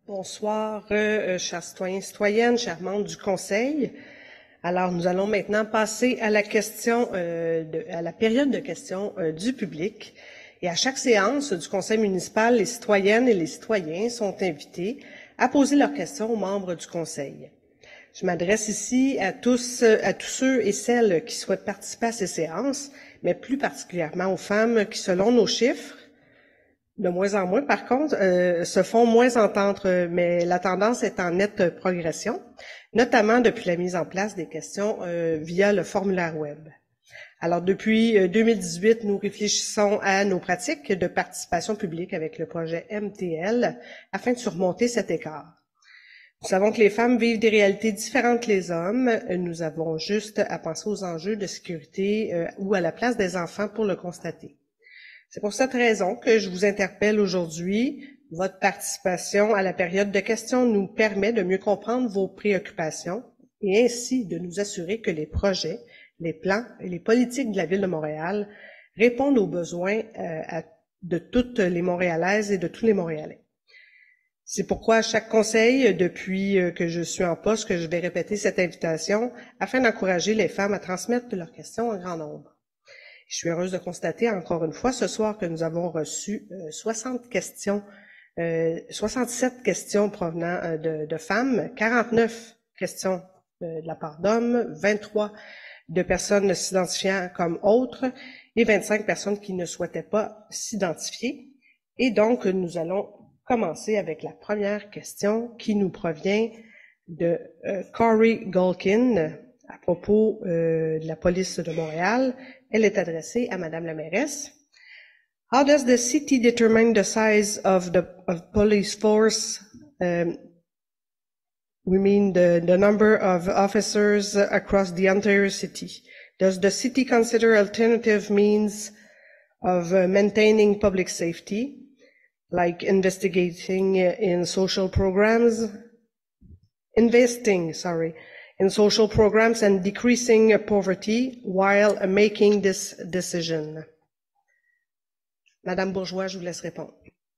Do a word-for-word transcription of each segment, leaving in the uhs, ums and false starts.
Bonsoir, euh, chers citoyens et citoyennes, chers membres du Conseil. Alors, nous allons maintenant passer à la question, euh, de, à la période de questions euh, du public. Et à chaque séance du Conseil municipal, les citoyennes et les citoyens sont invités à poser leurs questions aux membres du Conseil. Je m'adresse ici à tous, à tous ceux et celles qui souhaitent participer à ces séances, mais plus particulièrement aux femmes qui, selon nos chiffres, de moins en moins, par contre, euh, se font moins entendre, mais la tendance est en nette progression, notamment depuis la mise en place des questions euh, via le formulaire web. Alors, depuis euh, deux mille dix-huit, nous réfléchissons à nos pratiques de participation publique avec le projet M T L afin de surmonter cet écart. Nous savons que les femmes vivent des réalités différentes que les hommes. Nous avons juste à penser aux enjeux de sécurité euh, ou à la place des enfants pour le constater. C'est pour cette raison que je vous interpelle aujourd'hui. Votre participation à la période de questions nous permet de mieux comprendre vos préoccupations et ainsi de nous assurer que les projets, les plans et les politiques de la Ville de Montréal répondent aux besoins euh, à, de toutes les Montréalaises et de tous les Montréalais. C'est pourquoi à chaque conseil, depuis que je suis en poste, que je vais répéter cette invitation afin d'encourager les femmes à transmettre leurs questions en grand nombre. Je suis heureuse de constater encore une fois ce soir que nous avons reçu euh, soixante questions, euh, soixante-sept questions provenant euh, de, de femmes, quarante-neuf questions euh, de la part d'hommes, vingt-trois de personnes s'identifiant comme autres et vingt-cinq personnes qui ne souhaitaient pas s'identifier. Et donc, nous allons commencer avec la première question qui nous provient de euh, Corey Golkin à propos euh, de la police de Montréal. Elle est adressée à Madame la mairesse. How does the city determine the size of the of police force? Um, we mean the, the number of officers across the entire city. Does the city consider alternative means of uh, maintaining public safety, like investigating in social programs, investing, sorry, in social programs and decreasing poverty while making this decision? Madame Bourgeois, je vous laisse répondre.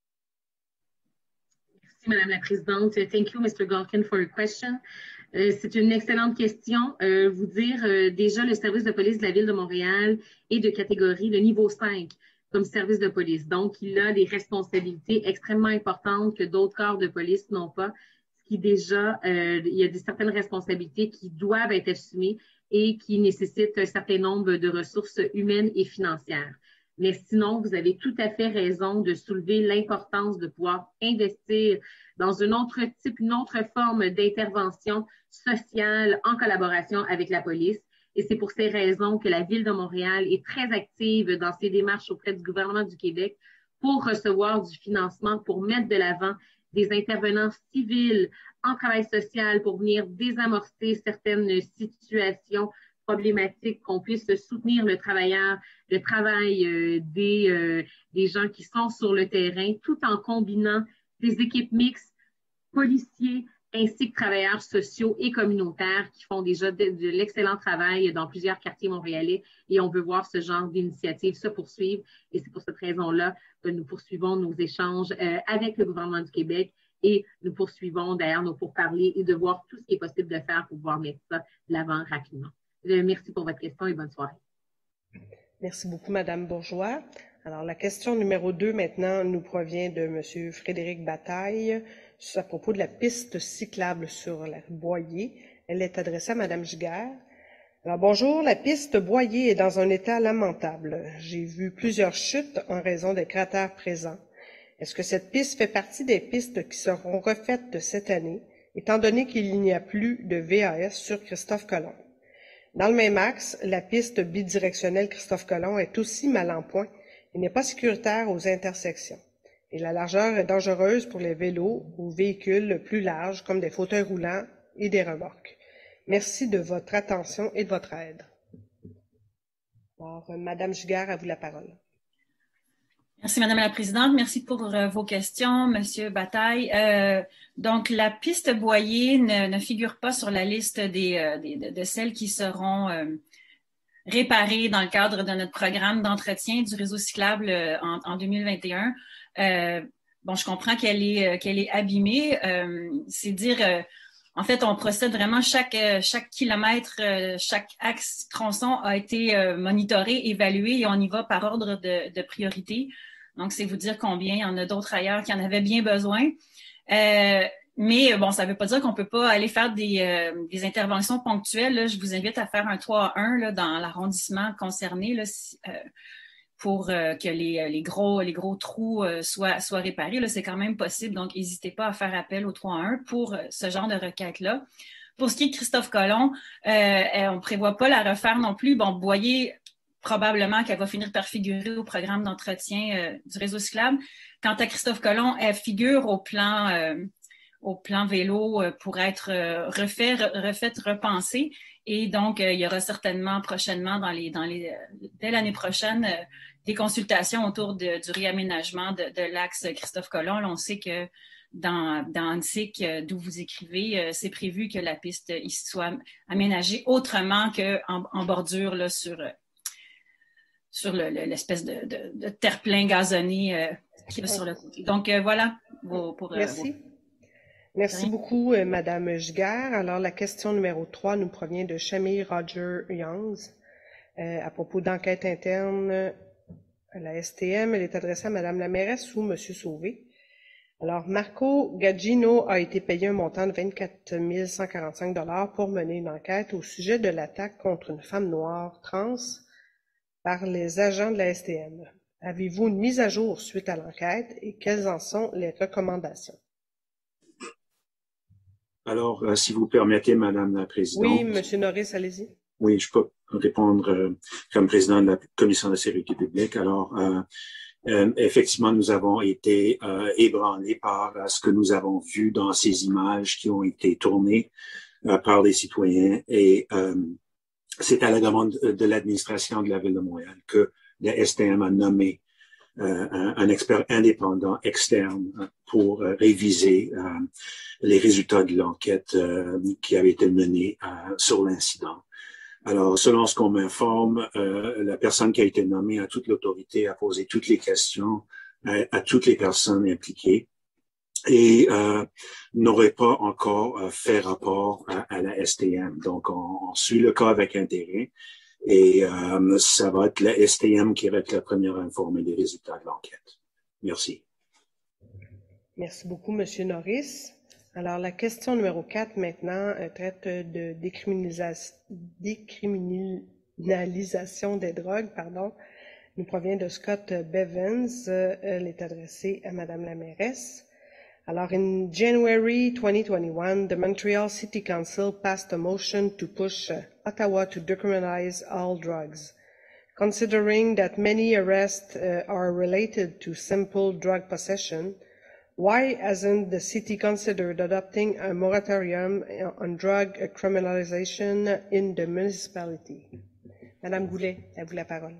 Merci, Madame la Présidente. Thank you, Mister Golkin, for your question. Euh, c'est une excellente question. Euh, vous dire, euh, déjà, le service de police de la Ville de Montréal est de catégorie de niveau cinq comme service de police. Donc, il a des responsabilités extrêmement importantes que d'autres corps de police n'ont pas. Qui déjà, euh, il y a des certaines responsabilités qui doivent être assumées et qui nécessitent un certain nombre de ressources humaines et financières. Mais sinon, vous avez tout à fait raison de soulever l'importance de pouvoir investir dans une autre type, une autre forme d'intervention sociale en collaboration avec la police. Et c'est pour ces raisons que la Ville de Montréal est très active dans ses démarches auprès du gouvernement du Québec pour recevoir du financement, pour mettre de l'avant des intervenants civils en travail social pour venir désamorcer certaines situations problématiques, qu'on puisse soutenir le travailleur, le travail euh, des, euh, des gens qui sont sur le terrain, tout en combinant des équipes mixtes, policiers, ainsi que travailleurs sociaux et communautaires qui font déjà de, de l'excellent travail dans plusieurs quartiers montréalais et on veut voir ce genre d'initiative se poursuivre et c'est pour cette raison-là que nous poursuivons nos échanges euh, avec le gouvernement du Québec et nous poursuivons d'ailleurs nos pourparlers et de voir tout ce qui est possible de faire pour pouvoir mettre ça de l'avant rapidement. Euh, merci pour votre question et bonne soirée. Merci beaucoup, Madame Bourgeois. Alors, la question numéro deux maintenant nous provient de Monsieur Frédéric Bataille à propos de la piste cyclable sur la rue Boyer. Elle est adressée à Madame Giguère. Alors, bonjour, la piste Boyer est dans un état lamentable. J'ai vu plusieurs chutes en raison des cratères présents. Est-ce que cette piste fait partie des pistes qui seront refaites cette année, étant donné qu'il n'y a plus de V A S sur Christophe-Colomb? Dans le même axe, la piste bidirectionnelle Christophe-Colomb est aussi mal en point et n'est pas sécuritaire aux intersections. Et la largeur est dangereuse pour les vélos ou véhicules plus larges comme des fauteuils roulants et des remorques. Merci de votre attention et de votre aide. Alors, Madame Giguère, à vous la parole. Merci, Madame la Présidente. Merci pour euh, vos questions, Monsieur Bataille. Euh, donc, la piste Boyer ne, ne figure pas sur la liste des, euh, des, de, de celles qui seront euh, réparées dans le cadre de notre programme d'entretien du réseau cyclable euh, en, en deux mille vingt et un. Euh, bon, je comprends qu'elle est, euh, qu'elle est abîmée. Euh, c'est dire, euh, en fait, on procède vraiment chaque, euh, chaque kilomètre, euh, chaque axe tronçon a été euh, monitoré, évalué et on y va par ordre de, de priorité. Donc, c'est vous dire combien il y en a d'autres ailleurs qui en avaient bien besoin. Euh, mais bon, ça ne veut pas dire qu'on ne peut pas aller faire des, euh, des interventions ponctuelles. Là. Je vous invite à faire un trois à un là, dans l'arrondissement concerné là, si, euh, pour euh, que les, les, gros, les gros trous euh, soient, soient réparés. Là, c'est quand même possible, donc n'hésitez pas à faire appel au trois à un pour euh, ce genre de requête-là. Pour ce qui est de Christophe Colomb, euh, on ne prévoit pas la refaire non plus. Bon, Boyer, probablement qu'elle va finir par figurer au programme d'entretien euh, du réseau cyclable. Quant à Christophe Colomb, elle figure au plan, euh, au plan vélo euh, pour être euh, refait, refaite, repensée. Et donc, euh, il y aura certainement prochainement, dans les, dans les, euh, dès l'année prochaine, euh, des consultations autour de, du réaménagement de, de l'axe Christophe Colomb. Là, on sait que dans, dans Antic, euh, d'où vous écrivez, euh, c'est prévu que la piste euh, ici soit aménagée autrement qu'en en bordure là, sur, euh, sur le, le, l'espèce de, de, de terre-plein gazonné euh, qui est sur le côté. Donc, euh, voilà. Vos, pour, Merci. Vos... Merci beaucoup, euh, Madame Giguère. Alors, la question numéro trois nous provient de Shami Roger Youngs euh, à propos d'enquête interne à la S T M. Elle est adressée à Madame la mairesse ou Monsieur Sauvé. Alors, Marco Gaggino a été payé un montant de vingt-quatre mille cent quarante-cinq dollars pour mener une enquête au sujet de l'attaque contre une femme noire trans par les agents de la S T M. Avez-vous une mise à jour suite à l'enquête et quelles en sont les recommandations? Alors, euh, si vous permettez, Madame la Présidente. Oui, Monsieur Norris, allez-y. Oui, je peux répondre euh, comme président de la Commission de la sécurité publique. Alors, euh, euh, effectivement, nous avons été euh, ébranlés par euh, ce que nous avons vu dans ces images qui ont été tournées euh, par des citoyens. Et euh, c'est à la demande de l'administration de la Ville de Montréal que la S T M a nommé Euh, un, un expert indépendant externe pour euh, réviser euh, les résultats de l'enquête euh, qui avait été menée euh, sur l'incident. Alors, selon ce qu'on m'informe, euh, la personne qui a été nommée à toute l'autorité a posé toutes les questions à, à toutes les personnes impliquées et euh, n'aurait pas encore euh, fait rapport à, à la S T M. Donc, on, on suit le cas avec intérêt. Et euh, ça va être la S T M qui va être la première à informer des résultats de l'enquête. Merci. Merci beaucoup, Monsieur Norris. Alors, la question numéro quatre, maintenant, euh, traite de décriminalisation, décriminalisation des drogues, pardon, nous provient de Scott Bevins. Euh, elle est adressée à Madame la mairesse. Alors, in January twenty twenty-one, the Montreal City Council passed a motion to push uh, Ottawa to decriminalize all drugs. Considering that many arrests uh, are related to simple drug possession, why hasn't the city considered adopting a moratorium on drug criminalization in the municipality? Madame Goulet, à vous la parole.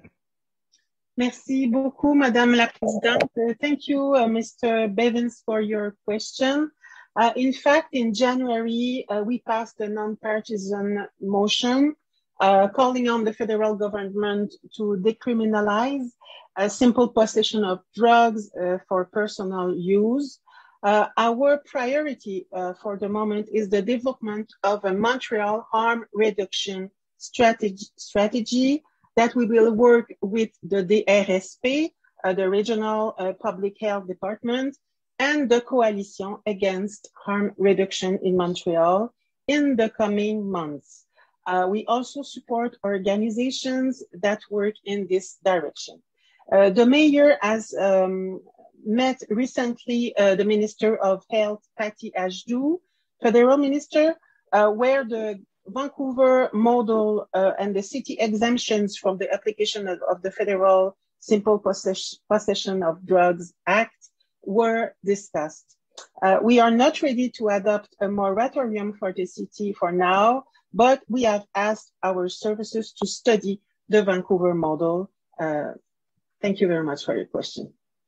Merci beaucoup, Madame la Présidente. Uh, thank you, uh, Mister Bevins, for your question. Uh, in fact, in January, uh, we passed a non-partisan motion uh, calling on the federal government to decriminalize a simple possession of drugs uh, for personal use. Uh, our priority uh, for the moment is the development of a Montreal harm reduction strategy, strategy that we will work with the D R S P, uh, the Regional uh, Public Health Department, and the Coalition Against Harm Reduction in Montreal in the coming months. Uh, we also support organizations that work in this direction. Uh, the mayor has um, met recently uh, the Minister of Health, Patty Ajdu, federal minister, uh, where the Vancouver model uh, and the city exemptions from the application of, of the Federal Simple Possess Possession of Drugs Act were discussed. Uh, we are not ready to adopt a moratorium for the city for now, but we have asked our services to study the Vancouver model. Uh, thank you very much for your question.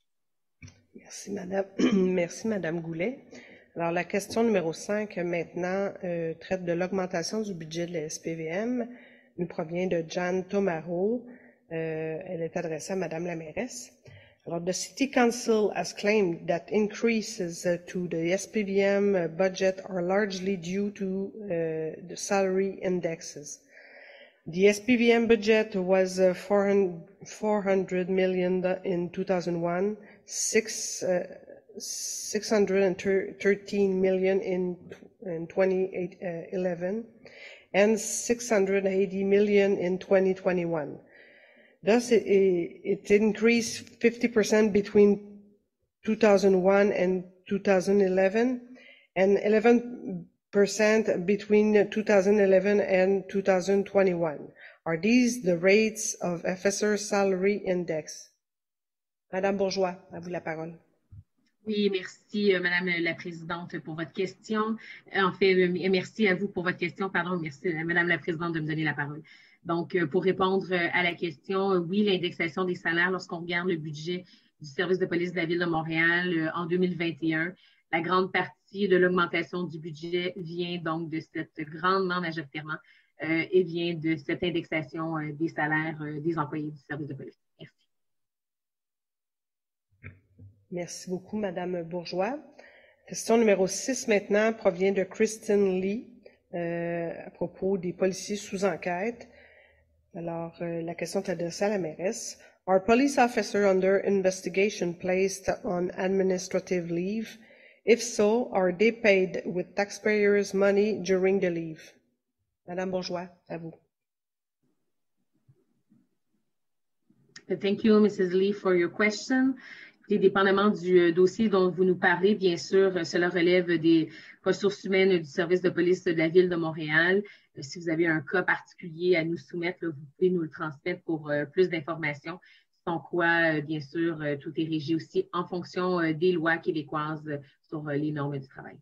Merci, Madame, Merci, Madame Goulet. Alors, la question numéro cinq, maintenant, euh, traite de l'augmentation du budget de la S P V M. Nous provient de Jan Tomaro. Euh, elle est adressée à Madame la mairesse. Alors, the City Council has claimed that increases uh, to the S P V M uh, budget are largely due to uh, the salary indexes. The S P V M budget was uh, four hundred million in two thousand one, six, uh, six hundred thirteen million in, in twenty eleven, and six hundred eighty million in twenty twenty-one. Thus, it, it increased fifty percent between two thousand one and two thousand eleven, and eleven percent between two thousand eleven and two thousand twenty-one. Are these the rates of Officer Salary Index? Madame Bourgeois, à vous la parole. Oui, merci, euh, Madame la Présidente, pour votre question. En fait, euh, merci à vous pour votre question. Pardon, merci, Madame la Présidente, de me donner la parole. Donc, euh, pour répondre euh, à la question, euh, oui, l'indexation des salaires, lorsqu'on regarde le budget du service de police de la Ville de Montréal euh, en deux mille vingt et un, la grande partie de l'augmentation du budget vient donc de cette grandement majoritairement euh, et vient de cette indexation euh, des salaires euh, des employés du service de police. Merci. Merci beaucoup, Madame Bourgeois. Question numéro six maintenant provient de Kristen Lee euh, à propos des policiers sous enquête. Alors, euh, la question est adressée à la mairesse. Are police officers under investigation placed on administrative leave? If so, are they paid with taxpayers' money during the leave? Madame Bourgeois, à vous. Thank you, Missus Lee, for your question. Et dépendamment du euh, dossier dont vous nous parlez, bien sûr, euh, cela relève des ressources humaines du service de police de la Ville de Montréal. Euh, si vous avez un cas particulier à nous soumettre, là, vous pouvez nous le transmettre pour euh, plus d'informations, sans quoi, euh, bien sûr, euh, tout est régi aussi en fonction euh, des lois québécoises euh, sur euh, les normes du travail.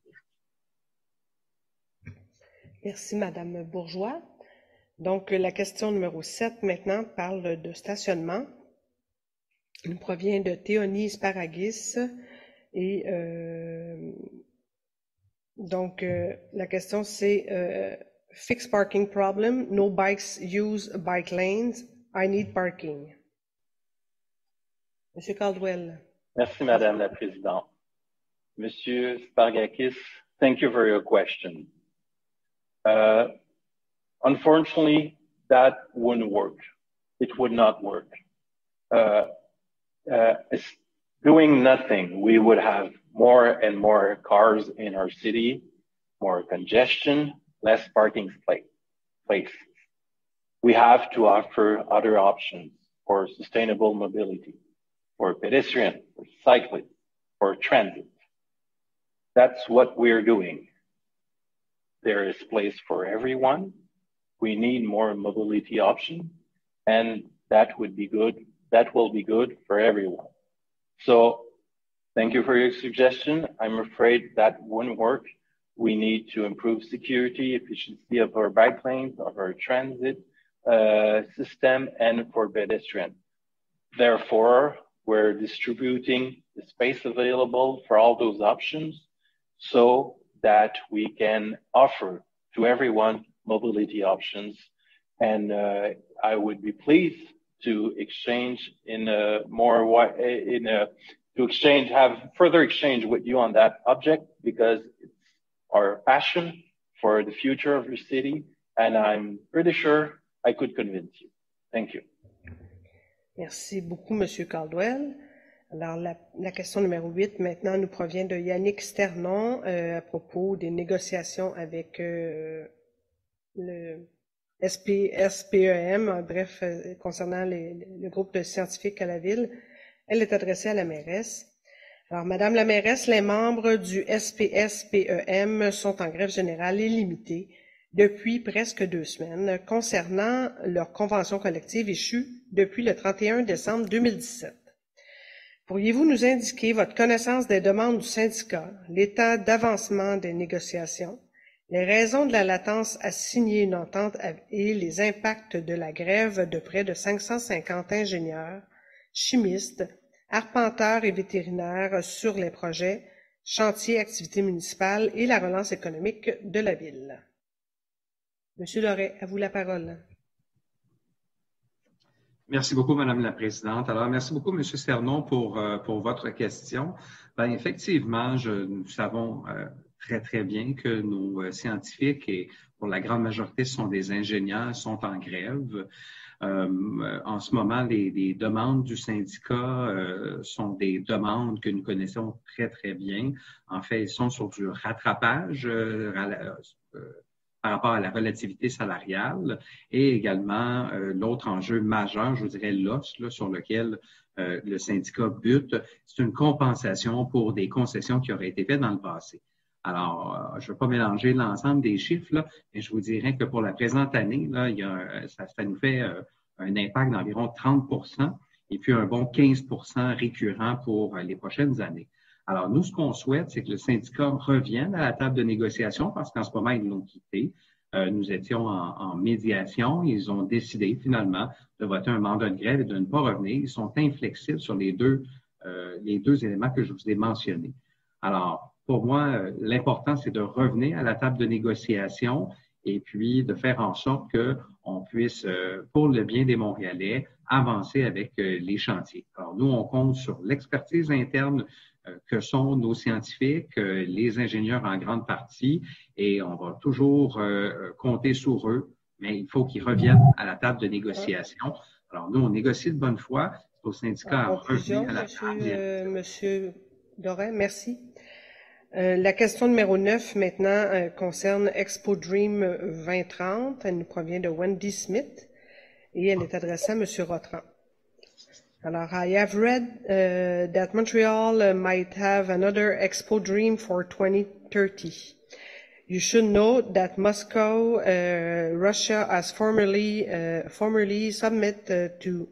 Merci, Madame Bourgeois. Donc, la question numéro sept, maintenant, parle de stationnement. Il provient de Théonie Sparagis et euh, donc euh, la question c'est euh, fixed parking problem, no bikes use bike lanes, I need parking. Monsieur Caldwell. Merci Madame la Présidente. Monsieur Spargakis, thank you for your question. Uh, unfortunately, that wouldn't work. It would not work. Uh, Uh, doing nothing, we would have more and more cars in our city, more congestion, less parking places. We have to offer other options for sustainable mobility, for pedestrian, for cyclists, for transit. That's what we're doing. There is place for everyone. We need more mobility options, and that would be good. That will be good for everyone. So thank you for your suggestion. I'm afraid that won't work. We need to improve security, efficiency of our bike lanes, of our transit uh, system, and for pedestrians. Therefore, we're distributing the space available for all those options so that we can offer to everyone mobility options. And uh, I would be pleased to exchange in a more, in a, to exchange, have further exchange with you on that object, because it's our passion for the future of your city, and I'm pretty sure I could convince you. Thank you. Merci beaucoup, Monsieur Caldwell. Alors, la, la question numéro huit, maintenant, nous provient de Yannick Sternon euh, à propos des négociations avec euh, le S P E M, bref, euh, concernant les, le groupe de scientifiques à la Ville. Elle est adressée à la mairesse. Alors, Madame la mairesse, les membres du S P S P E M sont en grève générale illimitée depuis presque deux semaines concernant leur convention collective échue depuis le trente et un décembre deux mille dix-sept. Pourriez-vous nous indiquer votre connaissance des demandes du syndicat, l'état d'avancement des négociations, les raisons de la latence à signer une entente et les impacts de la grève de près de cinq cent cinquante ingénieurs, chimistes, arpenteurs et vétérinaires sur les projets, chantiers, activités municipales et la relance économique de la Ville? Monsieur Doré, à vous la parole. Merci beaucoup, Madame la Présidente. Alors, merci beaucoup, Monsieur Cernon, pour, euh, pour votre question. Ben, effectivement, je, nous savons euh, très, très bien que nos euh, scientifiques, et pour la grande majorité, ce sont des ingénieurs, sont en grève. Euh, en ce moment, les, les demandes du syndicat euh, sont des demandes que nous connaissons très, très bien. En fait, ils sont sur du rattrapage euh, euh, par rapport à la relativité salariale et également euh, l'autre enjeu majeur, je vous dirais l'os là, sur lequel euh, le syndicat bute, c'est une compensation pour des concessions qui auraient été faites dans le passé. Alors, euh, je ne vais pas mélanger l'ensemble des chiffres, là, mais je vous dirais que pour la présente année, là, il y a, ça, ça nous fait euh, un impact d'environ trente pour cent et puis un bon quinze pour cent récurrent pour euh, les prochaines années. Alors, nous, ce qu'on souhaite, c'est que le syndicat revienne à la table de négociation parce qu'en ce moment, ils l'ont quitté. Euh, nous étions en, en médiation. Ils ont décidé finalement de voter un mandat de grève et de ne pas revenir. Ils sont inflexibles sur les deux, euh, les deux éléments que je vous ai mentionnés. Alors, pour moi, euh, l'important, c'est de revenir à la table de négociation et puis de faire en sorte qu'on puisse, euh, pour le bien des Montréalais, avancer avec euh, les chantiers. Alors, nous, on compte sur l'expertise interne euh, que sont nos scientifiques, euh, les ingénieurs en grande partie, et on va toujours euh, compter sur eux, mais il faut qu'ils reviennent à la table de négociation. Alors, nous, on négocie de bonne foi. C'est au syndicat à revenir à la table. Euh, Monsieur Doré, merci. Euh, la question numéro neuf, maintenant, euh, concerne Expo Dream vingt trente. Elle nous provient de Wendy Smith et elle est adressée à Monsieur Rotran. Alors, I have read uh, that Montreal uh, might have another Expo Dream for twenty thirty. You should know that Moscow, uh, Russia, has formally uh, formally submit uh, to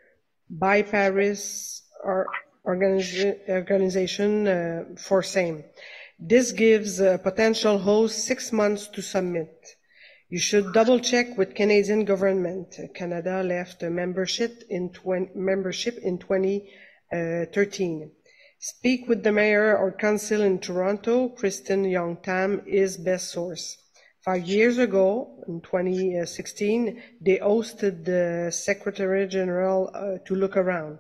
by Paris or organiza organization uh, for same. This gives a potential host six months to submit. You should double check with Canadian government. Canada left a membership in membership in twenty thirteen. Speak with the mayor or council in Toronto. Kristen Young-Tam is best source. Five years ago, in twenty sixteen, they hosted the Secretary General uh, to look around.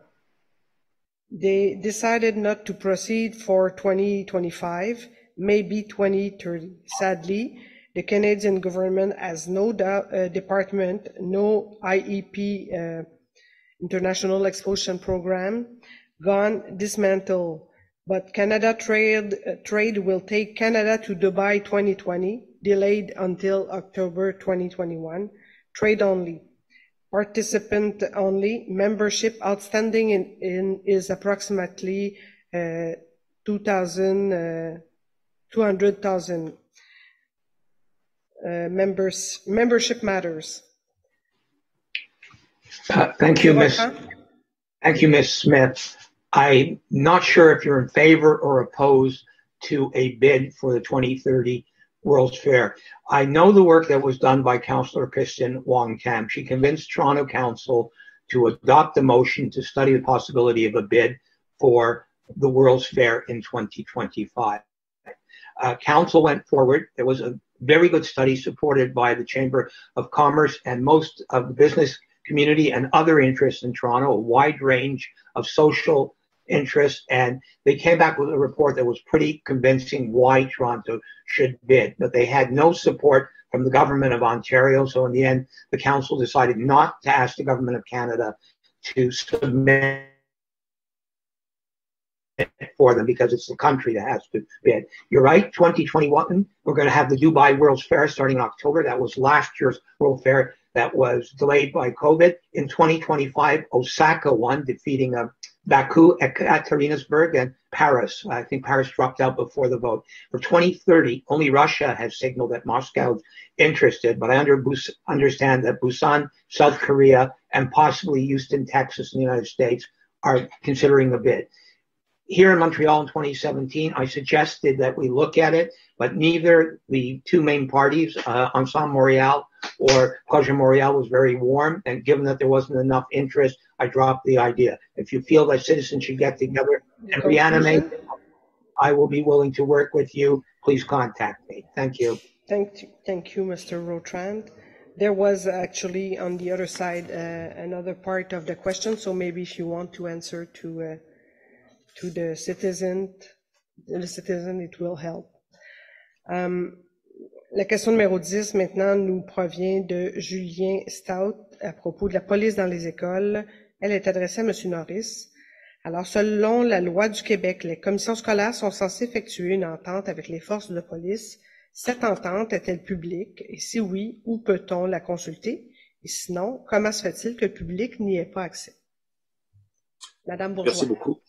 They decided not to proceed for twenty twenty-five, maybe twenty thirty. Sadly, the Canadian government has no uh, department, no I E P, uh, International Exposition Program, gone dismantled. But Canada Trade, uh, Trade will take Canada to Dubai twenty twenty, delayed until October twenty twenty-one, trade only. Participant only, membership outstanding in, in is approximately uh, two thousand, uh, two hundred thousand uh, members. Membership matters. Uh, thank you, Miz Thank you, Miz Smith. I'm not sure if you're in favor or opposed to a bid for the twenty thirty World's Fair. I know the work that was done by Councillor Kristen Wong-Tam. She convinced Toronto Council to adopt the motion to study the possibility of a bid for the World's Fair in twenty twenty-five. Uh, Council went forward. There was a very good study supported by the Chamber of Commerce and most of the business community and other interests in Toronto, a wide range of social interests, and they came back with a report that was pretty convincing why Toronto should bid. But they had no support from the government of Ontario, so in the end, the council decided not to ask the government of Canada to submit for them because it's the country that has to bid. You're right, twenty twenty-one, we're going to have the Dubai World's Fair starting in October. That was last year's World Fair that was delayed by COVID. In twenty twenty-five, Osaka won, defeating uh, Baku, Ekaterinburg, and Paris. I think Paris dropped out before the vote. For twenty thirty, only Russia has signaled that Moscow is interested, but I under, understand that Busan, South Korea, and possibly Houston, Texas, in the United States are considering a bid. Here in Montreal in twenty seventeen, I suggested that we look at it, but neither the two main parties, uh, Ensemble Montréal or Projet Montréal, was very warm. And given that there wasn't enough interest, I dropped the idea. If you feel that citizens should get together and reanimate, I will be willing to work with you. Please contact me. Thank you. Thank you, thank you, Mister Rotrand. there was actually on the other side uh, another part of the question, so maybe if you want to answer to uh, to the citizen, the citizen, it will help. Um, la question numéro dix maintenant nous provient de Julien Stout à propos de la police dans les écoles. Elle est adressée à M. Norris. Alors, selon la loi du Québec, les commissions scolaires sont censées effectuer une entente avec les forces de police. Cette entente est-elle publique? Et si oui, où peut-on la consulter? Et sinon, comment se fait-il que le public n'y ait pas accès? Madame Bourgeois. Merci beaucoup.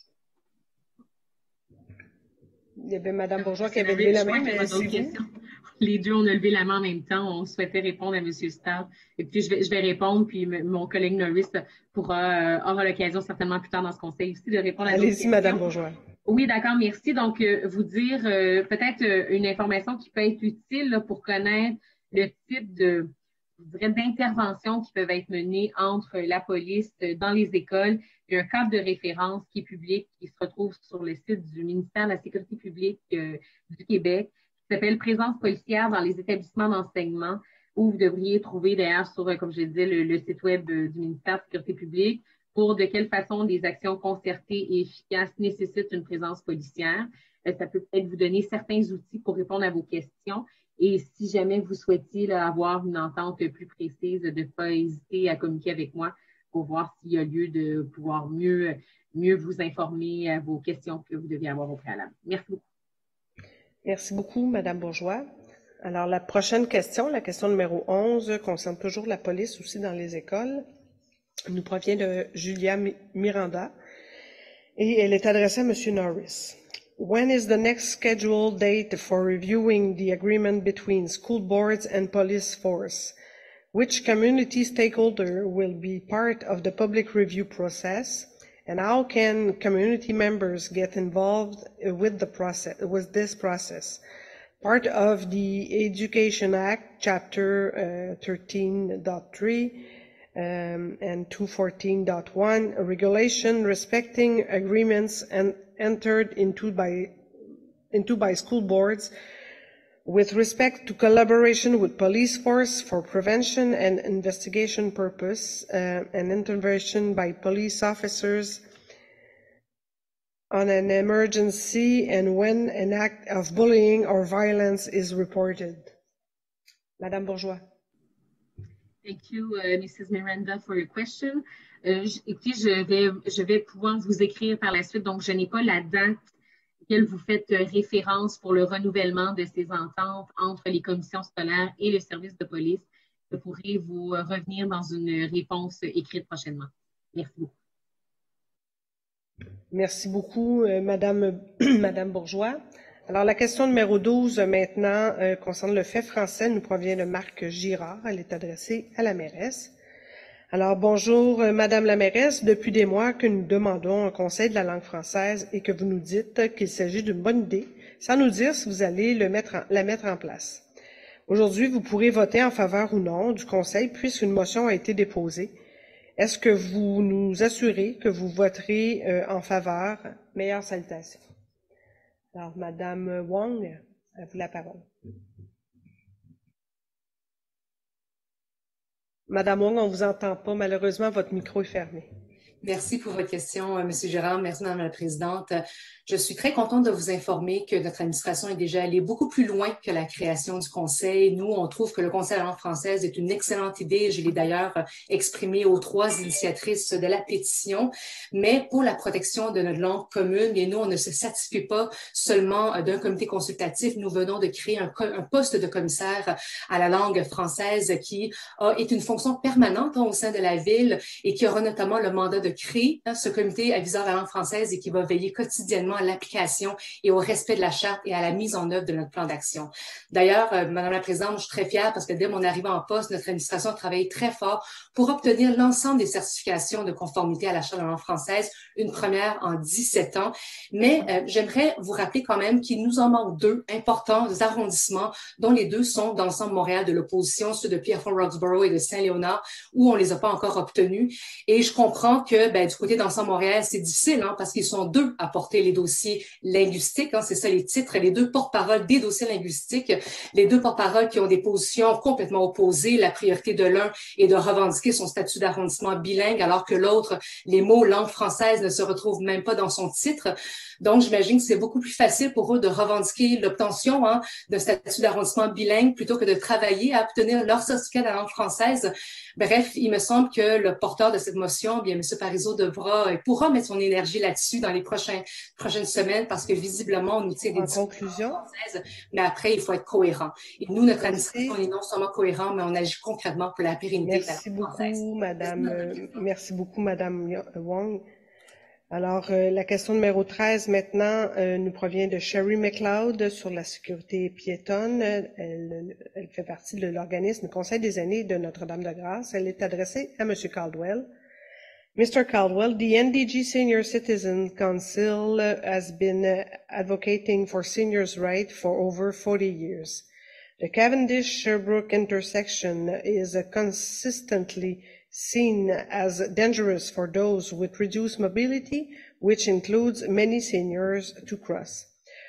Il y avait Madame Bourgeois qui avait levé la main. Mais c'est Les deux, on a levé la main en même temps. On souhaitait répondre à M. Stout. Et puis, je vais, je vais répondre, puis mon collègue Norris pourra, euh, aura l'occasion certainement plus tard dans ce conseil aussi de répondre à d'autres questions. Allez-y, Madame Bourgeois. Oui, d'accord, merci. Donc, euh, vous dire euh, peut-être euh, une information qui peut être utile là, pour connaître le type de, je dirais, d'interventions qui peuvent être menées entre la police euh, dans les écoles. Il y a un cadre de référence qui est public, qui se retrouve sur le site du ministère de la Sécurité publique euh, du Québec, qui s'appelle « Présence policière dans les établissements d'enseignement », où vous devriez trouver d'ailleurs sur, comme je disais, le, le site web du ministère de la Sécurité publique, pour de quelle façon des actions concertées et efficaces nécessitent une présence policière. Euh, ça peut peut-être vous donner certains outils pour répondre à vos questions. Et si jamais vous souhaitiez là, avoir une entente plus précise, de ne pas hésiter à communiquer avec moi pour voir s'il y a lieu de pouvoir mieux, mieux vous informer à vos questions que vous deviez avoir au préalable. Merci beaucoup. Merci beaucoup, Madame Bourgeois. Alors, la prochaine question, la question numéro onze, concerne toujours la police aussi dans les écoles. Elle nous provient de Julia Miranda et elle est adressée à M. Norris. When is the next scheduled date for reviewing the agreement between school boards and police force? Which community stakeholder will be part of the public review process? And how can community members get involved with the process, with this process? Part of the Education Act, Chapter uh, thirteen point three um, and two fourteen point one, a regulation respecting agreements and entered into by into by school boards with respect to collaboration with police force for prevention and investigation purpose uh, and intervention by police officers on an emergency and when an act of bullying or violence is reported. Madame Bourgeois. Thank you, uh, Missus Miranda, for your question. Euh, écoutez, je vais, je vais pouvoir vous écrire par la suite, donc je n'ai pas la date auquel vous faites référence pour le renouvellement de ces ententes entre les commissions scolaires et le service de police. Je pourrai vous revenir dans une réponse écrite prochainement. Merci beaucoup. Merci beaucoup, euh, Madame, Madame Bourgeois. Alors, la question numéro douze, maintenant, euh, concerne le fait français, nous provient de Marc Girard. Elle est adressée à la mairesse. Alors, bonjour, euh, Madame la mairesse. Depuis des mois que nous demandons un conseil de la langue française et que vous nous dites qu'il s'agit d'une bonne idée, sans nous dire si vous allez le mettre en, la mettre en place. Aujourd'hui, vous pourrez voter en faveur ou non du conseil puisqu'une motion a été déposée. Est-ce que vous nous assurez que vous voterez euh, en faveur? Meilleures salutations. Alors, Madame Wong, à vous la parole. Madame Wong, on ne vous entend pas. Malheureusement, votre micro est fermé. Merci pour votre question, M. Girard. Merci, Madame la Présidente. Je suis très contente de vous informer que notre administration est déjà allée beaucoup plus loin que la création du Conseil. Nous, on trouve que le Conseil de la langue française est une excellente idée. Je l'ai d'ailleurs exprimé aux trois initiatrices de la pétition. Mais pour la protection de notre langue commune, bien, nous, on ne se satisfait pas seulement d'un comité consultatif. Nous venons de créer un, un poste de commissaire à la langue française qui a, est une fonction permanente hein, au sein de la Ville et qui aura notamment le mandat de créer hein, ce comité aviseur de la langue française et qui va veiller quotidiennement à l'application et au respect de la charte et à la mise en œuvre de notre plan d'action. D'ailleurs, euh, Madame la Présidente, je suis très fière parce que dès mon arrivée en poste, notre administration a travaillé très fort pour obtenir l'ensemble des certifications de conformité à la charte de la langue française, une première en dix-sept ans. Mais euh, j'aimerais vous rappeler quand même qu'il nous en manque deux importants arrondissements, dont les deux sont dans le centre Montréal de l'opposition, ceux de Pierrefonds-Roxborough et de Saint-Léonard, où on les a pas encore obtenus. Et je comprends que ben, du côté d'ensemble Montréal, c'est difficile hein, parce qu'ils sont deux à porter les dossiers dossiers linguistiques. Hein, c'est ça les titres, les deux porte-paroles des dossiers linguistiques, les deux porte-paroles qui ont des positions complètement opposées. La priorité de l'un est de revendiquer son statut d'arrondissement bilingue, alors que l'autre, les mots langue française ne se retrouvent même pas dans son titre. Donc, j'imagine que c'est beaucoup plus facile pour eux de revendiquer l'obtention hein, d'un statut d'arrondissement bilingue plutôt que de travailler à obtenir leur certificat de la langue française. Bref, il me semble que le porteur de cette motion, bien, M. Parizeau devra et pourra mettre son énergie là-dessus dans les prochains, prochaines semaines parce que visiblement, on nous tire des conclusions françaises, mais après, il faut être cohérent. Et nous, notre administration est non seulement cohérent, mais on agit concrètement pour la pérennité merci de la langue française. Beaucoup, madame, euh, merci beaucoup, Madame Wong. Alors, euh, la question numéro treize, maintenant, euh, nous provient de Sherry McLeod sur la sécurité piétonne. Elle, elle fait partie de l'organisme Conseil des aînés de Notre-Dame-de-Grâce. Elle est adressée à M. Caldwell. Mister Caldwell, the N D G Senior Citizen Council has been advocating for seniors' rights for over forty years. The Cavendish-Sherbrooke intersection is consistently seen as dangerous for those with reduced mobility, which includes many seniors to cross.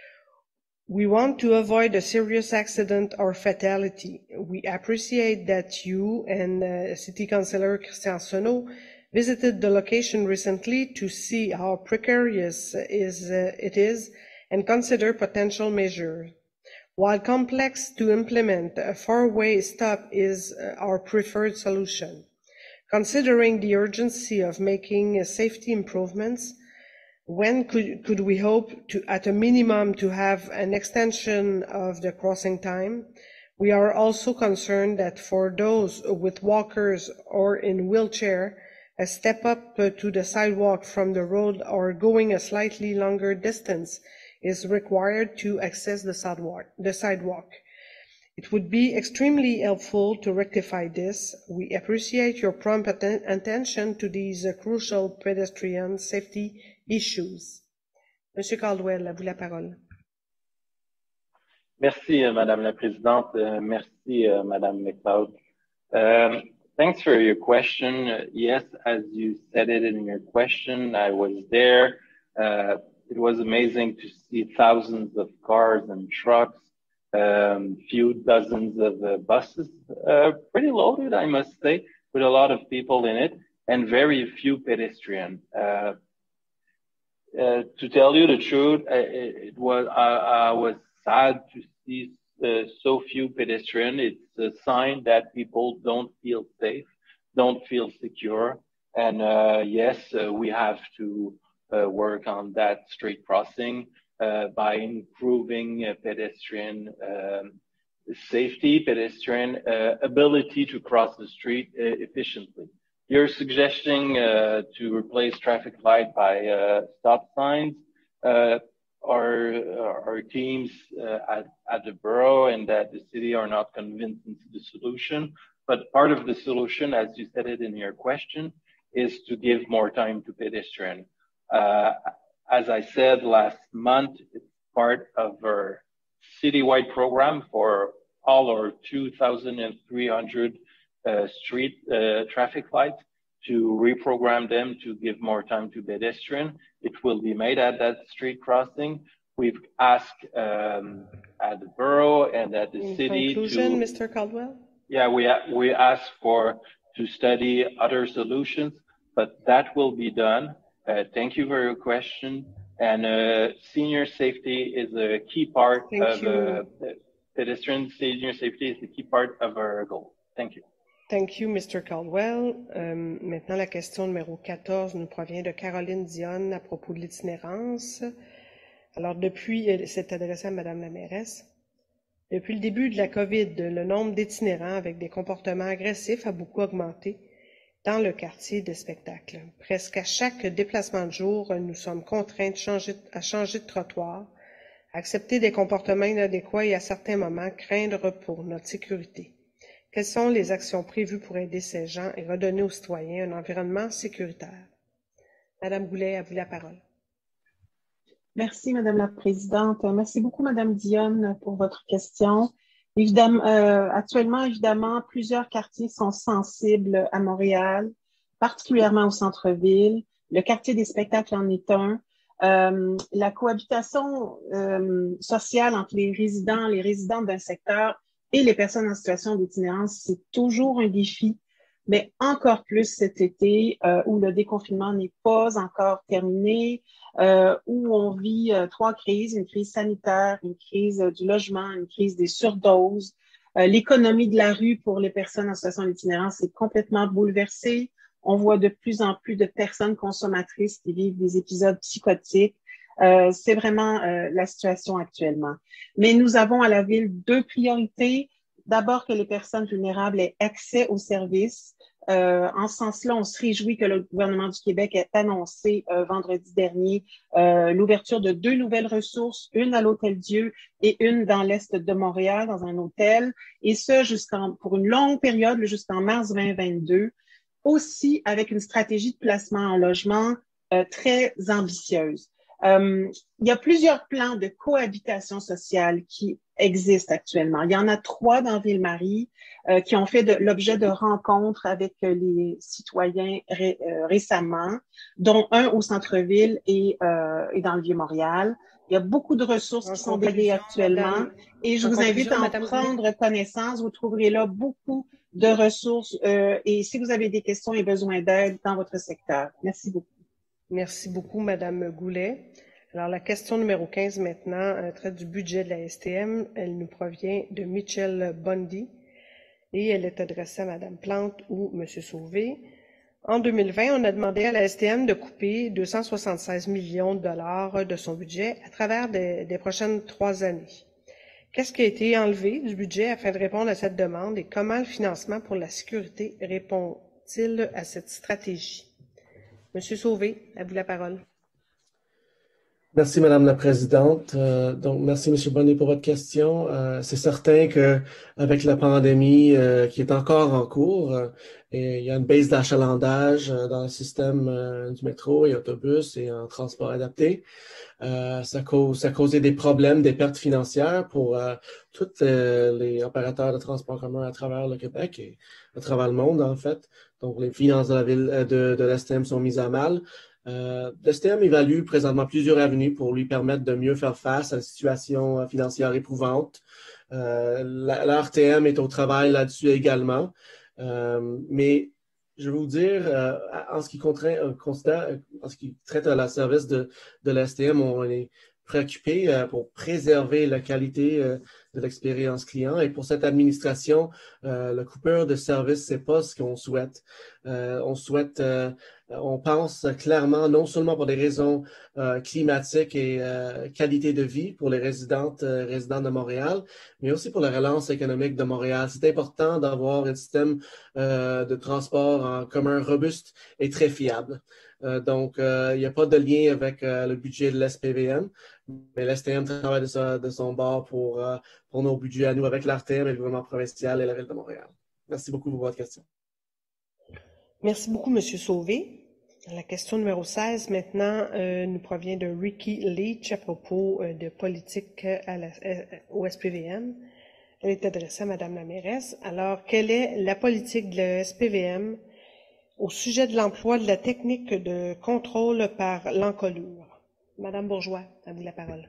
We want to avoid a serious accident or fatality. We appreciate that you and uh, City Councillor Christian Sonneau visited the location recently to see how precarious is, uh, it is and consider potential measures. While complex to implement, a four-way stop is uh, our preferred solution. Considering the urgency of making uh, safety improvements, when could, could we hope to, at a minimum, to have an extension of the crossing time? We are also concerned that for those with walkers or in wheelchair, a step up uh, to the sidewalk from the road or going a slightly longer distance is required to access the sidewalk. The sidewalk. It would be extremely helpful to rectify this. We appreciate your prompt atten attention to these uh, crucial pedestrian safety issues. Monsieur Caldwell, à vous la parole. Merci, uh, Madame la Présidente. Uh, merci, uh, Madame McLeod. Um, thanks for your question. Uh, yes, as you said it in your question, I was there. Uh, it was amazing to see thousands of cars and trucks. Um, few dozens of uh, buses, uh, pretty loaded, I must say, with a lot of people in it, and very few pedestrians. Uh, uh, to tell you the truth, I, it was I, I was sad to see uh, so few pedestrians. It's a sign that people don't feel safe, don't feel secure, and uh, yes, uh, we have to uh, work on that street crossing. Uh, by improving uh, pedestrian um, safety, pedestrian uh, ability to cross the street uh, efficiently. You're suggesting uh, to replace traffic light by uh, stop signs. Uh, our, our teams uh, at, at the borough and at the city are not convinced into the solution, but part of the solution, as you said it in your question, is to give more time to pedestrian. Uh, As I said last month, it's part of our citywide program for all our two thousand three hundred uh, street uh, traffic lights to reprogram them to give more time to pedestrian. It will be made at that street crossing. We've asked um, at the borough and at the In city conclusion, to, Mister Caldwell? Yeah, we, we asked for to study other solutions, but that will be done. Uh, thank you for your question. And uh, senior safety is a key part Thank of you. uh, pedestrian senior safety is a key part of our goal. Thank you. Thank you, Mister Caldwell. Euh, maintenant, la question numéro quatorze nous provient de Caroline Dionne à propos de l'itinérance. Alors, depuis, elle s'est adressée à Madame la mairesse. Depuis le début de la COVID, le nombre d'itinérants avec des comportements agressifs a beaucoup augmenté dans le quartier de spectacle. Presque à chaque déplacement de jour, nous sommes contraints de changer, à changer de trottoir, accepter des comportements inadéquats et à certains moments craindre pour notre sécurité. Quelles sont les actions prévues pour aider ces gens et redonner aux citoyens un environnement sécuritaire? Madame Goulet, à vous la parole. Merci, Madame la Présidente. Merci beaucoup, Madame Dionne, pour votre question. Évidemment, euh, actuellement, évidemment, plusieurs quartiers sont sensibles à Montréal, particulièrement au centre-ville. Le quartier des spectacles en est un. Euh, la cohabitation euh, sociale entre les résidents, les résidents d'un secteur et les personnes en situation d'itinérance, c'est toujours un défi, mais encore plus cet été euh, où le déconfinement n'est pas encore terminé, euh, où on vit euh, trois crises, une crise sanitaire, une crise euh, du logement, une crise des surdoses. Euh, l'économie de la rue pour les personnes en situation d'itinérance est complètement bouleversée. On voit de plus en plus de personnes consommatrices qui vivent des épisodes psychotiques. Euh, c'est vraiment euh, la situation actuellement. Mais nous avons à la Ville deux priorités. D'abord, que les personnes vulnérables aient accès aux services. Euh, en ce sens-là, on se réjouit que le gouvernement du Québec ait annoncé euh, vendredi dernier euh, l'ouverture de deux nouvelles ressources, une à l'Hôtel Dieu et une dans l'Est de Montréal, dans un hôtel, et ce, jusqu'en pour une longue période, jusqu'en mars vingt vingt-deux. Aussi avec une stratégie de placement en logement euh, très ambitieuse. Euh, il y a plusieurs plans de cohabitation sociale qui existent actuellement. Il y en a trois dans Ville-Marie euh, qui ont fait de, l'objet de rencontres avec euh, les citoyens ré, euh, récemment, dont un au centre-ville et, euh, et dans le Vieux-Montréal. Il y a beaucoup de ressources en qui sont dédiées actuellement madame, et je vous invite à en prendre Goulet. connaissance. Vous trouverez là beaucoup de ressources euh, et si vous avez des questions et besoin d'aide dans votre secteur. Merci beaucoup. Merci beaucoup, Madame Goulet. Alors, la question numéro quinze maintenant euh, traite du budget de la S T M. Elle nous provient de Michel Bundy et elle est adressée à Madame Plante ou Monsieur Sauvé. En deux mille vingt, on a demandé à la S T M de couper deux cent soixante-seize millions de dollars de son budget à travers des, des prochaines trois années. Qu'est-ce qui a été enlevé du budget afin de répondre à cette demande et comment le financement pour la sécurité répond-il à cette stratégie? Monsieur Sauvé, à vous la parole. Merci, Madame la Présidente. Euh, donc, merci, Monsieur Bonnet, pour votre question. Euh, c'est certain que avec la pandémie euh, qui est encore en cours, euh, et il y a une baisse d'achalandage euh, dans le système euh, du métro et autobus et en transport adapté. Euh, ça cause, ça a causé des problèmes, des pertes financières pour euh, tous euh, les opérateurs de transport commun à travers le Québec et à travers le monde, en fait. Donc, les finances de la ville de, de l'S T M sont mises à mal. Euh, l'S T M évalue présentement plusieurs avenues pour lui permettre de mieux faire face à la situation financière éprouvante. Euh, la, la R T M est au travail là-dessus également. Euh, mais je vais vous dire, euh, en ce qui contraint, euh, considère, en ce qui traite à la service de, de l'S T M, on est préoccupé euh, pour préserver la qualité euh, de l'expérience client. Et pour cette administration, euh, le coupeur de service, c'est pas ce qu'on souhaite. Euh, on souhaite, euh, on pense clairement, non seulement pour des raisons euh, climatiques et euh, qualité de vie pour les résidentes, euh, résidents de Montréal, mais aussi pour la relance économique de Montréal. C'est important d'avoir un système euh, de transport en commun robuste et très fiable. Euh, donc, euh, il n'y a pas de lien avec euh, le budget de l'S P V M, mais l'S T M travaille de, sa, de son bord pour, euh, pour nos budgets à nous avec l'R T M et le gouvernement provincial et la Ville de Montréal. Merci beaucoup pour votre question. Merci beaucoup, Monsieur Sauvé. La question numéro seize, maintenant, euh, nous provient de Ricky Leach à propos euh, de politique à la, euh, au S P V M. Elle est adressée à Madame la mairesse. Alors, quelle est la politique de la S P V M au sujet de l'emploi de la technique de contrôle par l'encolure? Madame Bourgeois, à vous la parole.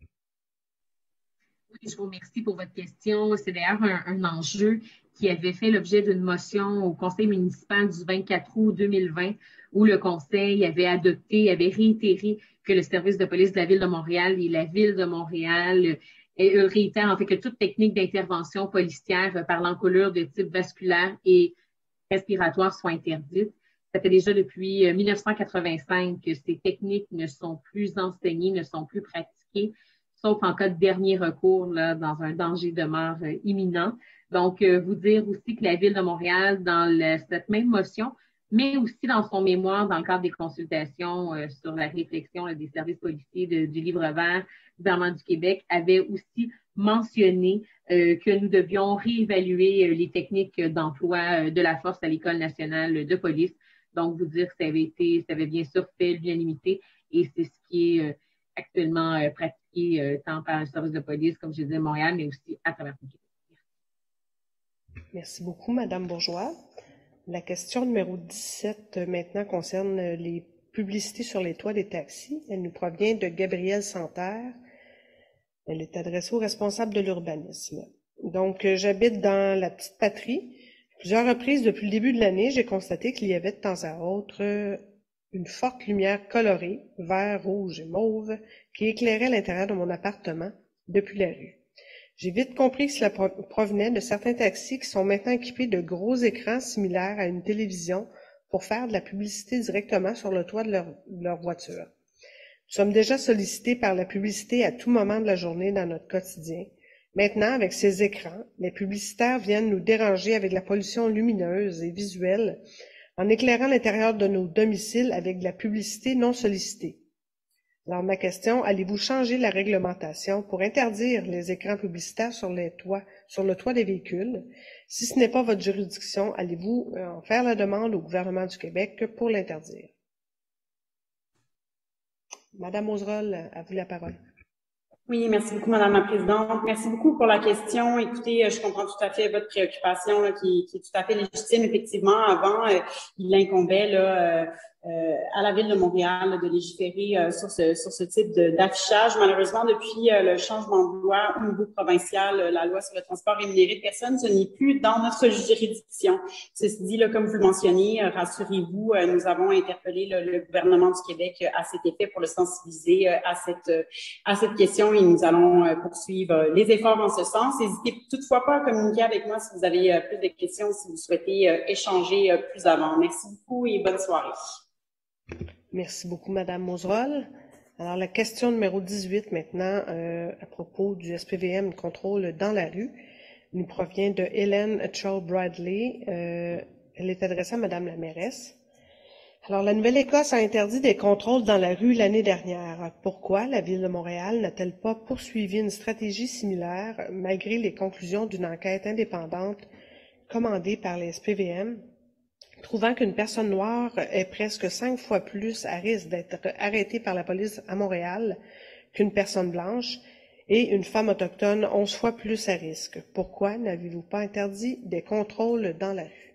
Oui, je vous remercie pour votre question. C'est d'ailleurs un, un enjeu qui avait fait l'objet d'une motion au Conseil municipal du vingt-quatre août deux mille vingt, où le Conseil avait adopté, avait réitéré que le service de police de la Ville de Montréal et la Ville de Montréal et, euh, réitèrent en fait que toute technique d'intervention policière par l'encolure de type vasculaire et respiratoire soit interdite. Ça fait déjà depuis mille neuf cent quatre-vingt-cinq que ces techniques ne sont plus enseignées, ne sont plus pratiquées, sauf en cas de dernier recours, là, dans un danger de mort euh, imminent. Donc, euh, vous dire aussi que la Ville de Montréal, dans le, cette même motion, mais aussi dans son mémoire, dans le cadre des consultations euh, sur la réflexion là, des services policiers de, du livre vert du gouvernement du Québec, avait aussi mentionné euh, que nous devions réévaluer euh, les techniques d'emploi euh, de la force à l'École nationale de police. Donc, vous dire que ça avait été, ça avait bien sûr fait l'unanimité et c'est ce qui est euh, actuellement euh, pratiqué euh, tant par le service de police, comme je disais, Montréal, mais aussi à travers le Québec. Merci beaucoup, Madame Bourgeois. La question numéro dix-sept, maintenant, concerne les publicité sur les toits des taxis. Elle nous provient de Gabrielle Santerre. Elle est adressée au responsable de l'urbanisme. Donc, euh, j'habite dans la petite patrie. Plusieurs reprises depuis le début de l'année, j'ai constaté qu'il y avait de temps à autre euh, une forte lumière colorée, vert, rouge et mauve, qui éclairait l'intérieur de mon appartement depuis la rue. J'ai vite compris que cela provenait de certains taxis qui sont maintenant équipés de gros écrans similaires à une télévision pour faire de la publicité directement sur le toit de leur, de leur voiture. Nous sommes déjà sollicités par la publicité à tout moment de la journée dans notre quotidien. Maintenant, avec ces écrans, les publicitaires viennent nous déranger avec la pollution lumineuse et visuelle en éclairant l'intérieur de nos domiciles avec de la publicité non sollicitée. Alors, ma question, allez-vous changer la réglementation pour interdire les écrans publicitaires sur les toits, sur le toit des véhicules? Si ce n'est pas votre juridiction, allez-vous en faire la demande au gouvernement du Québec pour l'interdire? Madame Auzerolle, à vous la parole. Oui, merci beaucoup, Madame la Présidente. Merci beaucoup pour la question. Écoutez, je comprends tout à fait votre préoccupation là, qui, qui est tout à fait légitime. Effectivement, avant, euh, il incombait là, euh, euh, à la Ville de Montréal là, de légiférer euh, sur ce sur ce type d'affichage. Malheureusement, depuis euh, le changement de loi au niveau provincial, euh, la loi sur le transport rémunéré de personnes, ce n'est plus dans notre juridiction. Ceci dit, là, comme vous le mentionnez, euh, rassurez-vous, euh, nous avons interpellé là, le gouvernement du Québec euh, à cet effet pour le sensibiliser euh, à cette euh, à cette question et nous allons euh, poursuivre euh, les efforts en ce sens. N'hésitez toutefois pas à communiquer avec moi si vous avez euh, plus de questions, si vous souhaitez euh, échanger euh, plus avant. Merci beaucoup et bonne soirée. Merci beaucoup, Madame Auzerolle. Alors, la question numéro dix-huit maintenant, euh, à propos du S P V M contrôle dans la rue, nous provient de Hélène Charles-Bradley. Euh, elle est adressée à Madame la mairesse. Alors, la Nouvelle-Écosse a interdit des contrôles dans la rue l'année dernière. Pourquoi la Ville de Montréal n'a-t-elle pas poursuivi une stratégie similaire malgré les conclusions d'une enquête indépendante commandée par les S P V M, trouvant qu'une personne noire est presque cinq fois plus à risque d'être arrêtée par la police à Montréal qu'une personne blanche et une femme autochtone onze fois plus à risque? Pourquoi n'avez-vous pas interdit des contrôles dans la rue?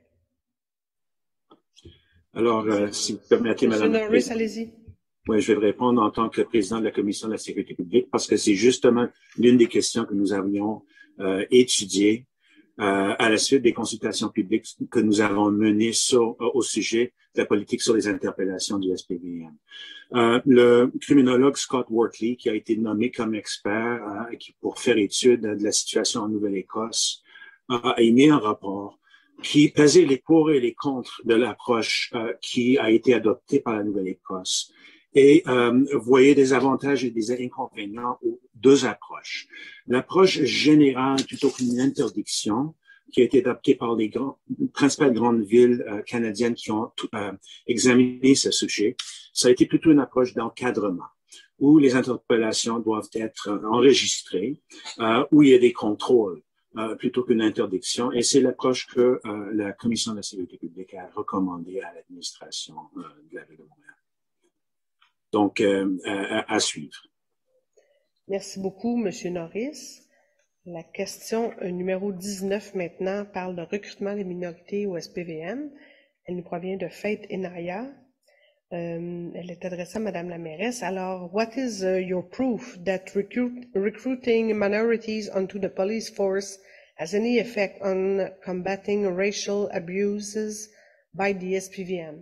Alors, euh, si vous permettez, Madame. Monsieur Norris, allez-y. Oui, je vais répondre en tant que président de la Commission de la Sécurité publique parce que c'est justement l'une des questions que nous avions euh, étudiées euh, à la suite des consultations publiques que nous avons menées sur, au sujet de la politique sur les interpellations du S P V M. Euh, le criminologue Scott Wortley, qui a été nommé comme expert euh, pour faire étude de la situation en Nouvelle-Écosse, a émis un rapport qui pesait les pour et les contre de l'approche euh, qui a été adoptée par la Nouvelle-Écosse et euh, voyait des avantages et des inconvénients aux deux approches. L'approche générale, plutôt qu'une interdiction, qui a été adoptée par les grands, principales grandes villes euh, canadiennes qui ont euh, examiné ce sujet, ça a été plutôt une approche d'encadrement, où les interpellations doivent être enregistrées, euh, où il y a des contrôles, Euh, plutôt qu'une interdiction. Et c'est l'approche que euh, la Commission de la Sécurité publique a recommandée à l'administration euh, de la Ville de Montréal. Donc, euh, à, à suivre. Merci beaucoup, Monsieur Norris. La question euh, numéro dix-neuf maintenant parle de recrutement des minorités au S P V M. Elle nous provient de Faith Enaya. Euh, elle est adressée à Madame la mairesse. Alors, what is uh, your proof that recruit, recruiting minorities onto the police force has any effect on combating racial abuses by the S P V M?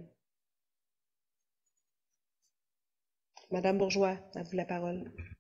Madame Bourgeois, à vous la parole.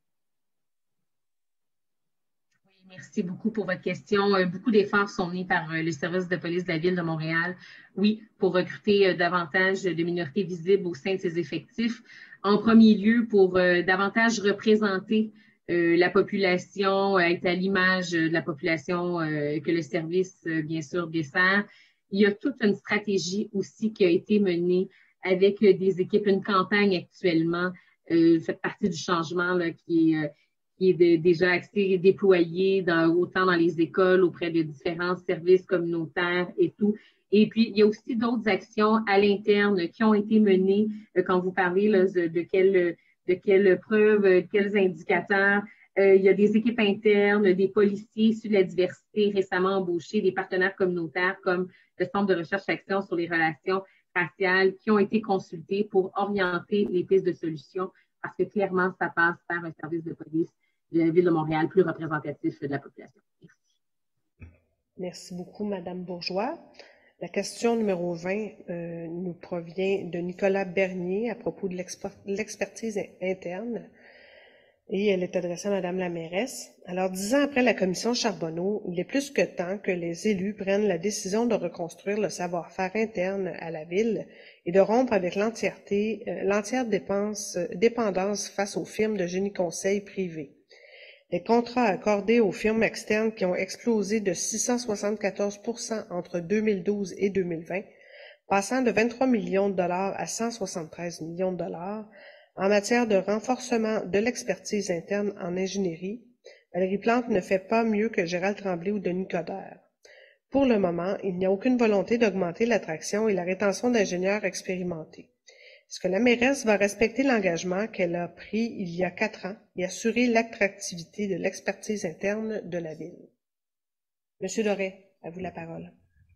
Merci beaucoup pour votre question. Euh, beaucoup d'efforts sont menés par euh, le service de police de la Ville de Montréal, oui, pour recruter euh, davantage de minorités visibles au sein de ses effectifs. En premier lieu, pour euh, davantage représenter euh, la population, euh, être à l'image de la population euh, que le service, euh, bien sûr, dessert. Il y a toute une stratégie aussi qui a été menée avec euh, des équipes, une campagne actuellement, euh, cette partie du changement là, qui est... Euh, qui est de, déjà assez déployé dans, autant dans les écoles, auprès de différents services communautaires et tout. Et puis, il y a aussi d'autres actions à l'interne qui ont été menées euh, quand vous parlez là, de, de quelles de quelles preuves, de quels indicateurs. Euh, il y a des équipes internes, des policiers issus de la diversité récemment embauchés, des partenaires communautaires comme le Centre de recherche-action sur les relations raciales qui ont été consultées pour orienter les pistes de solutions, parce que clairement, ça passe par un service de police de la Ville de Montréal plus représentatif de la population. Merci. Merci beaucoup, Madame Bourgeois. La question numéro vingt euh, nous provient de Nicolas Bernier à propos de l'expertise interne et elle est adressée à Madame la mairesse. Alors, dix ans après la commission Charbonneau, il est plus que temps que les élus prennent la décision de reconstruire le savoir-faire interne à la Ville et de rompre avec l'entièreté, euh, l'entière dépense, euh, dépendance face aux firmes de génie conseil privées. Les contrats accordés aux firmes externes qui ont explosé de six cent soixante-quatorze pour cent entre deux mille douze et deux mille vingt, passant de vingt-trois millions de dollars à cent soixante-treize millions de dollars en matière de renforcement de l'expertise interne en ingénierie. Valérie Plante ne fait pas mieux que Gérald Tremblay ou Denis Coderre. Pour le moment, il n'y a aucune volonté d'augmenter l'attraction et la rétention d'ingénieurs expérimentés. Est-ce que la mairesse va respecter l'engagement qu'elle a pris il y a quatre ans et assurer l'attractivité de l'expertise interne de la Ville? Monsieur Doré, à vous la parole.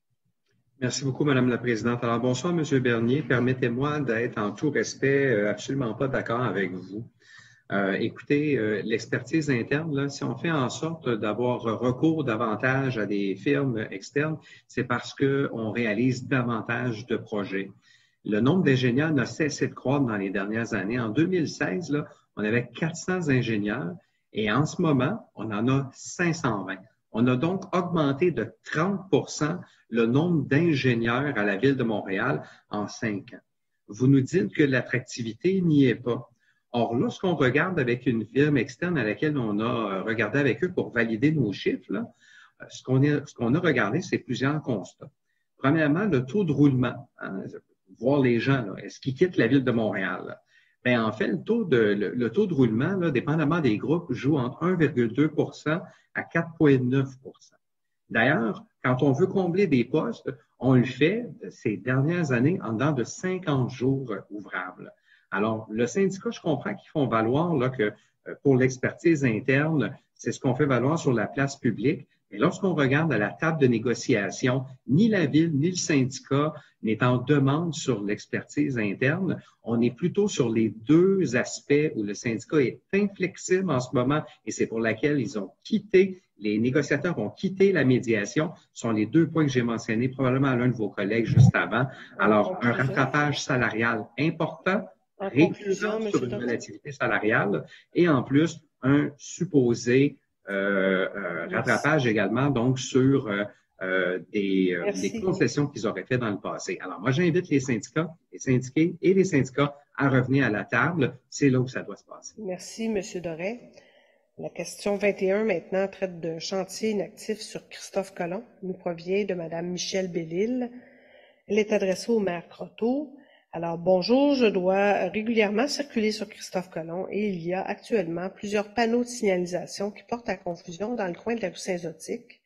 Merci beaucoup, Madame la Présidente. Alors, bonsoir, Monsieur Bernier. Permettez-moi d'être en tout respect euh, absolument pas d'accord avec vous. Euh, écoutez, euh, l'expertise interne, là, si on fait en sorte d'avoir recours davantage à des firmes externes, c'est parce qu'on réalise davantage de projets. Le nombre d'ingénieurs n'a cessé de croître dans les dernières années. En deux mille seize, là, on avait quatre cents ingénieurs et en ce moment, on en a cinq cent vingt. On a donc augmenté de trente pour cent le nombre d'ingénieurs à la Ville de Montréal en cinq ans. Vous nous dites que l'attractivité n'y est pas. Or, lorsqu'on regarde avec une firme externe à laquelle on a regardé avec eux pour valider nos chiffres, là, ce qu'on a, ce qu'on a regardé, c'est plusieurs constats. Premièrement, le taux de roulement. Hein, voir les gens, là, est-ce qu'ils quittent la Ville de Montréal? Bien, en fait, le taux de, le, le taux de roulement, là, dépendamment des groupes, joue entre un virgule deux pour cent à quatre virgule neuf pour cent. D'ailleurs, quand on veut combler des postes, on le fait ces dernières années en dedans de cinquante jours ouvrables. Alors, le syndicat, je comprends qu'ils font valoir là, que pour l'expertise interne, c'est ce qu'on fait valoir sur la place publique. Mais lorsqu'on regarde à la table de négociation, ni la Ville ni le syndicat n'est en demande sur l'expertise interne. On est plutôt sur les deux aspects où le syndicat est inflexible en ce moment et c'est pour laquelle ils ont quitté, les négociateurs ont quitté la médiation. Ce sont les deux points que j'ai mentionnés, probablement à l'un de vos collègues juste avant. Alors, un rattrapage salarial important, récurrent sur une relativité salariale et en plus, un supposé Euh, euh, rattrapage également, donc, sur euh, euh, des, euh, des concessions qu'ils auraient fait dans le passé. Alors, moi, j'invite les syndicats, les syndiqués et les syndicats à revenir à la table. C'est là où ça doit se passer. Merci, M. Doré. La question vingt et un, maintenant, traite d'un chantier inactif sur Christophe Colomb. Nous provient de Mme Michèle Bellil. Elle est adressée au maire Croteau. Alors, bonjour, je dois régulièrement circuler sur Christophe Colomb et il y a actuellement plusieurs panneaux de signalisation qui portent à confusion dans le coin de la rue Saint-Zotique.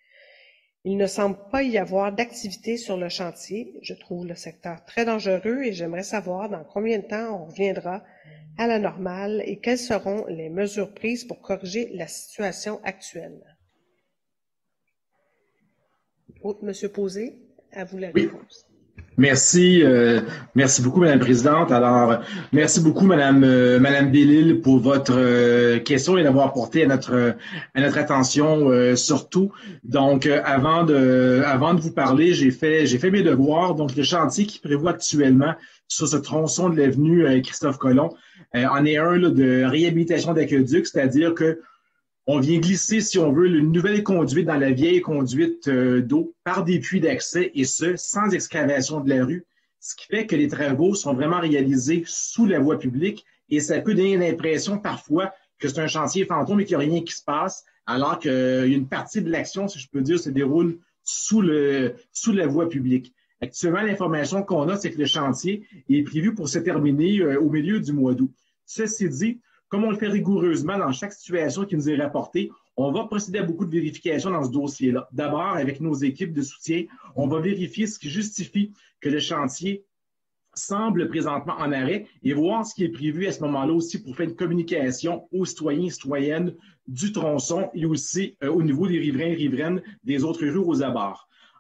Il ne semble pas y avoir d'activité sur le chantier. Je trouve le secteur très dangereux et j'aimerais savoir dans combien de temps on reviendra à la normale et quelles seront les mesures prises pour corriger la situation actuelle. Oh, Monsieur Posé, à vous la réponse. Oui. Merci, euh, merci beaucoup, Madame la Présidente. Alors, merci beaucoup, Madame, euh, Madame Bellil, pour votre euh, question et d'avoir porté à notre à notre attention euh, surtout. Donc, euh, avant de avant de vous parler, j'ai fait j'ai fait mes devoirs. Donc, le chantier qui prévoit actuellement sur ce tronçon de l'avenue euh, Christophe Colomb euh, en est un là, de réhabilitation d'aqueduc, c'est-à-dire que on vient glisser, si on veut, une nouvelle conduite dans la vieille conduite euh, d'eau par des puits d'accès, et ce, sans excavation de la rue, ce qui fait que les travaux sont vraiment réalisés sous la voie publique, et ça peut donner l'impression parfois que c'est un chantier fantôme et qu'il n'y a rien qui se passe, alors qu'une partie de l'action, si je peux dire, se déroule sous, le, sous la voie publique. Actuellement, l'information qu'on a, c'est que le chantier est prévu pour se terminer euh, au milieu du mois d'août. Ceci dit, comme on le fait rigoureusement dans chaque situation qui nous est rapportée, on va procéder à beaucoup de vérifications dans ce dossier-là. D'abord, avec nos équipes de soutien, on va vérifier ce qui justifie que le chantier semble présentement en arrêt et voir ce qui est prévu à ce moment-là aussi pour faire une communication aux citoyens et citoyennes du tronçon et aussi euh, au niveau des riverains et riveraines des autres rues aux abords.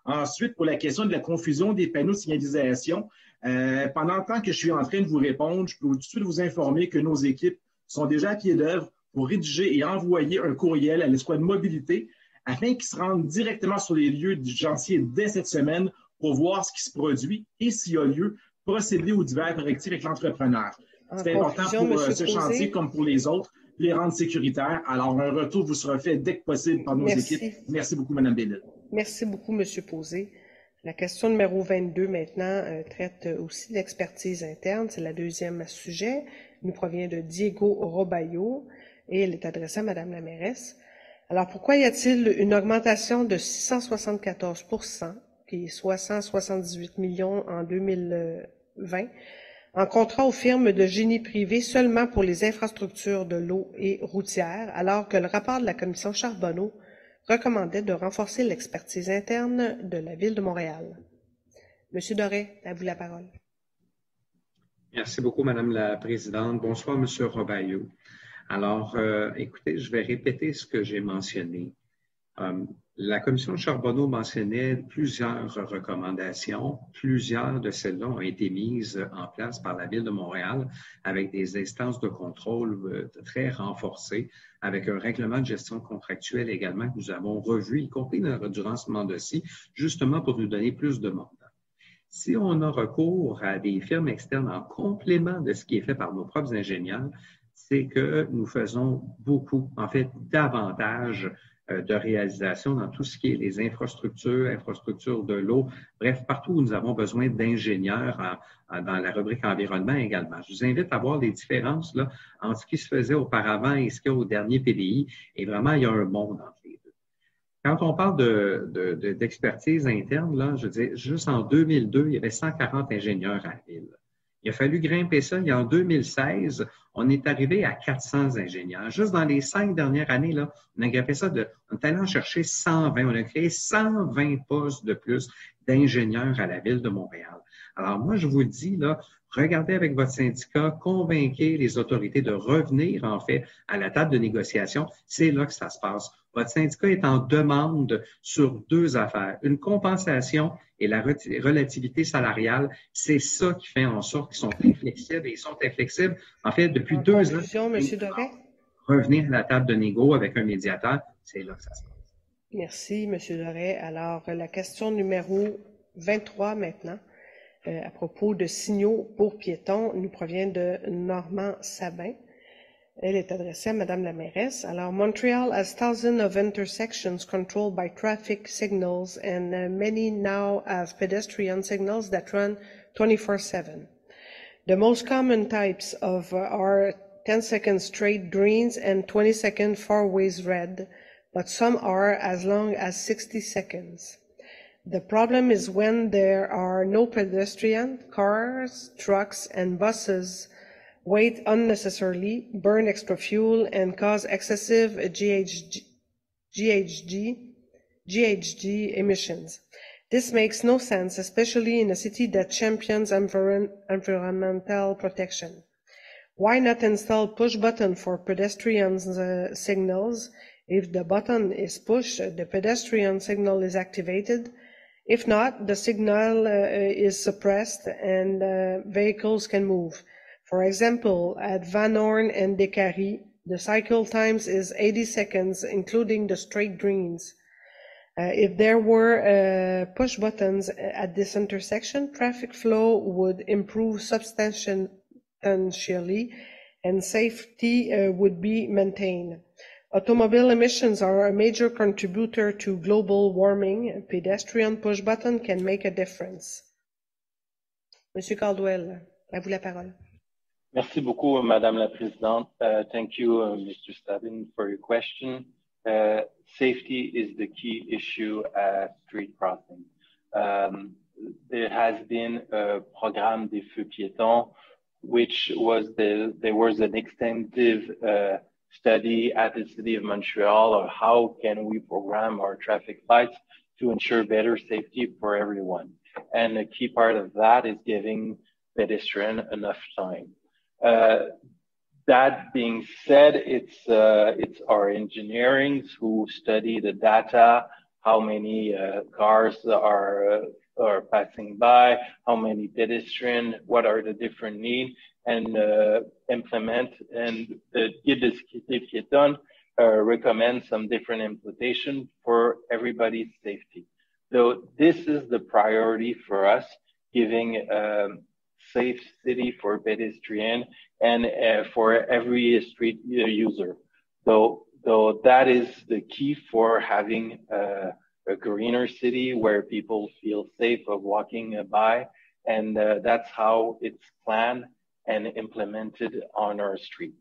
Ensuite, pour la question de la confusion des panneaux de signalisation, euh, pendant le temps que je suis en train de vous répondre, je peux tout de suite vous informer que nos équipes sont déjà à pied d'œuvre pour rédiger et envoyer un courriel à l'escouade mobilité afin qu'ils se rendent directement sur les lieux du chantier dès cette semaine pour voir ce qui se produit et, s'il y a lieu, procéder aux divers correctifs avec l'entrepreneur. C'est important pour euh, ce chantier comme pour les autres, les rendre sécuritaires. Alors, un retour vous sera fait dès que possible par nos Merci. équipes. Merci beaucoup, Mme Bellil. Merci beaucoup, M. Posé. La question numéro vingt-deux, maintenant, euh, traite aussi d'expertise interne. C'est la deuxième sujet. Elle nous provient de Diego Robayo et elle est adressée à Mme la mairesse. Alors, pourquoi y a-t-il une augmentation de six cent soixante-quatorze pour cent, qui est soit cent soixante-dix-huit millions en deux mille vingt, en contrat aux firmes de génie privé seulement pour les infrastructures de l'eau et routières, alors que le rapport de la commission Charbonneau recommandait de renforcer l'expertise interne de la Ville de Montréal? Monsieur Doré, à vous la parole. Merci beaucoup, Madame la Présidente. Bonsoir, Monsieur Robaillot. Alors, euh, écoutez, je vais répéter ce que j'ai mentionné. Euh, la commission Charbonneau mentionnait plusieurs recommandations. Plusieurs de celles-là ont été mises en place par la Ville de Montréal avec des instances de contrôle euh, très renforcées, avec un règlement de gestion contractuelle également que nous avons revu, y compris durant ce mandat-ci, justement pour nous donner plus de mandat. Si on a recours à des firmes externes en complément de ce qui est fait par nos propres ingénieurs, c'est que nous faisons beaucoup, en fait, davantage de réalisation dans tout ce qui est les infrastructures, infrastructures de l'eau, bref, partout où nous avons besoin d'ingénieurs en, en, dans la rubrique environnement également. Je vous invite à voir les différences là, entre ce qui se faisait auparavant et ce qu'il y a au dernier P D I, et vraiment, il y a un monde entre les deux. Quand on parle de, de, de, d'expertise interne, là, je veux dire, juste en deux mille deux, il y avait cent quarante ingénieurs à la Ville. Il a fallu grimper ça. Et en deux mille seize, on est arrivé à quatre cents ingénieurs. Juste dans les cinq dernières années, là, on a grimpé ça de, on est allé en chercher cent vingt. On a créé cent vingt postes de plus d'ingénieurs à la Ville de Montréal. Alors, moi, je vous dis, là, regardez avec votre syndicat, convainquez les autorités de revenir, en fait, à la table de négociation. C'est là que ça se passe. Votre syndicat est en demande sur deux affaires. Une compensation et la relativité salariale. C'est ça qui fait en sorte qu'ils sont inflexibles et ils sont inflexibles, en fait, depuis en deux ans. M. Doré. Revenir à la table de négo avec un médiateur, c'est là que ça se passe. Merci, M. Doré. Alors, la question numéro vingt-trois maintenant. Euh, à propos de signaux pour piétons, nous provient de Normand Sabin. Elle est adressée à Madame la mairesse. Alors, Montreal has thousands of intersections controlled by traffic signals and uh, many now have pedestrian signals that run twenty-four seven. The most common types of uh, are ten second straight greens and twenty second four ways red, but some are as long as sixty seconds. The problem is when there are no pedestrians, cars, trucks, and buses wait unnecessarily, burn extra fuel, and cause excessive G H G, G H G, G H G emissions. This makes no sense, especially in a city that champions environ environmental protection. Why not install push button for pedestrian uh, signals? If the button is pushed, the pedestrian signal is activated. If not, the signal uh, is suppressed and uh, vehicles can move. For example, at Van Horn and Descaries, the cycle times is eighty seconds, including the straight greens. Uh, if there were uh, push buttons at this intersection, traffic flow would improve substantially and safety uh, would be maintained. Automobile emissions are a major contributor to global warming. A pedestrian push button can make a difference. Monsieur Caldwell, à vous la parole. Merci beaucoup, Madame la Présidente. Uh, thank you, uh, Mister Stabin, for your question. Uh, safety is the key issue at street crossing. Um, there has been a programme des feux piétons, which was the, there was an extensive uh, study at the City of Montreal of how can we program our traffic lights to ensure better safety for everyone. And a key part of that is giving pedestrians enough time. Uh, that being said, it's, uh, it's our engineering who study the data, how many uh, cars are, uh, are passing by, how many pedestrians, what are the different needs, and uh, implement. And the Guide de sécurité piétonne uh, recommends some different implementation for everybody's safety. So this is the priority for us, giving um, safe city for pedestrian and uh, for every street user. So, so that is the key for having uh, a greener city where people feel safe of walking by. And uh, that's how it's planned and implemented on our streets.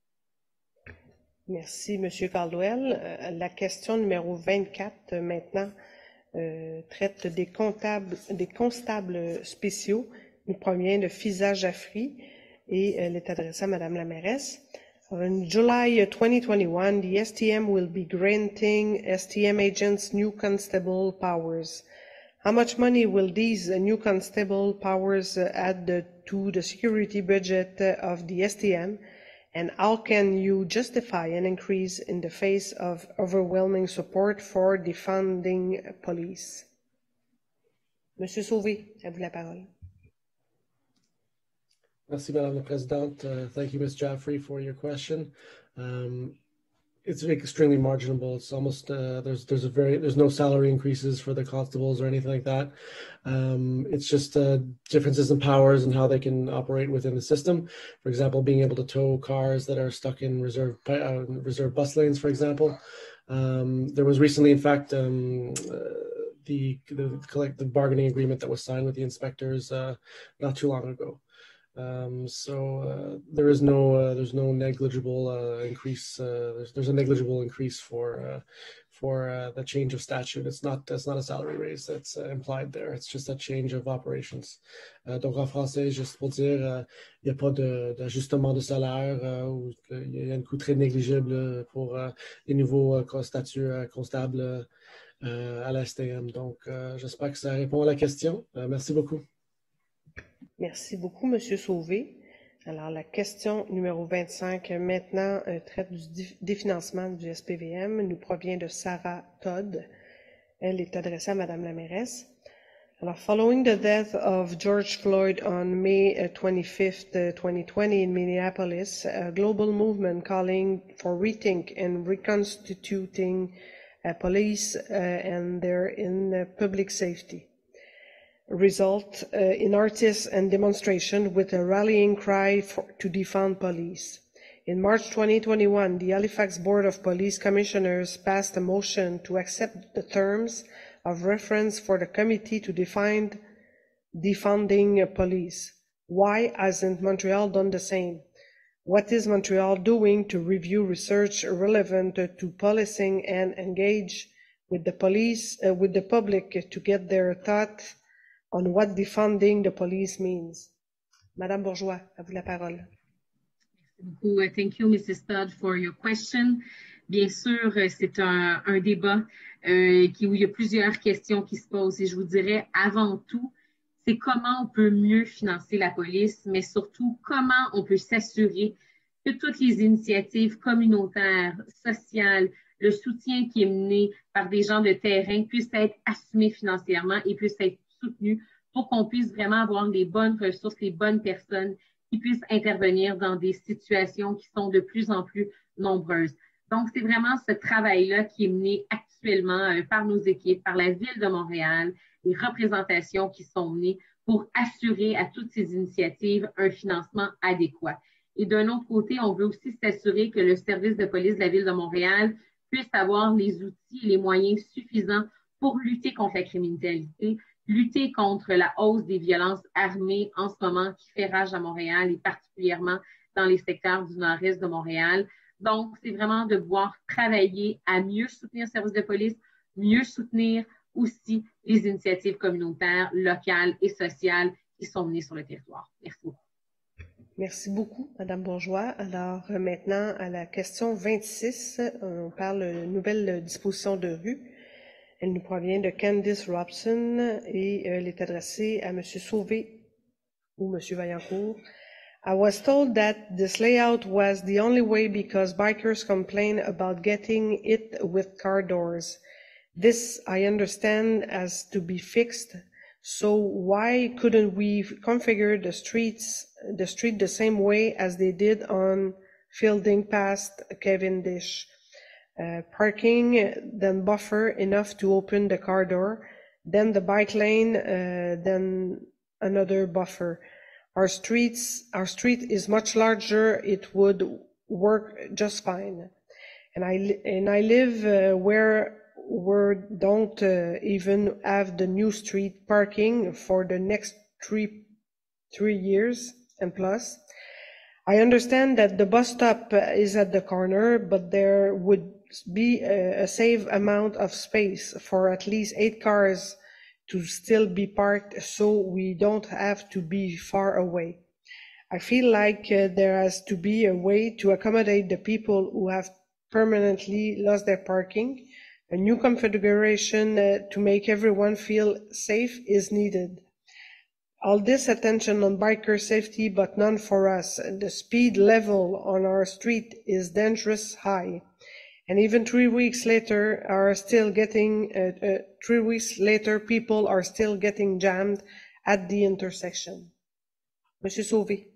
Merci, Monsieur Caldwell. Euh, la question numéro vingt-quatre, euh, maintenant, euh, traite des comptables, des constables spéciaux. Il provient de Fisa Jaffry et elle est adressée à Madame la mairesse. In July twenty twenty-one, the S T M will be granting S T M agents new constable powers. How much money will these uh, new constable powers uh, add uh, to the security budget uh, of the S T M? And how can you justify an increase in the face of overwhelming support for defunding police? Monsieur Sauvé, à vous la parole. Merci, Madame la Présidente. Uh, thank you, Miz Jaffry, for your question. Um, it's extremely marginable. It's almost uh, there's there's a very there's no salary increases for the constables or anything like that. Um, it's just uh, differences in powers and how they can operate within the system. For example, being able to tow cars that are stuck in reserve uh, reserve bus lanes, for example. Um, there was recently, in fact, um, uh, the the collective bargaining agreement that was signed with the inspectors uh, not too long ago. Um, so uh, there is no uh, there's no negligible uh, increase. Uh, there's, there's a negligible increase for uh, for uh, the change of statute. It's not it's not a salary raise that's uh, implied there. It's just a change of operations. Uh, donc en français, juste pour dire, il euh, n'y a pas d'ajustement de, de salaire. Euh, il y a un coût très négligible pour euh, les nouveaux euh, statuts euh, constables euh, à la S T M. Donc euh, j'espère que ça répond à la question. Euh, merci beaucoup. Merci beaucoup, Monsieur Sauvé. Alors, la question numéro vingt-cinq, maintenant, euh, traite du définancement du S P V M, nous provient de Sarah Todd. Elle est adressée à Madame la mairesse. Alors, following the death of George Floyd on May twenty-fifth, twenty twenty in Minneapolis, a global movement calling for rethink and reconstituting uh, police uh, and their in uh, public safety. Result uh, in artists and demonstration with a rallying cry for, to defund police. In March twenty twenty-one, the Halifax Board of Police Commissioners passed a motion to accept the terms of reference for the committee to define defunding police. Why hasn't Montreal done the same? What is Montreal doing to review research relevant to policing and engage with the police, uh, with the public to get their thoughts on what defunding the police means? Madame Bourgeois, à vous la parole. Thank you, Missus Todd, for your question. Bien sûr, c'est un, un débat euh, qui, où il y a plusieurs questions qui se posent et je vous dirais avant tout, c'est comment on peut mieux financer la police, mais surtout comment on peut s'assurer que toutes les initiatives communautaires, sociales, le soutien qui est mené par des gens de terrain puissent être assumés financièrement et puissent être soutenus pour qu'on puisse vraiment avoir les bonnes ressources, les bonnes personnes qui puissent intervenir dans des situations qui sont de plus en plus nombreuses. Donc, c'est vraiment ce travail-là qui est mené actuellement euh, par nos équipes, par la Ville de Montréal, les représentations qui sont menées pour assurer à toutes ces initiatives un financement adéquat. Et d'un autre côté, on veut aussi s'assurer que le service de police de la Ville de Montréal puisse avoir les outils et les moyens suffisants pour lutter contre la criminalité, lutter contre la hausse des violences armées en ce moment qui fait rage à Montréal et particulièrement dans les secteurs du nord-est de Montréal. Donc, c'est vraiment de pouvoir travailler à mieux soutenir le service de police, mieux soutenir aussi les initiatives communautaires, locales et sociales qui sont menées sur le territoire. Merci beaucoup. Merci beaucoup, Madame Bourgeois. Alors, euh, maintenant, à la question vingt-six, on parle de nouvelles dispositions de rue. Elle nous provient de Candice Robson et elle est adressée à Monsieur Sauvé ou Monsieur Vaillancourt. I was told that this layout was the only way because bikers complain about getting it with car doors. This I understand as to be fixed. So why couldn't we configure the streets, the street the same way as they did on Fielding past Cavendish? Uh, parking, then buffer enough to open the car door, then the bike lane, uh, then another buffer. Our streets, our street is much larger. It would work just fine. And I and I live uh, where we don't uh, even have the new street parking for the next three three years and plus. I understand that the bus stop is at the corner, but there would be a, a safe amount of space for at least eight cars to still be parked, so we don't have to be far away. I feel like uh, there has to be a way to accommodate the people who have permanently lost their parking. A new configuration uh, to make everyone feel safe is needed. All this attention on biker safety, but none for us. The speed level on our street is dangerous high. And even three weeks later are still getting, uh, uh, three weeks later, people are still getting jammed at the intersection. Monsieur Sauvé.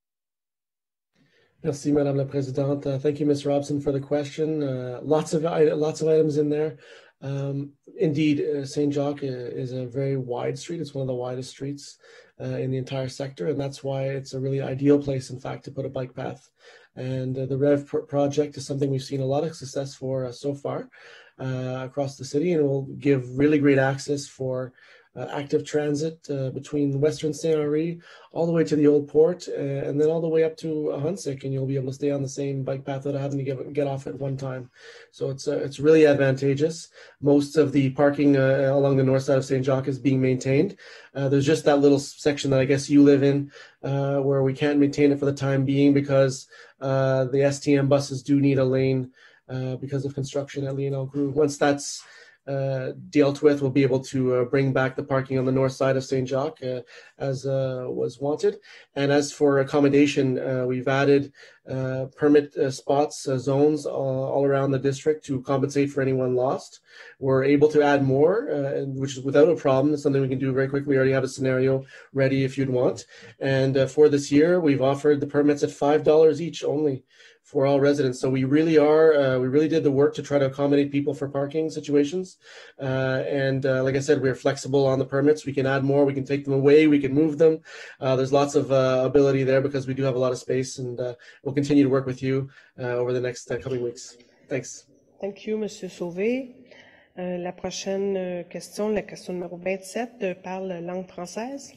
Merci, Madame la Présidente. Uh, thank you, Miz Robson, for the question. Uh, lots of lots of items in there. Um, indeed, uh, Saint Jacques is a very wide street. It's one of the widest streets uh, in the entire sector, and that's why it's a really ideal place, in fact, to put a bike path. And uh, the REV pr project is something we've seen a lot of success for uh, so far uh, across the city, and it will give really great access for uh, active transit uh, between Western Saint Henri all the way to the Old Port, uh, and then all the way up to uh, Huntsic, and you'll be able to stay on the same bike path without having to get, get off at one time. So it's uh, it's really advantageous. Most of the parking uh, along the north side of Saint Jacques is being maintained. Uh, there's just that little section that I guess you live in uh, where we can't maintain it for the time being because uh, the S T M buses do need a lane uh, because of construction at Lionel Groux. Once that's Uh, dealt with, we'll be able to uh, bring back the parking on the north side of Saint Jacques uh, as uh, was wanted. And as for accommodation, uh, we've added uh, permit uh, spots, uh, zones all, all around the district to compensate for anyone lost. We're able to add more, uh, which is without a problem. It's something we can do very quickly. We already have a scenario ready if you'd want. And uh, for this year, we've offered the permits at five dollars each only for all residents. So we really are, uh, we really did the work to try to accommodate people for parking situations. Uh, and uh, like I said, we're flexible on the permits. We can add more, we can take them away, we can move them. Uh, there's lots of uh, ability there because we do have a lot of space, and uh, we'll continue to work with you uh, over the next uh, coming weeks. Thanks. Thank you, Monsieur Sauvé. Euh, la prochaine question, la question numéro vingt-sept, parle langue française.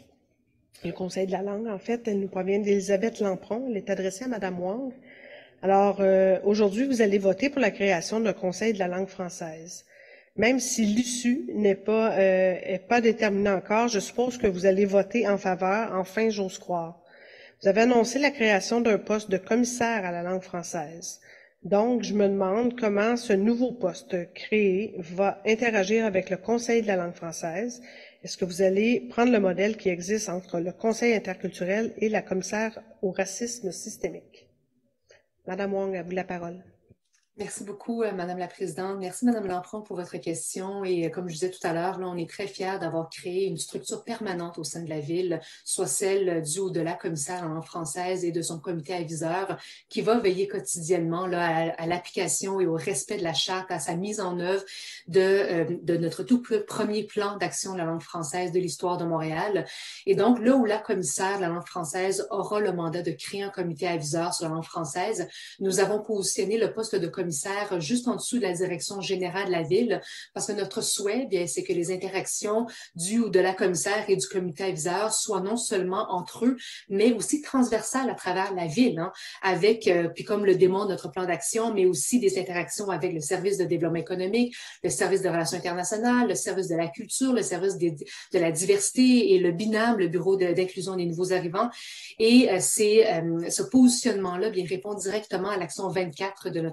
Le Conseil de la langue, en fait, elle nous provient d'Elisabeth Lampron. Elle est adressée à Madame Wong. Alors, euh, aujourd'hui, vous allez voter pour la création d'un Conseil de la langue française. Même si l'issue n'est pas, euh, est pas déterminée encore, je suppose que vous allez voter en faveur, enfin, j'ose croire. Vous avez annoncé la création d'un poste de commissaire à la langue française. Donc, je me demande comment ce nouveau poste créé va interagir avec le Conseil de la langue française. Est-ce que vous allez prendre le modèle qui existe entre le Conseil interculturel et la commissaire au racisme systémique? Madame Wong, à vous la parole. Merci beaucoup, euh, Madame la Présidente. Merci, Madame Lampron, pour votre question. Et euh, comme je disais tout à l'heure, là, on est très fiers d'avoir créé une structure permanente au sein de la Ville, soit celle du au-delà commissaire en langue française et de son comité aviseur, qui va veiller quotidiennement là, à, à l'application et au respect de la charte, à sa mise en œuvre de, euh, de notre tout premier plan d'action de la langue française de l'histoire de Montréal. Et donc, là où la commissaire de la langue française aura le mandat de créer un comité aviseur sur la langue française, nous avons positionné le poste de commissaire juste en dessous de la direction générale de la Ville, parce que notre souhait, bien, c'est que les interactions du ou de la commissaire et du comité aviseur soient non seulement entre eux, mais aussi transversales à travers la Ville, hein, avec, euh, puis comme le démontre notre plan d'action, mais aussi des interactions avec le service de développement économique, le service de relations internationales, le service de la culture, le service de, de la diversité et le BINAM, le Bureau d'inclusion des nouveaux arrivants. Et euh, c'est, euh, ce positionnement-là, bien, répond directement à l'action vingt-quatre de notre plan d'action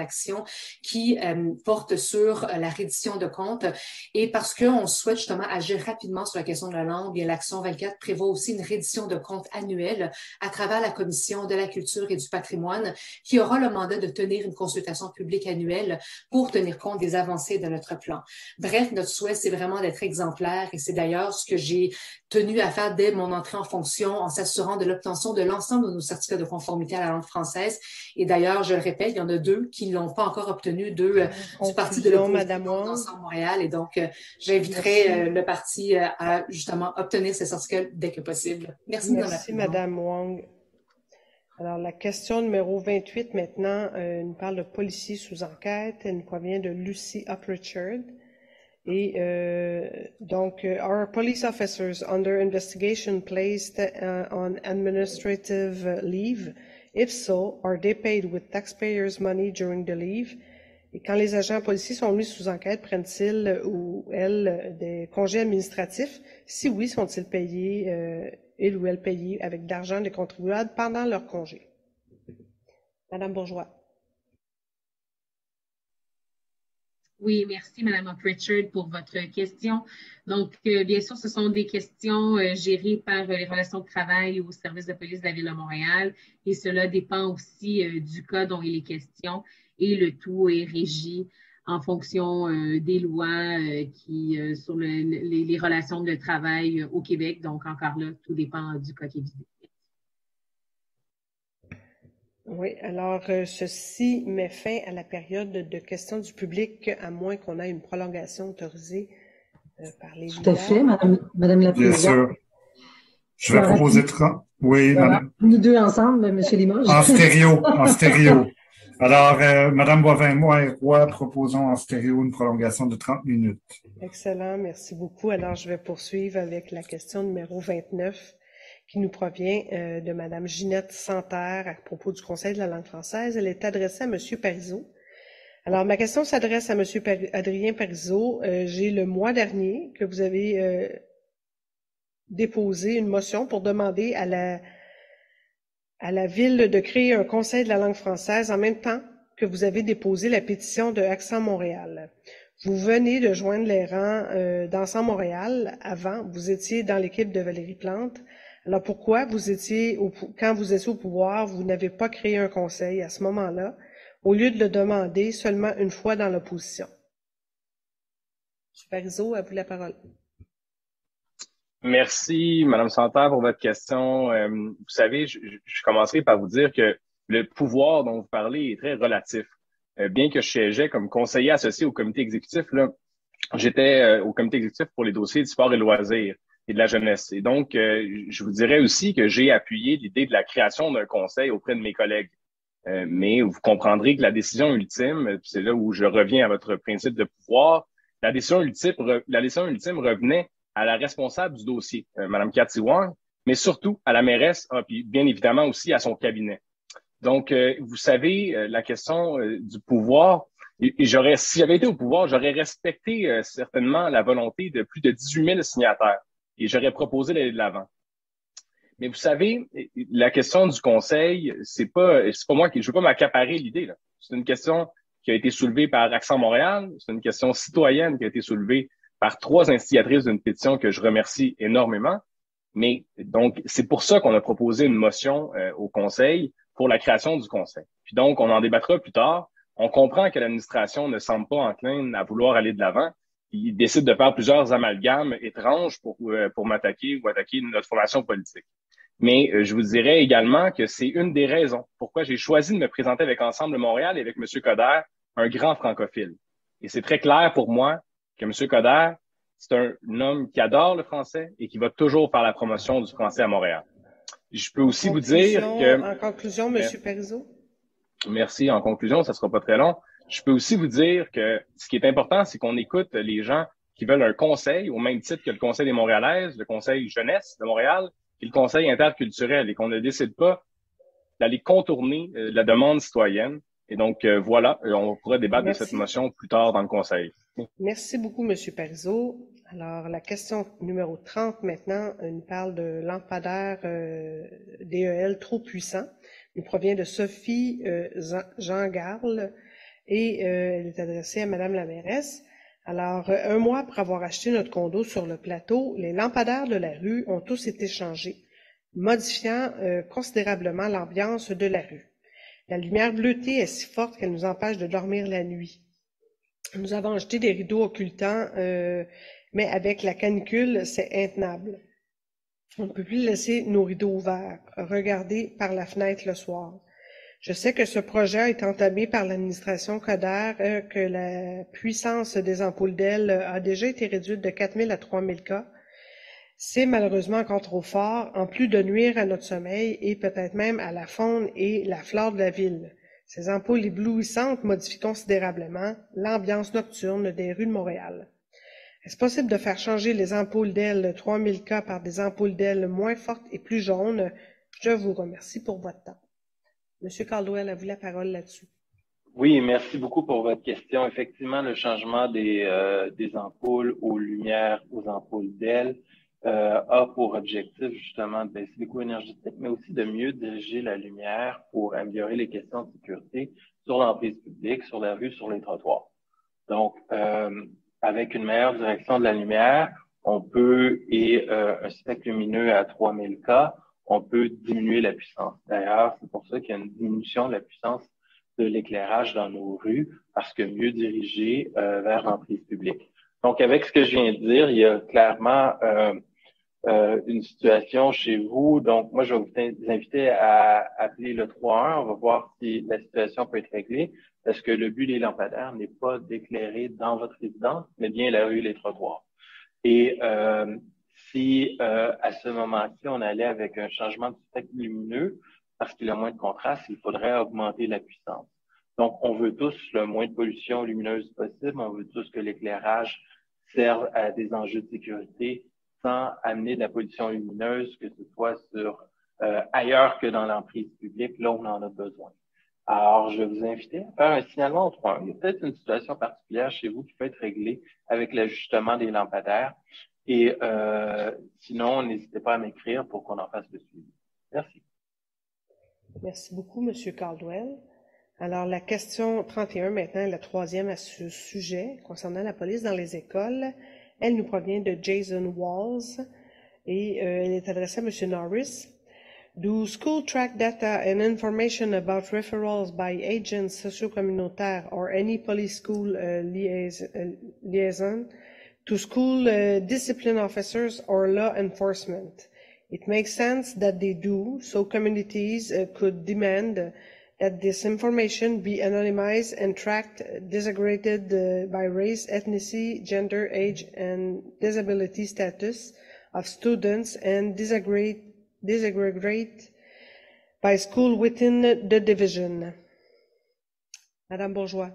action qui euh, porte sur euh, la reddition de comptes. Et parce qu'on souhaite justement agir rapidement sur la question de la langue, bien l'action vingt-quatre prévoit aussi une reddition de comptes annuelle à travers la Commission de la culture et du patrimoine qui aura le mandat de tenir une consultation publique annuelle pour tenir compte des avancées de notre plan. Bref, notre souhait, c'est vraiment d'être exemplaire et c'est d'ailleurs ce que j'ai tenu à faire dès mon entrée en fonction en s'assurant de l'obtention de l'ensemble de nos certificats de conformité à la langue française. Et d'ailleurs, je le répète, il y en a deux qui ne l'ont pas encore obtenu, deux euh, du Parti de l'opposition d'Ensemble Montréal. Et donc, euh, j'inviterai euh, le parti euh, à justement obtenir ces certificats dès que possible. Merci, Merci, Madame Wong. Alors, la question numéro vingt-huit, maintenant, euh, nous parle de policiers sous enquête. Elle nous provient de Lucy Uprichard. Et euh, donc, uh, are police officers under investigation placed uh, on administrative leave? If so, are they paid with taxpayers' money during the leave? Et quand les agents policiers sont mis sous enquête, prennent-ils euh, ou elles euh, des congés administratifs? Si oui, sont-ils payés, euh, ils ou elles payés avec d'argent des contribuables pendant leur congé? Madame Bourgeois. Oui, merci, Madame Pritchard, pour votre question. Donc, euh, bien sûr, ce sont des questions euh, gérées par euh, les relations de travail au service de police de la Ville de Montréal et cela dépend aussi euh, du cas dont il est question et le tout est régi en fonction euh, des lois euh, qui euh, sur le, les, les relations de travail euh, au Québec. Donc, encore là, tout dépend du cas qui est visé. Oui, alors euh, ceci met fin à la période de questions du public, à moins qu'on ait une prolongation autorisée euh, par les Tout à fait, Madame, Madame la Bien Présidente. sûr. Je vais proposer trente. Oui, Voilà. Madame. Nous deux ensemble, Monsieur Limoges. En stéréo, en stéréo. Alors, euh, Madame Boivin-Moi et Roy, proposons en stéréo une prolongation de trente minutes. Excellent, merci beaucoup. Alors, je vais poursuivre avec la question numéro vingt-neuf. Qui nous provient euh, de Madame Ginette Santerre à propos du Conseil de la langue française. Elle est adressée à Monsieur Parizeau. Alors, ma question s'adresse à Monsieur Par- Adrien Parizeau. Euh, j'ai le mois dernier que vous avez euh, déposé une motion pour demander à la, à la Ville de créer un Conseil de la langue française en même temps que vous avez déposé la pétition de Accent Montréal. Vous venez de joindre les rangs euh, d'Ensemble Montréal. Avant, vous étiez dans l'équipe de Valérie Plante. Alors pourquoi vous étiez au, quand vous étiez au pouvoir, vous n'avez pas créé un conseil à ce moment-là, au lieu de le demander seulement une fois dans l'opposition? M. Parizeau, à vous la parole. Merci, Madame Santerre, pour votre question. Euh, vous savez, je, je commencerai par vous dire que le pouvoir dont vous parlez est très relatif. Euh, bien que je siégeais comme conseiller associé au comité exécutif, là, j'étais euh, au comité exécutif pour les dossiers du sport et loisirs et de la jeunesse. Et donc, euh, je vous dirais aussi que j'ai appuyé l'idée de la création d'un conseil auprès de mes collègues. Euh, mais vous comprendrez que la décision ultime, c'est là où je reviens à votre principe de pouvoir, la décision ultime, la décision ultime revenait à la responsable du dossier, euh, Mme Cathy Wong, mais surtout à la mairesse, ah, puis bien évidemment aussi à son cabinet. Donc, euh, vous savez, euh, la question euh, du pouvoir, et, et j'aurais, si j'avais été au pouvoir, j'aurais respecté euh, certainement la volonté de plus de dix-huit mille signataires. Et j'aurais proposé d'aller de l'avant. Mais vous savez, la question du conseil, c'est pas, c'est pas moi qui, je veux pas m'accaparer l'idée, là. C'est une question qui a été soulevée par Accent Montréal. C'est une question citoyenne qui a été soulevée par trois instigatrices d'une pétition que je remercie énormément. Mais donc, c'est pour ça qu'on a proposé une motion euh, au conseil pour la création du conseil. Puis donc, on en débattra plus tard. On comprend que l'administration ne semble pas encline à vouloir aller de l'avant. Ils décident de faire plusieurs amalgames étranges pour, euh, pour m'attaquer ou attaquer notre formation politique. Mais euh, je vous dirais également que c'est une des raisons pourquoi j'ai choisi de me présenter avec Ensemble Montréal et avec M. Coderre, un grand francophile. Et c'est très clair pour moi que M. Coderre, c'est un homme qui adore le français et qui va toujours faire la promotion du français à Montréal. Je peux aussi vous dire que... En conclusion, M. Parizeau. Merci. En conclusion, ça sera pas très long. Je peux aussi vous dire que ce qui est important, c'est qu'on écoute les gens qui veulent un conseil, au même titre que le Conseil des Montréalaises, le Conseil jeunesse de Montréal et le Conseil interculturel, et qu'on ne décide pas d'aller contourner euh, la demande citoyenne. Et donc, euh, voilà, on pourra débattre Merci. de cette motion plus tard dans le Conseil. Merci beaucoup, M. Parizeau. Alors, la question numéro trente maintenant, nous parle de lampadaire euh, D E L trop puissant. Il provient de Sophie euh, Jean Garle. et euh, elle est adressée à Madame la mairesse. Alors, euh, un mois après avoir acheté notre condo sur le plateau, les lampadaires de la rue ont tous été changés, modifiant euh, considérablement l'ambiance de la rue. La lumière bleutée est si forte qu'elle nous empêche de dormir la nuit. Nous avons acheté des rideaux occultants, euh, mais avec la canicule, c'est intenable. On ne peut plus laisser nos rideaux ouverts, regarder par la fenêtre le soir. Je sais que ce projet a été entamé par l'administration Coder, euh, que la puissance des ampoules d'A L a déjà été réduite de quatre mille à trois mille cas. C'est malheureusement encore trop fort, en plus de nuire à notre sommeil et peut-être même à la faune et la flore de la ville. Ces ampoules éblouissantes modifient considérablement l'ambiance nocturne des rues de Montréal. Est-ce possible de faire changer les ampoules d'A L trois mille cas par des ampoules d'A L moins fortes et plus jaunes? Je vous remercie pour votre temps. Monsieur Caldwell, à vous la parole là-dessus. Oui, merci beaucoup pour votre question. Effectivement, le changement des, euh, des ampoules aux lumières aux ampoules d'A L euh, a pour objectif justement de baisser les coûts énergétiques, mais aussi de mieux diriger la lumière pour améliorer les questions de sécurité sur l'emprise publique, sur la rue, sur les trottoirs. Donc, euh, avec une meilleure direction de la lumière, on peut, et euh, un spectre lumineux à trois mille cas, on peut diminuer la puissance. D'ailleurs, c'est pour ça qu'il y a une diminution de la puissance de l'éclairage dans nos rues, parce que mieux dirigé euh, vers l'emprise publique. Donc, avec ce que je viens de dire, il y a clairement euh, euh, une situation chez vous. Donc, moi, je vais vous inviter à appeler le trois un. On va voir si la situation peut être réglée, parce que le but des lampadaires n'est pas d'éclairer dans votre résidence, mais bien la rue et les trottoirs. Et euh, si euh, à ce moment-ci, on allait avec un changement de spectre lumineux, parce qu'il a moins de contraste, il faudrait augmenter la puissance. Donc, on veut tous le moins de pollution lumineuse possible, on veut tous que l'éclairage serve à des enjeux de sécurité sans amener de la pollution lumineuse, que ce soit sur euh, ailleurs que dans l'emprise publique, là où on en a besoin. Alors, je vais vous inviter à faire un signalement au trois un. Il y a peut-être une situation particulière chez vous qui peut être réglée avec l'ajustement des lampadaires. Et euh, sinon, n'hésitez pas à m'écrire pour qu'on en fasse le suivi. Merci. Merci beaucoup, Monsieur Caldwell. Alors, la question trente et un maintenant est la troisième à ce sujet concernant la police dans les écoles. Elle nous provient de Jason Walls et euh, elle est adressée à Monsieur Norris. Do school track data and information about referrals by agents socio-communautaires or any police school uh, liaison, uh, liaison to school uh, discipline officers or law enforcement? It makes sense that they do, so communities uh, could demand uh, that this information be anonymized and tracked, disaggregated uh, by race, ethnicity, gender, age, and disability status of students, and disaggregate, disaggregate by school within the division. Madame Bourgeois.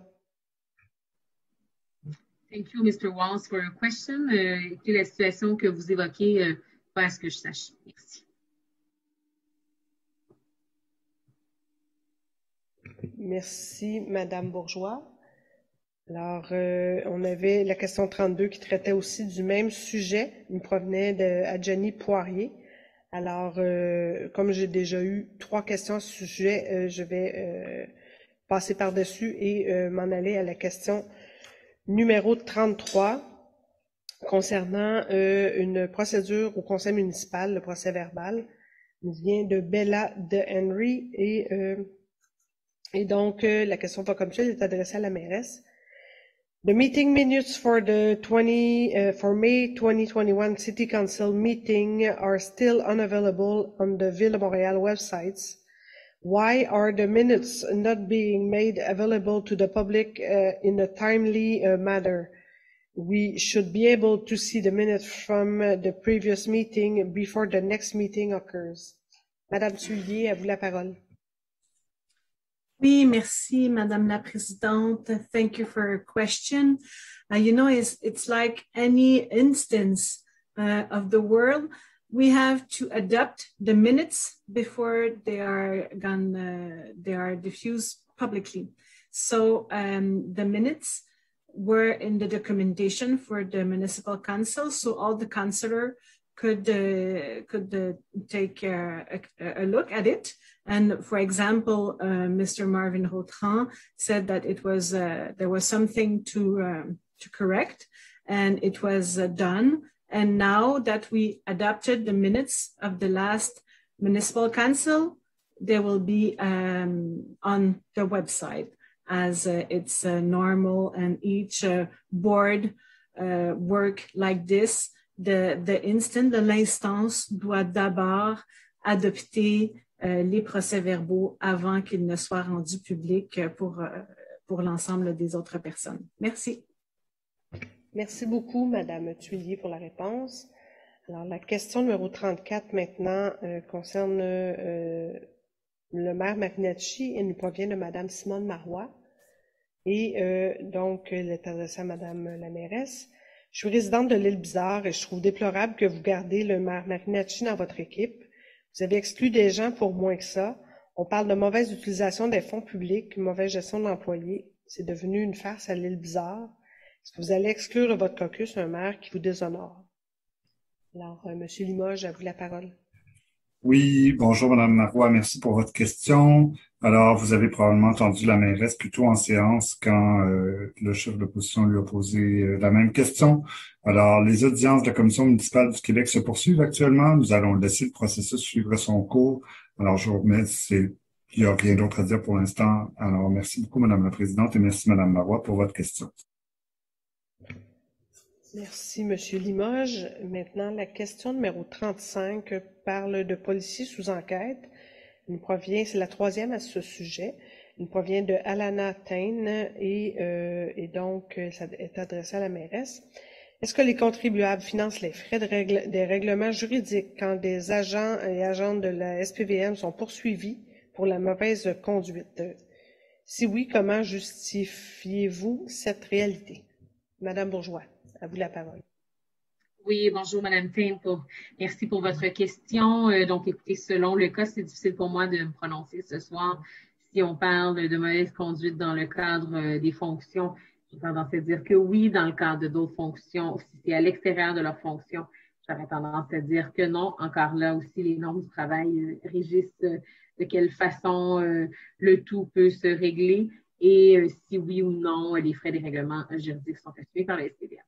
Thank you, Mister Walls, for your question. Euh, et la situation que vous évoquez, euh, pas à ce que je sache. Merci. Merci, Madame Bourgeois. Alors, euh, on avait la question trente-deux qui traitait aussi du même sujet. Il provenait de Adjani Poirier. Alors, euh, comme j'ai déjà eu trois questions à ce sujet, euh, je vais euh, passer par-dessus et euh, m'en aller à la question numéro trente-trois concernant euh, une procédure au conseil municipal, le procès verbal. Il vient de Bella de Henry et, euh, et donc euh, la question va comme suit, elle est adressée à la mairesse. The meeting minutes for the twenty uh, for May twenty twenty-one City Council meeting are still unavailable on the Ville de Montréal websites. Why are the minutes not being made available to the public uh, in a timely uh, manner? We should be able to see the minutes from uh, the previous meeting before the next meeting occurs. Madame Thuillier, à vous la parole. Oui, merci, Madame la Présidente. Thank you for your question. Uh, you know, it's, it's like any instance uh, of the world. We have to adopt the minutes before they are gone, uh, they are diffused publicly. So um, the minutes were in the documentation for the municipal council. So all the councillors could uh, could uh, take uh, a, a look at it. And for example, uh, Mister Marvin Rautran said that it was uh, there was something to um, to correct, and it was uh, done. And now that we adopted the minutes of the last municipal council, they will be um, on the website as uh, it's uh, normal, and each uh, board uh, work like this. The, the instant, de l'instance doit d'abord adopter euh, les procès-verbaux avant qu'ils ne soient rendus publics pour, euh, pour l'ensemble des autres personnes. Merci. Merci beaucoup, Madame Thuillier, pour la réponse. Alors, la question numéro trente-quatre maintenant euh, concerne euh, le maire Marinacci et nous provient de Madame Simone Marois. Et euh, donc, elle est adressée à Madame la mairesse. Je suis résidente de l'île Bizarre et je trouve déplorable que vous gardez le maire Marinacci dans votre équipe. Vous avez exclu des gens pour moins que ça. On parle de mauvaise utilisation des fonds publics, mauvaise gestion de l'employé. C'est devenu une farce à l'île Bizarre. Est-ce que vous allez exclure de votre caucus un maire qui vous déshonore? Alors, euh, Monsieur Limoges, à vous la parole. Oui, bonjour Madame Marois, merci pour votre question. Alors, vous avez probablement entendu la mairesse plus tôt en séance quand euh, le chef de l'opposition lui a posé euh, la même question. Alors, les audiences de la Commission municipale du Québec se poursuivent actuellement. Nous allons laisser le processus suivre son cours. Alors, je vous remercie. Il n'y a rien d'autre à dire pour l'instant. Alors, merci beaucoup Madame la Présidente et merci Madame Marois pour votre question. Merci, Monsieur Limoges. Maintenant, la question numéro trente-cinq parle de policiers sous enquête. Elle provient, c'est la troisième à ce sujet. Elle provient de Alana Tain et, euh, et donc, ça est adressé à la mairesse. Est-ce que les contribuables financent les frais de règle, des règlements juridiques quand des agents et agentes de la S P V M sont poursuivis pour la mauvaise conduite? Si oui, comment justifiez-vous cette réalité? Madame Bourgeois. À vous la parole. Oui, bonjour Madame Tain. Pour, merci pour votre question. Euh, donc, écoutez, selon le cas, c'est difficile pour moi de me prononcer ce soir. Si on parle de mauvaise conduite dans le cadre euh, des fonctions, j'ai tendance à dire que oui, dans le cadre d'autres fonctions, si c'est à l'extérieur de leurs fonctions, j'aurais tendance à dire que non. Encore là aussi, les normes du travail euh, régissent euh, de quelle façon euh, le tout peut se régler et euh, si oui ou non, les frais des règlements juridiques sont assumés par la S P V M.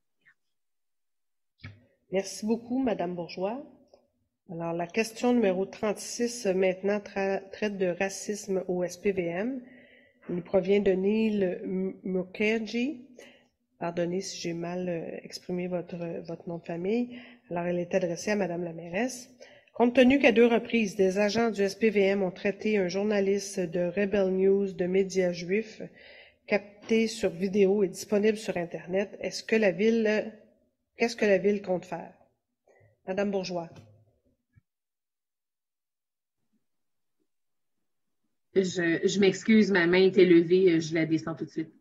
Merci beaucoup, Madame Bourgeois. Alors, la question numéro trente-six, maintenant, tra traite de racisme au S P V M. Il provient de Neil Mukherjee. Pardonnez si j'ai mal exprimé votre, votre nom de famille. Alors, elle est adressée à Madame la mairesse. Compte tenu qu'à deux reprises, des agents du S P V M ont traité un journaliste de Rebel News de médias juifs capté sur vidéo et disponible sur Internet, est-ce que la ville... Qu'est-ce que la Ville compte faire? Madame Bourgeois. Je, je m'excuse, ma main était levée, je la descends tout de suite.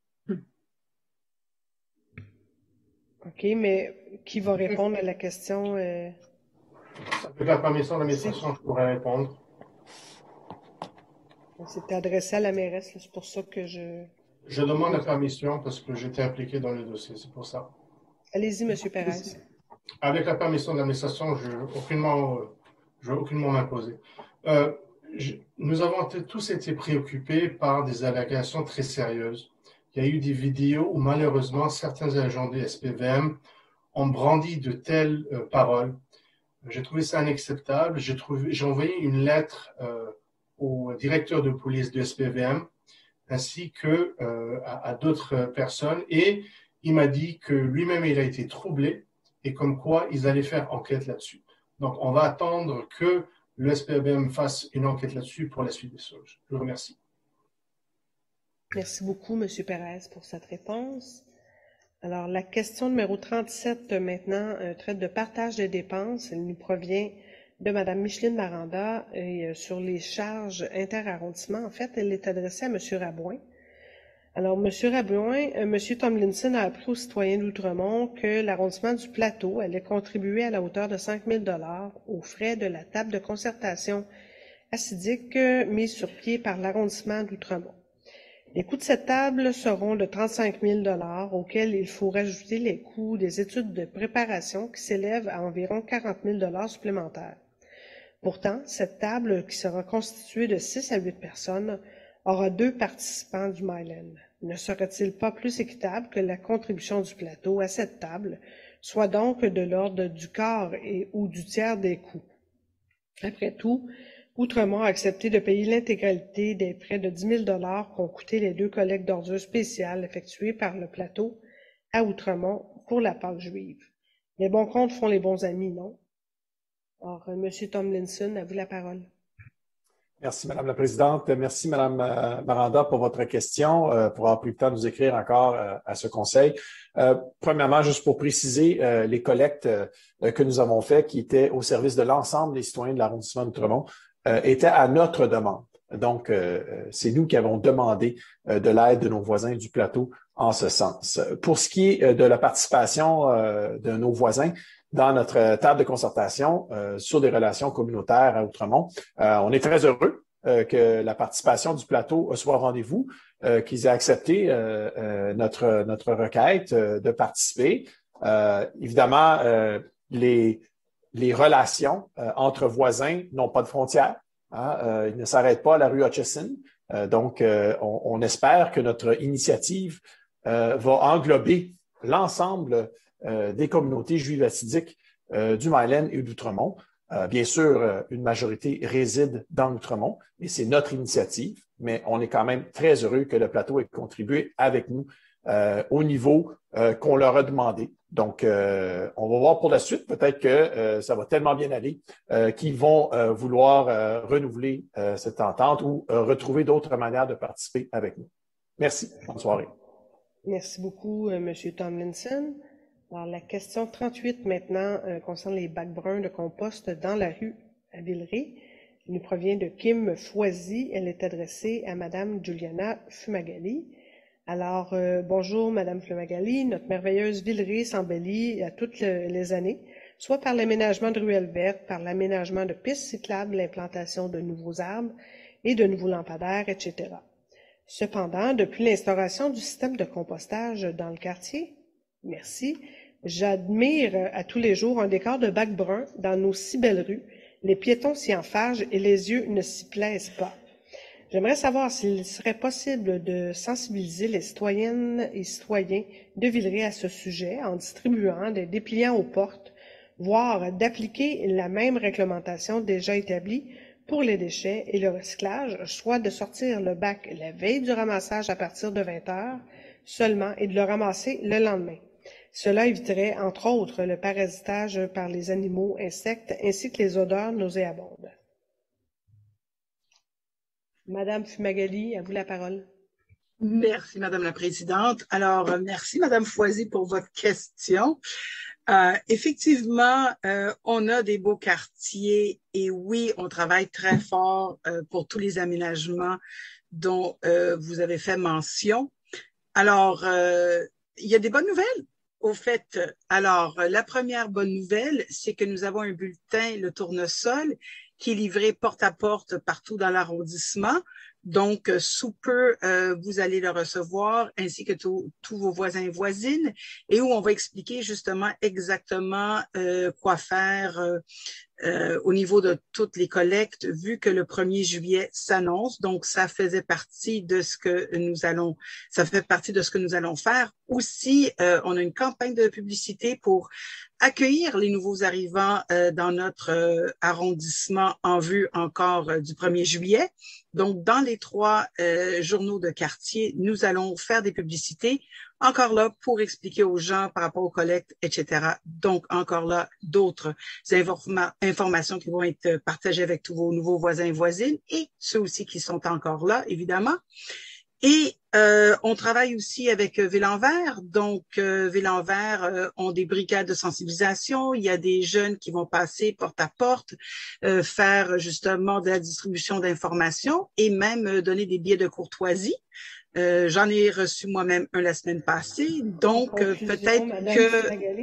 OK, mais qui va répondre à la question? Euh... Avec la permission de l'administration, je pourrais répondre. C'était adressé à la mairesse, c'est pour ça que je... Je demande la permission parce que j'étais impliqué dans le dossier, c'est pour ça. Allez-y, M. Perez. Avec la permission de l'administration, je ne veux aucunement, je veux aucunement m'imposer. Euh, je, nous avons tous été préoccupés par des allégations très sérieuses. Il y a eu des vidéos où malheureusement certains agents des S P V M ont brandi de telles euh, paroles. J'ai trouvé ça inacceptable. J'ai trouvé, j'ai envoyé une lettre euh, au directeur de police de S P V M ainsi que euh, à, à d'autres personnes et il m'a dit que lui-même, il a été troublé et comme quoi ils allaient faire enquête là-dessus. Donc, on va attendre que le S P V M fasse une enquête là-dessus pour la suite des choses. Je vous remercie. Merci beaucoup, M. Perez, pour cette réponse. Alors, la question numéro trente-sept, maintenant, euh, traite de partage des dépenses. Elle nous provient de Mme Micheline Maranda et euh, sur les charges inter-arrondissements. En fait, elle est adressée à M. Rabouin. Alors, M. Rabouin, euh, M. Tomlinson a appris aux citoyens d'Outremont que l'arrondissement du Plateau allait contribuer à la hauteur de cinq mille dollars aux frais de la table de concertation acidique euh, mise sur pied par l'arrondissement d'Outremont. Les coûts de cette table seront de trente-cinq mille dollars, auxquels il faut rajouter les coûts des études de préparation qui s'élèvent à environ quarante mille dollars supplémentaires. Pourtant, cette table, qui sera constituée de six à huit personnes, aura deux participants du Mylan. Ne serait-il pas plus équitable que la contribution du plateau à cette table soit donc de l'ordre du quart et ou du tiers des coûts? Après tout, Outremont a accepté de payer l'intégralité des près de dix mille dollars qu'ont coûté les deux collectes d'ordures spéciales effectuées par le plateau à Outremont pour la Pâque juive. Les bons comptes font les bons amis, non? Alors, euh, M. Tomlinson, à vous la parole. Merci, Madame la Présidente. Merci, Madame Maranda, pour votre question, euh, pour avoir pris le temps de nous écrire encore euh, à ce Conseil. Euh, premièrement, juste pour préciser, euh, les collectes euh, que nous avons faites, qui étaient au service de l'ensemble des citoyens de l'arrondissement d'Outremont, euh, étaient à notre demande. Donc, euh, c'est nous qui avons demandé euh, de l'aide de nos voisins du plateau en ce sens. Pour ce qui est de la participation euh, de nos voisins, dans notre table de concertation euh, sur des relations communautaires à Outremont. Euh, on est très heureux euh, que la participation du plateau soit au rendez-vous, euh, qu'ils aient accepté euh, euh, notre, notre requête euh, de participer. Euh, évidemment, euh, les, les relations euh, entre voisins n'ont pas de frontières. Hein, euh, ils ne s'arrêtent pas à la rue Hutchison. Euh, donc, euh, on, on espère que notre initiative euh, va englober l'ensemble Euh, des communautés juives hassidiques euh, du Mylan et d'Outremont. Euh, bien sûr, euh, une majorité réside dans Outremont et c'est notre initiative, mais on est quand même très heureux que le plateau ait contribué avec nous euh, au niveau euh, qu'on leur a demandé. Donc, euh, on va voir pour la suite, peut-être que euh, ça va tellement bien aller euh, qu'ils vont euh, vouloir euh, renouveler euh, cette entente ou euh, retrouver d'autres manières de participer avec nous. Merci. Bonne soirée. Merci beaucoup, euh, M. Tomlinson. Alors, la question trente-huit maintenant euh, concerne les bacs bruns de compost dans la rue à Villeray. Elle nous provient de Kim Foisy. Elle est adressée à Madame Juliana Fumagalli. Alors, euh, bonjour Madame Fumagalli. Notre merveilleuse Villeray s'embellit à toutes le, les années, soit par l'aménagement de ruelles vertes, par l'aménagement de pistes cyclables, l'implantation de nouveaux arbres et de nouveaux lampadaires, et cetera. Cependant, depuis l'instauration du système de compostage dans le quartier, merci. J'admire à tous les jours un décor de bacs bruns dans nos si belles rues. Les piétons s'y enfargent et les yeux ne s'y plaisent pas. J'aimerais savoir s'il serait possible de sensibiliser les citoyennes et citoyens de Villeray à ce sujet en distribuant des dépliants aux portes, voire d'appliquer la même réglementation déjà établie pour les déchets et le recyclage, soit de sortir le bac la veille du ramassage à partir de vingt heures seulement et de le ramasser le lendemain. Cela éviterait, entre autres, le parasitage par les animaux, insectes, ainsi que les odeurs nauséabondes. Madame Fumagalli, à vous la parole. Merci, Madame la Présidente. Alors, merci, Madame Foisy, pour votre question. Euh, effectivement, euh, on a des beaux quartiers et oui, on travaille très fort euh, pour tous les aménagements dont euh, vous avez fait mention. Alors, euh, il y a des bonnes nouvelles. Au fait, alors, la première bonne nouvelle, c'est que nous avons un bulletin, le Tournesol, qui est livré porte à porte partout dans l'arrondissement. Donc, sous peu, euh, vous allez le recevoir, ainsi que tous vos voisins et voisines, et où on va expliquer justement exactement euh, quoi faire euh, euh, au niveau de toutes les collectes, vu que le premier juillet s'annonce. Donc, ça faisait partie de ce que nous allons, ça fait partie de ce que nous allons faire. Aussi, euh, on a une campagne de publicité pour accueillir les nouveaux arrivants euh, dans notre euh, arrondissement en vue encore euh, du premier juillet. Donc, dans les trois euh, journaux de quartier, nous allons faire des publicités, encore là, pour expliquer aux gens par rapport aux collectes, et cetera. Donc, encore là, d'autres informa- informations qui vont être partagées avec tous vos nouveaux voisins et voisines et ceux aussi qui sont encore là, évidemment. Et euh, on travaille aussi avec euh, Ville-en-Vert. Donc, euh, Ville-en-Vert euh, ont des brigades de sensibilisation. Il y a des jeunes qui vont passer porte à porte, euh, faire justement de la distribution d'informations et même euh, donner des billets de courtoisie. Euh, j'en ai reçu moi-même un la semaine passée. Donc, euh, peut-être que...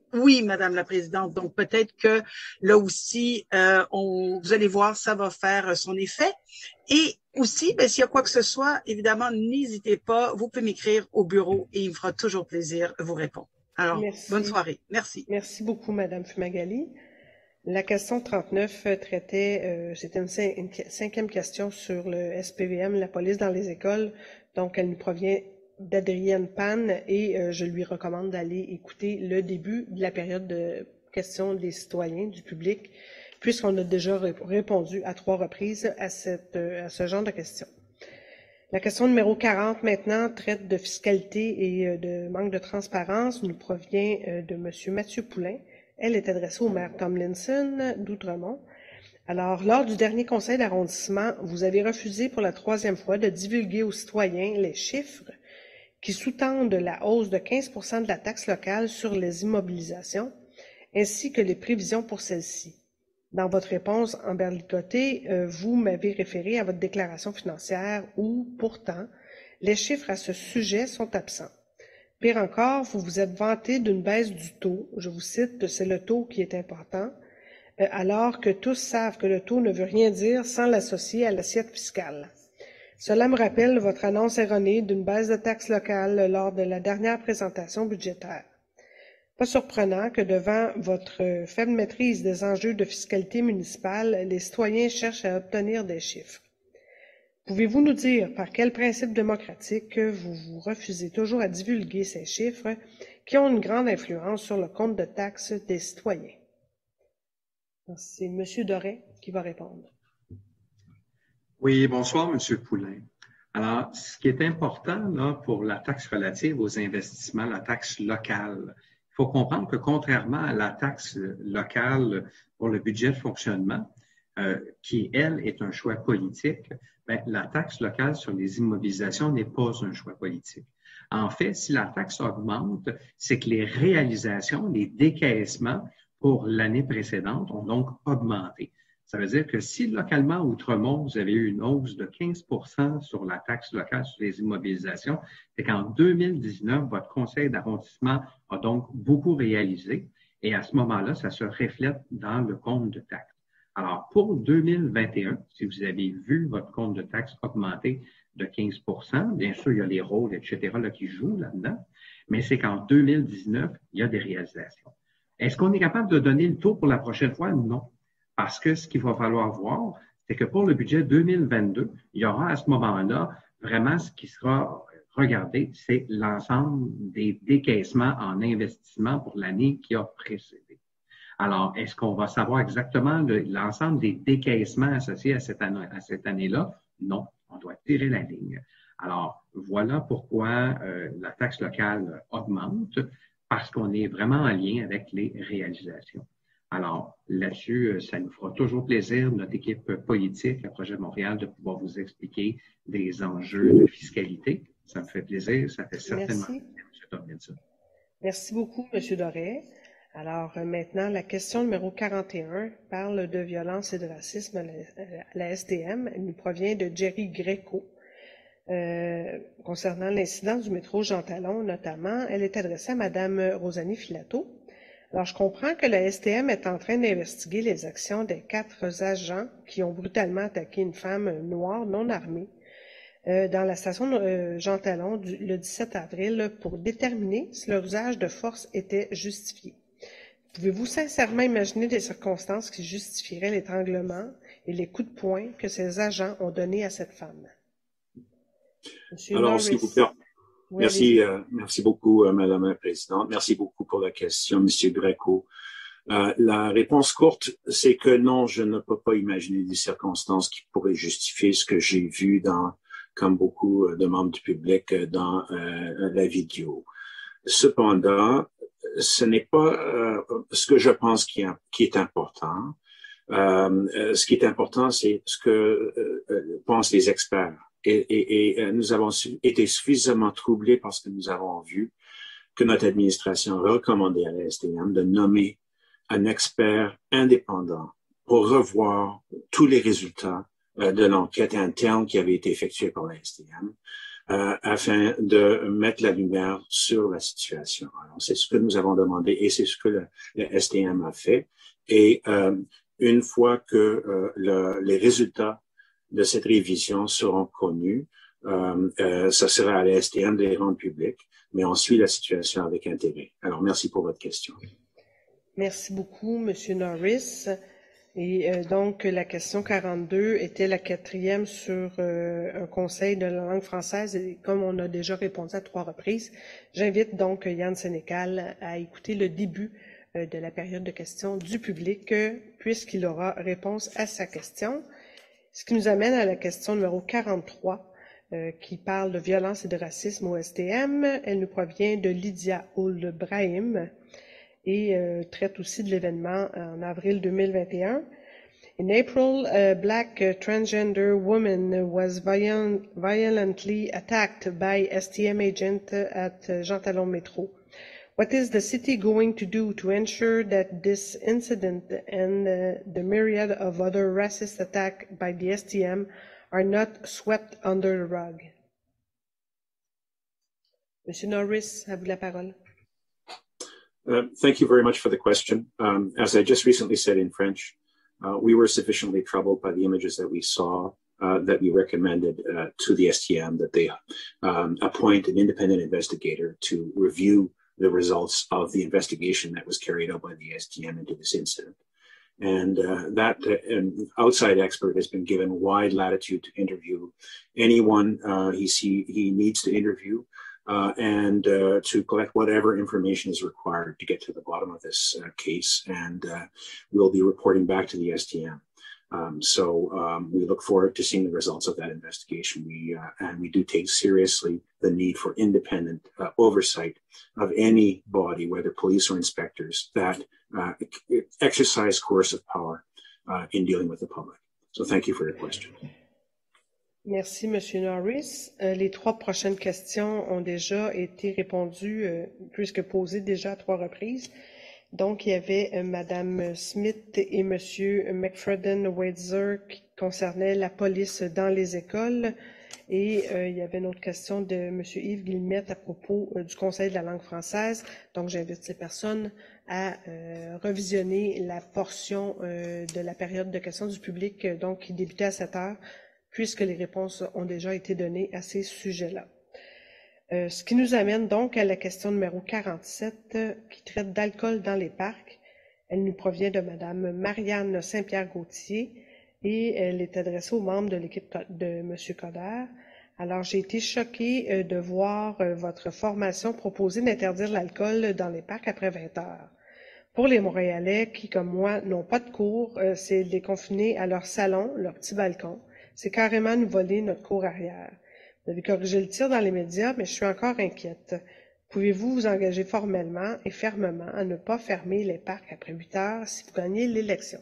Oui, Madame la Présidente. Donc, peut-être que là aussi, euh, on, vous allez voir, ça va faire son effet. Et aussi, ben, s'il y a quoi que ce soit, évidemment, n'hésitez pas. Vous pouvez m'écrire au bureau et il me fera toujours plaisir de vous répondre. Alors, Merci. bonne soirée. Merci. Merci beaucoup, Madame Fumagalli. La question trente-neuf traitait, euh, c'était une, une cinquième question sur le S P V M, la police dans les écoles. Donc, elle nous provient d'Adrienne Pan et euh, je lui recommande d'aller écouter le début de la période de questions des citoyens, du public, puisqu'on a déjà répondu à trois reprises à, cette, à ce genre de questions. La question numéro quarante maintenant traite de fiscalité et de manque de transparence, nous provient de M. Mathieu Poulain. Elle est adressée au maire Tomlinson d'Outremont. Alors, lors du dernier conseil d'arrondissement, vous avez refusé pour la troisième fois de divulguer aux citoyens les chiffres qui sous-tendent la hausse de quinze pour cent de la taxe locale sur les immobilisations, ainsi que les prévisions pour celle-ci. Dans votre réponse emberlicotée, vous m'avez référé à votre déclaration financière où, pourtant, les chiffres à ce sujet sont absents. Pire encore, vous vous êtes vanté d'une baisse du taux. Je vous cite, c'est le taux qui est important, alors que tous savent que le taux ne veut rien dire sans l'associer à l'assiette fiscale. Cela me rappelle votre annonce erronée d'une baisse de taxes locales lors de la dernière présentation budgétaire. Pas surprenant que devant votre faible maîtrise des enjeux de fiscalité municipale, les citoyens cherchent à obtenir des chiffres. Pouvez-vous nous dire par quel principe démocratique vous vous refusez toujours à divulguer ces chiffres qui ont une grande influence sur le compte de taxes des citoyens? C'est M. Doré qui va répondre. Oui, bonsoir, M. Poulain. Alors, ce qui est important là, pour la taxe relative aux investissements, la taxe locale, il faut comprendre que contrairement à la taxe locale pour le budget de fonctionnement, euh, qui, elle, est un choix politique, bien, la taxe locale sur les immobilisations n'est pas un choix politique. En fait, si la taxe augmente, c'est que les réalisations, les décaissements pour l'année précédente ont donc augmenté. Ça veut dire que si localement, Outremont, vous avez eu une hausse de quinze pour cent sur la taxe locale sur les immobilisations, c'est qu'en deux mille dix-neuf, votre conseil d'arrondissement a donc beaucoup réalisé et à ce moment-là, ça se reflète dans le compte de taxes. Alors, pour deux mille vingt et un, si vous avez vu votre compte de taxes augmenter de quinze pour cent, bien sûr, il y a les rôles, et cetera là, qui jouent là-dedans, mais c'est qu'en deux mille dix-neuf, il y a des réalisations. Est-ce qu'on est capable de donner le taux pour la prochaine fois? Non. Parce que ce qu'il va falloir voir, c'est que pour le budget deux mille vingt-deux, il y aura à ce moment-là vraiment ce qui sera regardé, c'est l'ensemble des décaissements en investissement pour l'année qui a précédé. Alors, est-ce qu'on va savoir exactement l'ensemble des décaissements associés à cette année, à cette année-là? Non, on doit tirer la ligne. Alors, voilà pourquoi euh, la taxe locale augmente, parce qu'on est vraiment en lien avec les réalisations. Alors, là-dessus, ça nous fera toujours plaisir, notre équipe politique à Projet Montréal, de pouvoir vous expliquer des enjeux de fiscalité. Ça me fait plaisir, ça fait certainement plaisir, M. Tomlinson. Merci beaucoup, M. Doré. Alors, maintenant, la question numéro quarante et un parle de violence et de racisme à la, à la S T M. Elle nous provient de Jerry Greco. Euh, concernant l'incident du métro Jean Talon, notamment, elle est adressée à Mme Rosanie Filato. Alors, je comprends que la S T M est en train d'investiguer les actions des quatre agents qui ont brutalement attaqué une femme noire non armée euh, dans la station euh, Jean Talon du, le dix-sept avril pour déterminer si leur usage de force était justifié. Pouvez-vous sincèrement imaginer des circonstances qui justifieraient l'étranglement et les coups de poing que ces agents ont donnés à cette femme? Monsieur Alors, s'il vous plaît. Oui, merci, euh, merci beaucoup, euh, Madame la Présidente. Merci beaucoup pour la question, Monsieur Greco. Euh, la réponse courte, c'est que non, je ne peux pas imaginer des circonstances qui pourraient justifier ce que j'ai vu dans, comme beaucoup de membres du public, dans euh, la vidéo. Cependant, ce n'est pas euh, ce que je pense qui est, qui est important. Euh, ce qui est important, c'est ce que euh, pensent les experts. Et, et, et nous avons été suffisamment troublés parce que nous avons vu que notre administration a recommandé à la S T M de nommer un expert indépendant pour revoir tous les résultats euh, de l'enquête interne qui avait été effectuée par la S T M. euh, afin de mettre la lumière sur la situation. Alors, c'est ce que nous avons demandé et c'est ce que le, le S T M a fait. Et euh, une fois que euh, le, les résultats de cette révision seront connus, euh, euh, ça sera à la S T M de les rendre publics, mais on suit la situation avec intérêt. Alors, merci pour votre question. Merci beaucoup, Monsieur Norris. Et euh, donc, la question quarante-deux était la quatrième sur euh, un conseil de la langue française. Et comme on a déjà répondu à trois reprises, j'invite donc Yann Sénécal à écouter le début euh, de la période de questions du public, euh, puisqu'il aura réponse à sa question. Ce qui nous amène à la question numéro quarante-trois, euh, qui parle de violence et de racisme au S T M. Elle nous provient de Lydia Ould Brahim et euh, traite aussi de l'événement en avril deux mille vingt et un. In April, a black uh, transgender woman was viol violently attacked by S T M agent at uh, Jean Talon Metro. What is the city going to do to ensure that this incident and uh, the myriad of other racist attacks by the S T M are not swept under the rug? Monsieur Norris, à vous la parole. Uh, thank you very much for the question. Um, as I just recently said in French, uh, we were sufficiently troubled by the images that we saw uh, that we recommended uh, to the S T M that they um, appoint an independent investigator to review the results of the investigation that was carried out by the S T M into this incident. And uh, that uh, an outside expert has been given wide latitude to interview anyone uh, he see he needs to interview. Uh, and uh, to collect whatever information is required to get to the bottom of this uh, case. And uh, we'll be reporting back to the S T M. Um, so um, we look forward to seeing the results of that investigation. We uh, and we do take seriously the need for independent uh, oversight of any body, whether police or inspectors, that uh, exercise coercive power uh, in dealing with the public. So thank you for your question. Merci, Monsieur Norris. Euh, les trois prochaines questions ont déjà été répondues, euh, puisque posées déjà à trois reprises. Donc, il y avait euh, Madame Smith et Monsieur McFredden-Weitzer qui concernaient la police dans les écoles. Et euh, il y avait une autre question de Monsieur Yves Guillemette à propos euh, du Conseil de la langue française. Donc, j'invite ces personnes à euh, revisionner la portion euh, de la période de questions du public, euh, donc qui débutait à sept heures, puisque les réponses ont déjà été données à ces sujets-là. Euh, ce qui nous amène donc à la question numéro quarante-sept, euh, qui traite d'alcool dans les parcs. Elle nous provient de Madame Marianne Saint-Pierre-Gauthier et elle est adressée aux membres de l'équipe de Monsieur Coder. Alors, j'ai été choquée euh, de voir euh, votre formation proposer d'interdire l'alcool dans les parcs après vingt heures. Pour les Montréalais qui, comme moi, n'ont pas de cours, euh, c'est de les confiner à leur salon, leur petit balcon. C'est carrément nous voler notre cour arrière. Vous avez corrigé le tir dans les médias, mais je suis encore inquiète. Pouvez-vous vous engager formellement et fermement à ne pas fermer les parcs après huit heures si vous gagnez l'élection?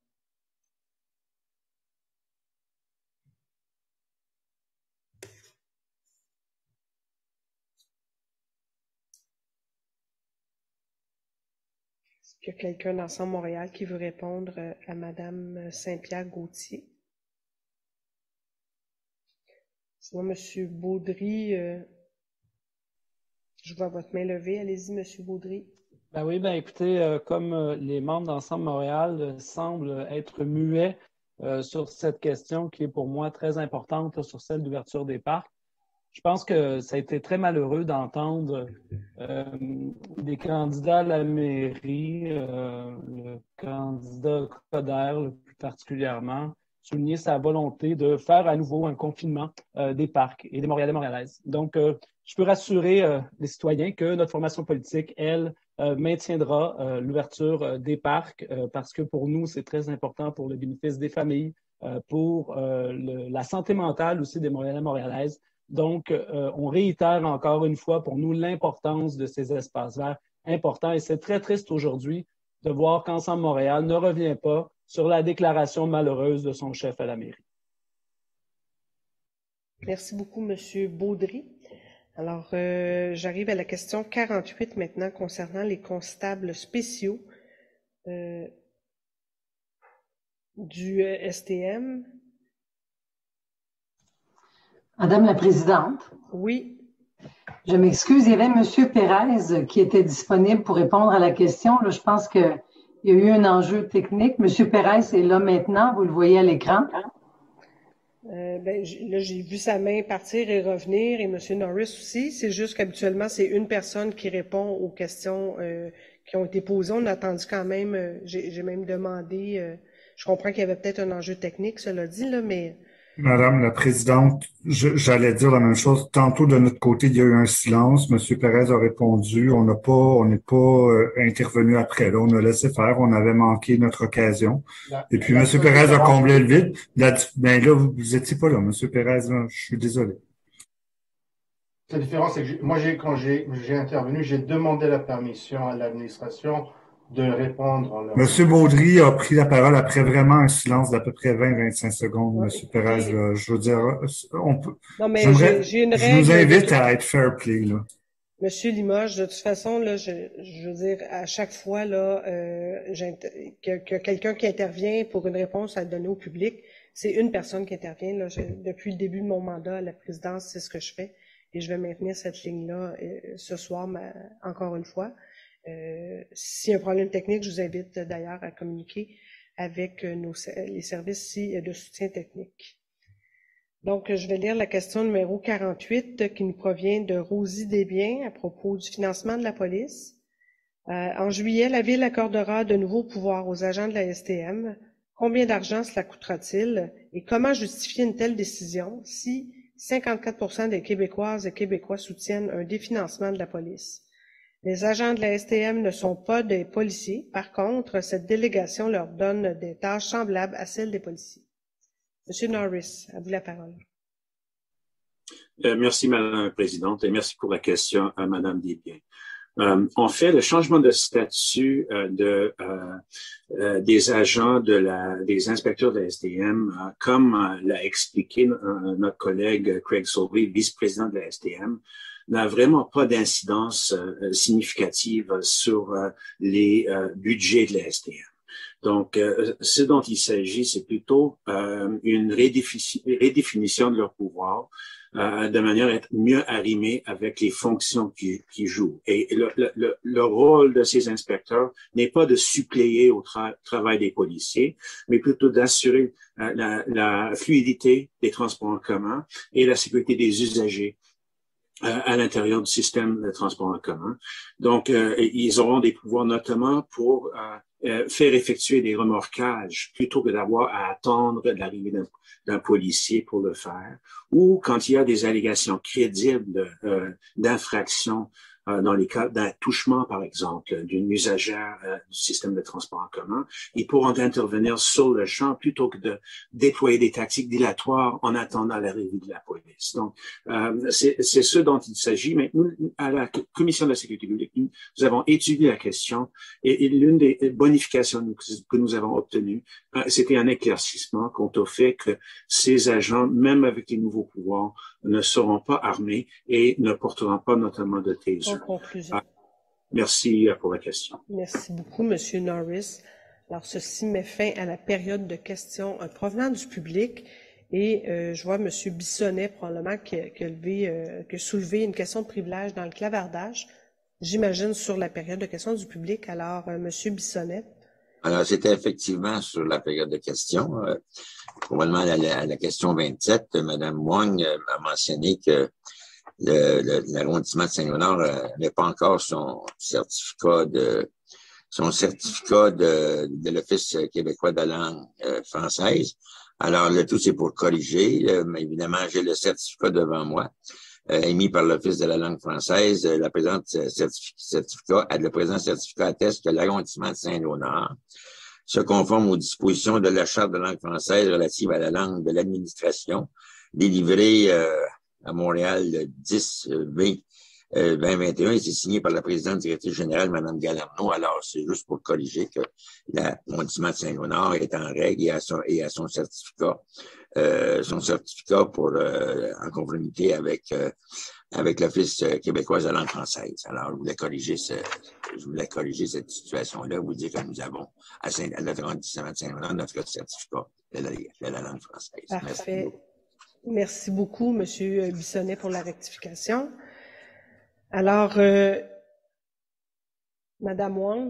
Est-ce qu'il y a quelqu'un d'Ensemble Montréal qui veut répondre à Madame Saint-Pierre-Gauthier? Sinon, Monsieur Baudry, euh, je vois votre main levée. Allez-y, Monsieur Baudry. Ben oui, ben écoutez, euh, comme euh, les membres d'Ensemble Montréal euh, semblent être muets euh, sur cette question qui est pour moi très importante, là, sur celle d'ouverture des parcs, je pense que ça a été très malheureux d'entendre euh, des candidats à la mairie, euh, le candidat Coder le plus particulièrement, souligner sa volonté de faire à nouveau un confinement euh, des parcs et des Montréalais Montréalaises. Donc, euh, je peux rassurer euh, les citoyens que notre formation politique, elle, euh, maintiendra euh, l'ouverture euh, des parcs euh, parce que pour nous, c'est très important pour le bénéfice des familles, euh, pour euh, le, la santé mentale aussi des Montréalais Montréalaises. Donc, euh, on réitère encore une fois pour nous l'importance de ces espaces verts importants et c'est très triste aujourd'hui de voir qu'Ensemble Montréal ne revient pas sur la déclaration malheureuse de son chef à la mairie. Merci beaucoup, Monsieur Baudry. Alors, euh, j'arrive à la question quarante-huit maintenant concernant les constables spéciaux euh, du S T M. Madame la Présidente. Oui. Je m'excuse, il y avait M. Pérez qui était disponible pour répondre à la question. Là, je pense qu'il y a eu un enjeu technique. M. Pérez est là maintenant, vous le voyez à l'écran. Euh, ben, là, j'ai vu sa main partir et revenir, et M. Norris aussi. C'est juste qu'habituellement, c'est une personne qui répond aux questions euh, qui ont été posées. On a attendu quand même, euh, j'ai même demandé, euh, je comprends qu'il y avait peut-être un enjeu technique, cela dit, là, mais... Madame la Présidente, j'allais dire la même chose. Tantôt, de notre côté, il y a eu un silence. Monsieur Pérez a répondu. On n'a pas, on n'est pas euh, intervenu après. Là, on a laissé faire. On avait manqué notre occasion. La, Et puis, Monsieur Pérez a comblé le vide. La, ben là, vous, vous étiez pas là, Monsieur Pérez. Là, je suis désolé. La différence, c'est que moi, j'ai, quand j'ai intervenu, j'ai demandé la permission à l'administration de répondre. En leur... Monsieur Baudry a pris la parole après vraiment un silence d'à peu près vingt à vingt-cinq secondes. Ouais. Monsieur Pérez, là, je veux dire, on peut. Non, mais j'ai, j'ai une règle. Je vous invite de... à être fair play, là. Monsieur Limoges, de toute façon, là, je, je veux dire, à chaque fois, là, euh, que, que quelqu'un qui intervient pour une réponse à donner au public, c'est une personne qui intervient, là. Je, depuis le début de mon mandat à la présidence, c'est ce que je fais. Et je vais maintenir cette ligne-là euh, ce soir, ma, encore une fois. Euh, s'il y a un problème technique, je vous invite d'ailleurs à communiquer avec nos, les services de soutien technique. Donc, je vais lire la question numéro quarante-huit qui nous provient de Rosie Desbiens à propos du financement de la police. Euh, en juillet, la Ville accordera de nouveaux pouvoirs aux agents de la S T M. Combien d'argent cela coûtera-t-il et comment justifier une telle décision si cinquante-quatre pour cent des Québécoises et Québécois soutiennent un définancement de la police? Les agents de la S T M ne sont pas des policiers. Par contre, cette délégation leur donne des tâches semblables à celles des policiers. Monsieur Norris, à vous la parole. Euh, merci, Madame la Présidente, et merci pour la question à Madame Desbiens. Euh, en fait, le changement de statut euh, de, euh, euh, des agents de la, des inspecteurs de la S T M, euh, comme euh, l'a expliqué euh, notre collègue Craig Sauvé, vice-président de la S T M, n'a vraiment pas d'incidence euh, significative sur euh, les euh, budgets de la S T M. Donc, euh, ce dont il s'agit, c'est plutôt euh, une redéfi- redéfinition de leur pouvoir euh, de manière à être mieux arrimés avec les fonctions qu'ils qui jouent. Et le, le, le rôle de ces inspecteurs n'est pas de suppléer au tra- travail des policiers, mais plutôt d'assurer euh, la, la fluidité des transports en commun et la sécurité des usagers à l'intérieur du système de transport en commun. Donc, euh, ils auront des pouvoirs notamment pour euh, euh, faire effectuer des remorquages plutôt que d'avoir à attendre l'arrivée d'un, d'un policier pour le faire, ou quand il y a des allégations crédibles euh, d'infraction euh, dans les cas d'un touchement, par exemple, d'une usagère euh, du système de transport en commun, ils pourront intervenir sur le champ plutôt que de déployer des tactiques dilatoires en attendant l'arrivée de la police. Donc, euh, c'est, c'est ce dont il s'agit. Mais nous, à la Commission de la sécurité publique, nous avons étudié la question et, et l'une des bonifications que nous avons obtenues, euh, c'était un éclaircissement quant au fait que ces agents, même avec les nouveaux pouvoirs, ne seront pas armés et ne porteront pas notamment de taser. En conclusion. Ah, merci pour la question. Merci beaucoup, Monsieur Norris. Alors, ceci met fin à la période de questions euh, provenant du public. Et euh, je vois M. Bissonnet, probablement, qui a, qui a, levé, euh, qui a soulevé une question de privilège dans le clavardage, j'imagine, sur la période de questions du public. Alors, euh, M. Bissonnet. Alors, c'était effectivement sur la période de questions. Euh, probablement à la, à la question vingt-sept, Mme Wong euh, a mentionné que le, le, l'arrondissement de Saint-Léonard euh, n'avait pas encore son certificat de son certificat de, de l'Office québécois de la langue euh, française. Alors, le tout, c'est pour corriger. Euh, mais évidemment, j'ai le certificat devant moi, euh, émis par l'Office de la langue française. Euh, la présente certificat, le présent certificat atteste que l'arrondissement de Saint-Léonard se conforme aux dispositions de la Charte de langue française relative à la langue de l'administration, délivrée euh, à Montréal le dix vingt vingt et un, et c'est signé par la présidente directrice générale, Mme Galarno. Alors, c'est juste pour corriger que l'arrondissement de Saint-Léonard est en règle et a son, et a son certificat, euh, son certificat pour euh, en conformité avec euh, avec l'Office québécois de la langue française. Alors, je voulais corriger ce, je voulais corriger cette situation-là, vous dire que nous avons à, Saint, à l'arrondissement de Saint-Léonard notre certificat de la, de la langue française. Parfait. Merci beaucoup, Monsieur Bissonnette, pour la rectification. Alors, euh, Madame Wong.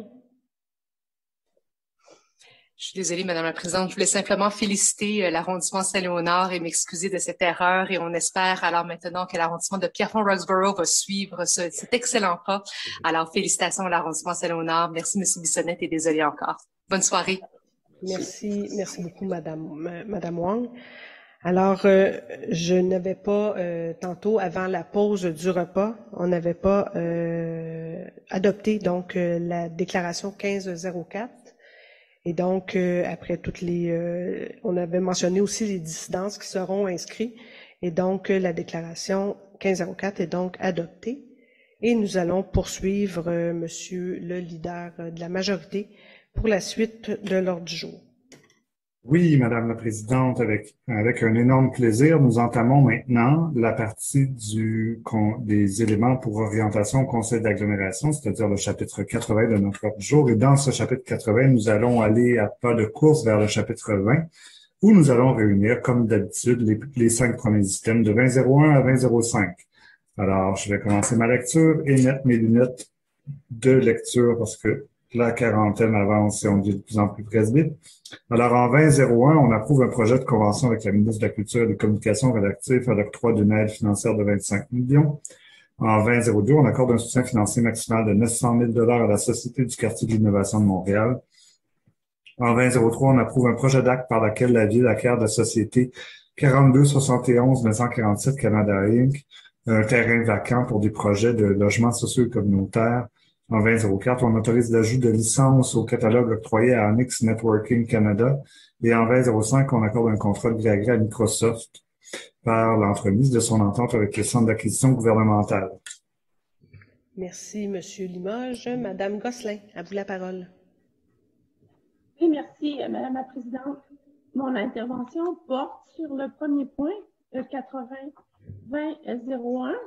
Je suis désolée, Madame la Présidente. Je voulais simplement féliciter l'arrondissement Saint-Léonard et m'excuser de cette erreur. Et on espère alors maintenant que l'arrondissement de Pierrefonds-Roxborough va suivre ce, cet excellent pas. Alors, félicitations à l'arrondissement Saint-Léonard. Merci, Monsieur Bissonnette, et désolée encore. Bonne soirée. Merci, merci beaucoup, Madame, Madame Wong. Alors, euh, je n'avais pas, euh, tantôt, avant la pause du repas, on n'avait pas euh, adopté donc euh, la déclaration quinze zéro quatre. Et donc, euh, après toutes les... Euh, on avait mentionné aussi les dissidences qui seront inscrits. Et donc, euh, la déclaration quinze zéro quatre est donc adoptée. Et nous allons poursuivre euh, Monsieur le leader euh, de la majorité pour la suite de l'ordre du jour. Oui, Madame la Présidente, avec, avec un énorme plaisir, nous entamons maintenant la partie du, con, des éléments pour orientation au Conseil d'agglomération, c'est-à-dire le chapitre quatre-vingts de notre ordre du jour. Et dans ce chapitre quatre-vingts, nous allons aller à pas de course vers le chapitre vingt, où nous allons réunir, comme d'habitude, les, les cinq premiers items de vingt zéro un à vingt zéro cinq. Alors, je vais commencer ma lecture et mettre mes lunettes de lecture parce que la quarantaine avance et on dit de plus en plus presbyte. Alors, en vingt zéro un, on approuve un projet de convention avec la ministre de la Culture et des Communications relatif à l'octroi d'une aide financière de vingt-cinq millions. En vingt zéro deux, on accorde un soutien financier maximal de neuf cent mille dollars à la Société du quartier de l'innovation de Montréal. En vingt zéro trois, on approuve un projet d'acte par lequel la Ville acquiert de la Société quarante-deux soixante et onze neuf cent quarante-sept Canada Incorporated un terrain vacant pour des projets de logements sociaux et communautaires. En vingt zéro quatre, on autorise l'ajout de licences au catalogue octroyé à Annex Networking Canada. Et en vingt zéro cinq, on accorde un contrat de gré à gré à Microsoft par l'entremise de son entente avec le Centre d'acquisition gouvernementale. Merci, Monsieur Limoges. Madame Gosselin, à vous la parole. Oui, merci, Madame la Présidente. Mon intervention porte sur le premier point, le quatre-vingts vingt zéro un.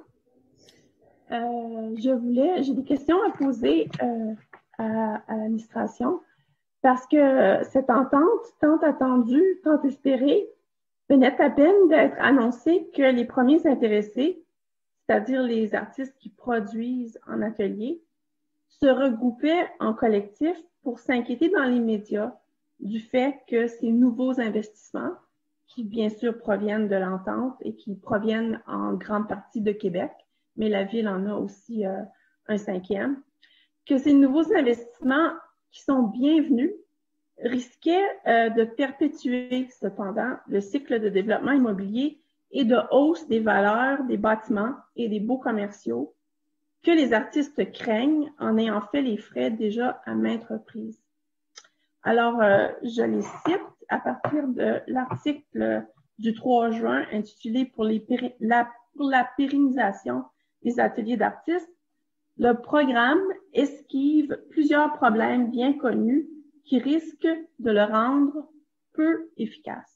Euh, je voulais, j'ai des questions à poser euh, à, à l'administration parce que cette entente, tant attendue, tant espérée, venait à peine d'être annoncée que les premiers intéressés, c'est-à-dire les artistes qui produisent en atelier, se regroupaient en collectif pour s'inquiéter dans les médias du fait que ces nouveaux investissements, qui bien sûr proviennent de l'entente et qui proviennent en grande partie de Québec, mais la Ville en a aussi euh, un cinquième, que ces nouveaux investissements qui sont bienvenus risquaient euh, de perpétuer cependant le cycle de développement immobilier et de hausse des valeurs des bâtiments et des baux commerciaux que les artistes craignent en ayant fait les frais déjà à maintes reprises. Alors, euh, je les cite à partir de l'article du trois juin intitulé pour, les péri- la, pour la pérennisation des ateliers d'artistes, le programme esquive plusieurs problèmes bien connus qui risquent de le rendre peu efficace.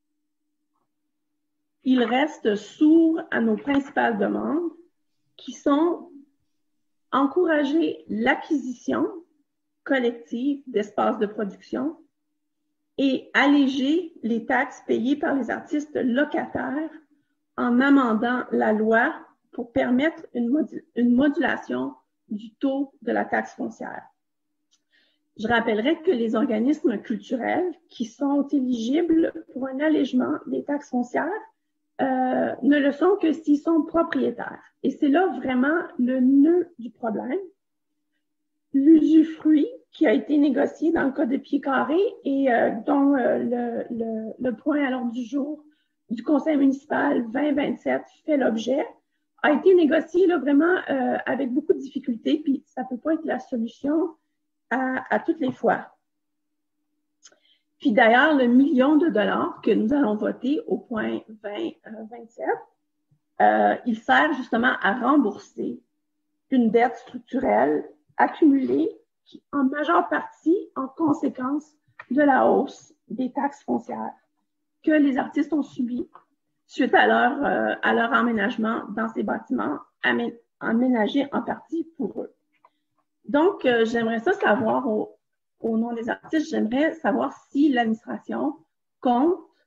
Il reste sourd à nos principales demandes qui sont encourager l'acquisition collective d'espaces de production et alléger les taxes payées par les artistes locataires en amendant la loi pour permettre une, modul- une modulation du taux de la taxe foncière. Je rappellerai que les organismes culturels qui sont éligibles pour un allègement des taxes foncières euh, ne le sont que s'ils sont propriétaires. Et c'est là vraiment le nœud du problème. L'usufruit qui a été négocié dans le cas de Pied Carré et euh, dont euh, le, le, le point à l'ordre du jour du Conseil municipal vingt vingt-sept fait l'objet, a été négocié là, vraiment euh, avec beaucoup de difficultés, puis ça peut pas être la solution à, à toutes les fois. Puis d'ailleurs, le million de dollars que nous allons voter au point vingt vingt-sept, euh, il sert justement à rembourser une dette structurelle accumulée qui, en majeure partie, en conséquence de la hausse des taxes foncières que les artistes ont subies suite à leur, euh, à leur emménagement dans ces bâtiments amé- aménagés en partie pour eux. Donc, euh, j'aimerais ça savoir, au, au nom des artistes, j'aimerais savoir si l'administration compte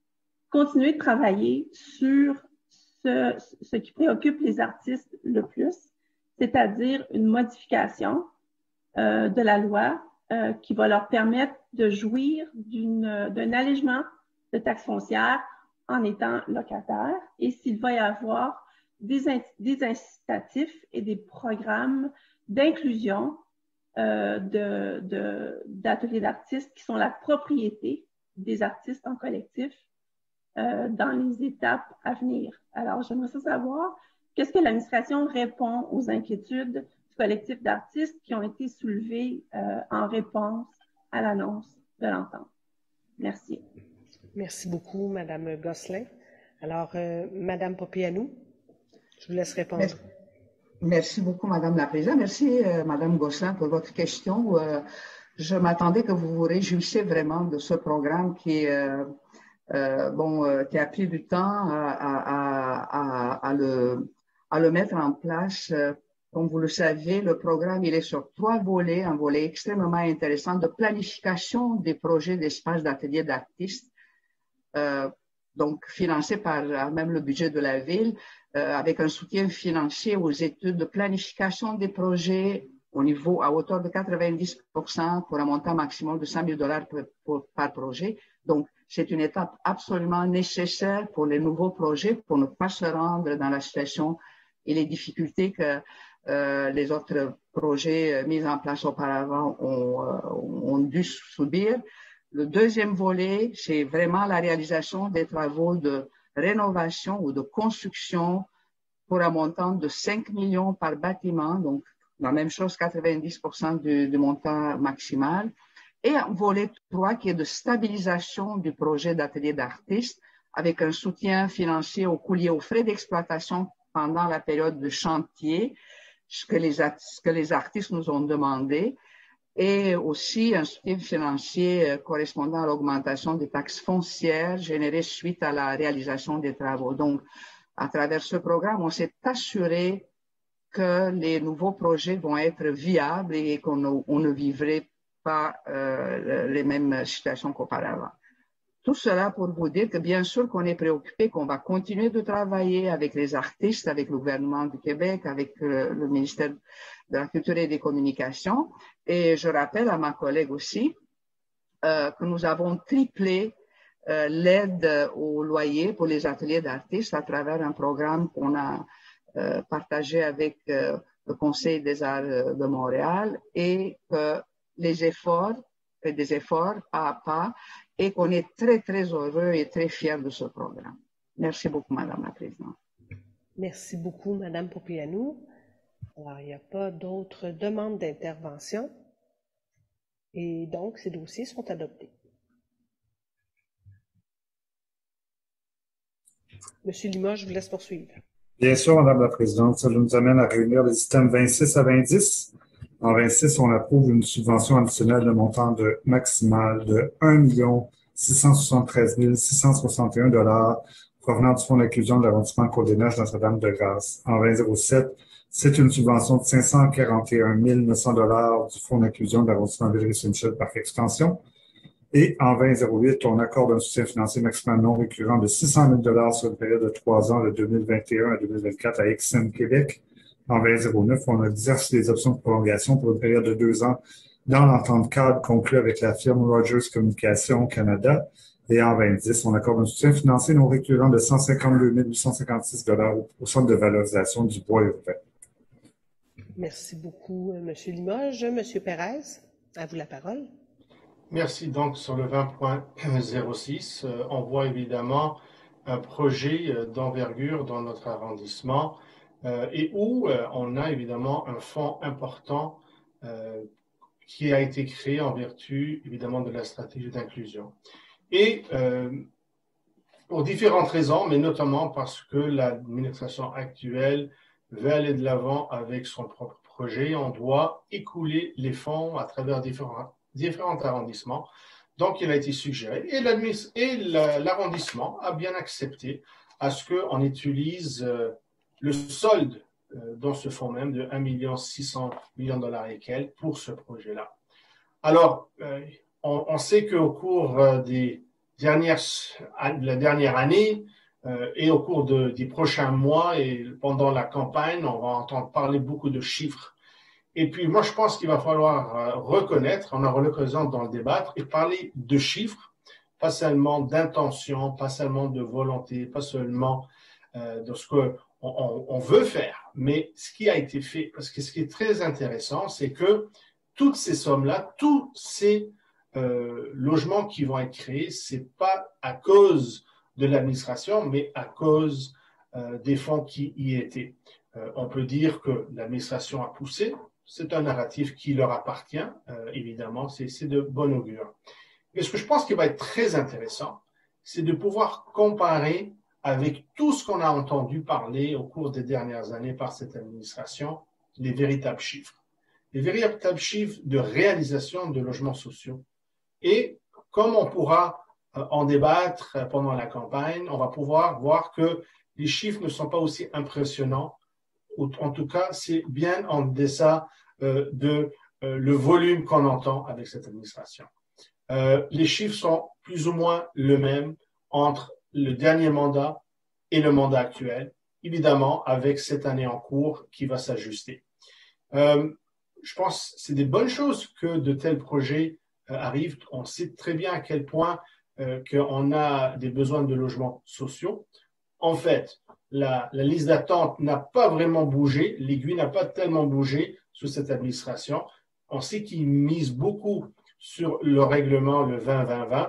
continuer de travailler sur ce, ce qui préoccupe les artistes le plus, c'est-à-dire une modification euh, de la loi euh, qui va leur permettre de jouir d'une, d'un allègement de taxes foncières en étant locataires et s'il va y avoir des, in, des incitatifs et des programmes d'inclusion euh, de, de, d'ateliers d'artistes qui sont la propriété des artistes en collectif euh, dans les étapes à venir. Alors, j'aimerais savoir qu'est-ce que l'administration répond aux inquiétudes du collectif d'artistes qui ont été soulevées euh, en réponse à l'annonce de l'entente. Merci. Merci beaucoup, Madame Gosselin. Alors, euh, Madame Popianou, je vous laisse répondre. Merci, Merci beaucoup, Madame la Présidente. Merci, euh, Madame Gosselin, pour votre question. Euh, je m'attendais que vous vous réjouissiez vraiment de ce programme qui, euh, euh, bon, euh, qui a pris du temps à, à, à, à, le, à le mettre en place. Comme vous le savez, le programme, il est sur trois volets, un volet extrêmement intéressant de planification des projets d'espace d'atelier d'artistes, euh, donc financé par même le budget de la ville, euh, avec un soutien financier aux études de planification des projets au niveau à hauteur de quatre-vingt-dix pour cent pour un montant maximum de cent mille dollars par, par, par projet. Donc, c'est une étape absolument nécessaire pour les nouveaux projets pour ne pas se rendre dans la situation et les difficultés que euh, les autres projets mis en place auparavant ont, euh, ont dû subir. Le deuxième volet, c'est vraiment la réalisation des travaux de rénovation ou de construction pour un montant de cinq millions par bâtiment, donc la même chose, quatre-vingt-dix pour cent du, du montant maximal. Et un volet trois qui est de stabilisation du projet d'atelier d'artistes avec un soutien financier aux coûts liés aux frais d'exploitation pendant la période de chantier, ce que les, ce que les artistes nous ont demandé, et aussi un soutien financier correspondant à l'augmentation des taxes foncières générées suite à la réalisation des travaux. Donc, à travers ce programme, on s'est assuré que les nouveaux projets vont être viables et qu'on ne, on ne vivrait pas euh, les mêmes situations qu'auparavant. Tout cela pour vous dire que bien sûr qu'on est préoccupé, qu'on va continuer de travailler avec les artistes, avec le gouvernement du Québec, avec le, le ministère de la Culture et des Communications. Et je rappelle à ma collègue aussi euh, que nous avons triplé euh, l'aide au loyer pour les ateliers d'artistes à travers un programme qu'on a euh, partagé avec euh, le Conseil des arts de Montréal et que les efforts, fait des efforts pas à pas, et qu'on est très, très heureux et très fiers de ce programme. Merci beaucoup, Madame la Présidente. Merci beaucoup, Madame Popianou. Alors, il n'y a pas d'autres demandes d'intervention. Et donc, ces dossiers sont adoptés. Monsieur Limoges, je vous laisse poursuivre. Bien sûr, Madame la Présidente. Ça nous amène à réunir les items vingt-six à vingt-dix. En vingt-six, on approuve une subvention additionnelle de montant de maximal de un million six cent soixante-treize mille six cent soixante et un dollars provenant du Fonds d'inclusion de l'arrondissement Côte-des-Neiges Notre-Dame-de-Grâce. En vingt zéro sept, c'est une subvention de cinq cent quarante et un mille neuf cents dollars du Fonds d'inclusion de l'arrondissement Villeray-Saint-Michel par extension. Et en vingt zéro huit, on accorde un soutien financier maximal non récurrent de six cent mille dollars sur une période de trois ans de deux mille vingt et un à deux mille vingt-quatre à Exim Québec. En vingt zéro neuf, on exerce les options de prolongation pour une période de deux ans dans l'entente cadre conclue avec la firme Rogers Communications Canada. Et en vingt dix, on accorde un soutien financier non récurrent de cent cinquante-deux mille huit cent cinquante-six dollars au Centre de valorisation du bois urbain. Merci beaucoup, M. Limoges. M. Pérez, à vous la parole. Merci. Donc, sur le vingt point zéro six, euh, on voit évidemment un projet euh, d'envergure dans notre arrondissement euh, et où euh, on a évidemment un fonds important euh, qui a été créé en vertu évidemment de la stratégie d'inclusion. Et euh, pour différentes raisons, mais notamment parce que l'administration actuelle veut aller de l'avant avec son propre projet, on doit écouler les fonds à travers différents différents arrondissements. Donc, il a été suggéré et l'arrondissement a bien accepté à ce qu'on utilise euh, le solde euh, dans ce fonds même de un million six cents millions de dollars et quelques pour ce projet-là. Alors, euh, on, on sait qu'au cours euh, des dernière, la dernière année euh, et au cours de, des prochains mois et pendant la campagne, on va entendre parler beaucoup de chiffres. Et puis, moi, je pense qu'il va falloir euh, reconnaître, on aura l'occasion d'en débattre et parler de chiffres, pas seulement d'intention, pas seulement de volonté, pas seulement euh, de ce qu'on on, on veut faire, mais ce qui a été fait. Parce que ce qui est très intéressant, c'est que toutes ces sommes-là, tous ces euh, logements qui vont être créés, c'est pas à cause de l'administration, mais à cause euh, des fonds qui y étaient. Euh, on peut dire que l'administration a poussé. C'est un narratif qui leur appartient, euh, évidemment, c'est de bon augure. Mais ce que je pense qui va être très intéressant, c'est de pouvoir comparer avec tout ce qu'on a entendu parler au cours des dernières années par cette administration, les véritables chiffres. Les véritables chiffres de réalisation de logements sociaux. Et comme on pourra euh, en débattre pendant la campagne, on va pouvoir voir que les chiffres ne sont pas aussi impressionnants. En tout cas, c'est bien en deçà euh, de euh, le volume qu'on entend avec cette administration. Euh, les chiffres sont plus ou moins le même entre le dernier mandat et le mandat actuel, évidemment avec cette année en cours qui va s'ajuster. Euh, je pense que c'est des bonnes choses que de tels projets euh, arrivent. On sait très bien à quel point euh, qu'on a des besoins de logements sociaux. En fait, La, la liste d'attente n'a pas vraiment bougé, l'aiguille n'a pas tellement bougé sous cette administration. On sait qu'ils misent beaucoup sur le règlement, le vingt vingt vingt,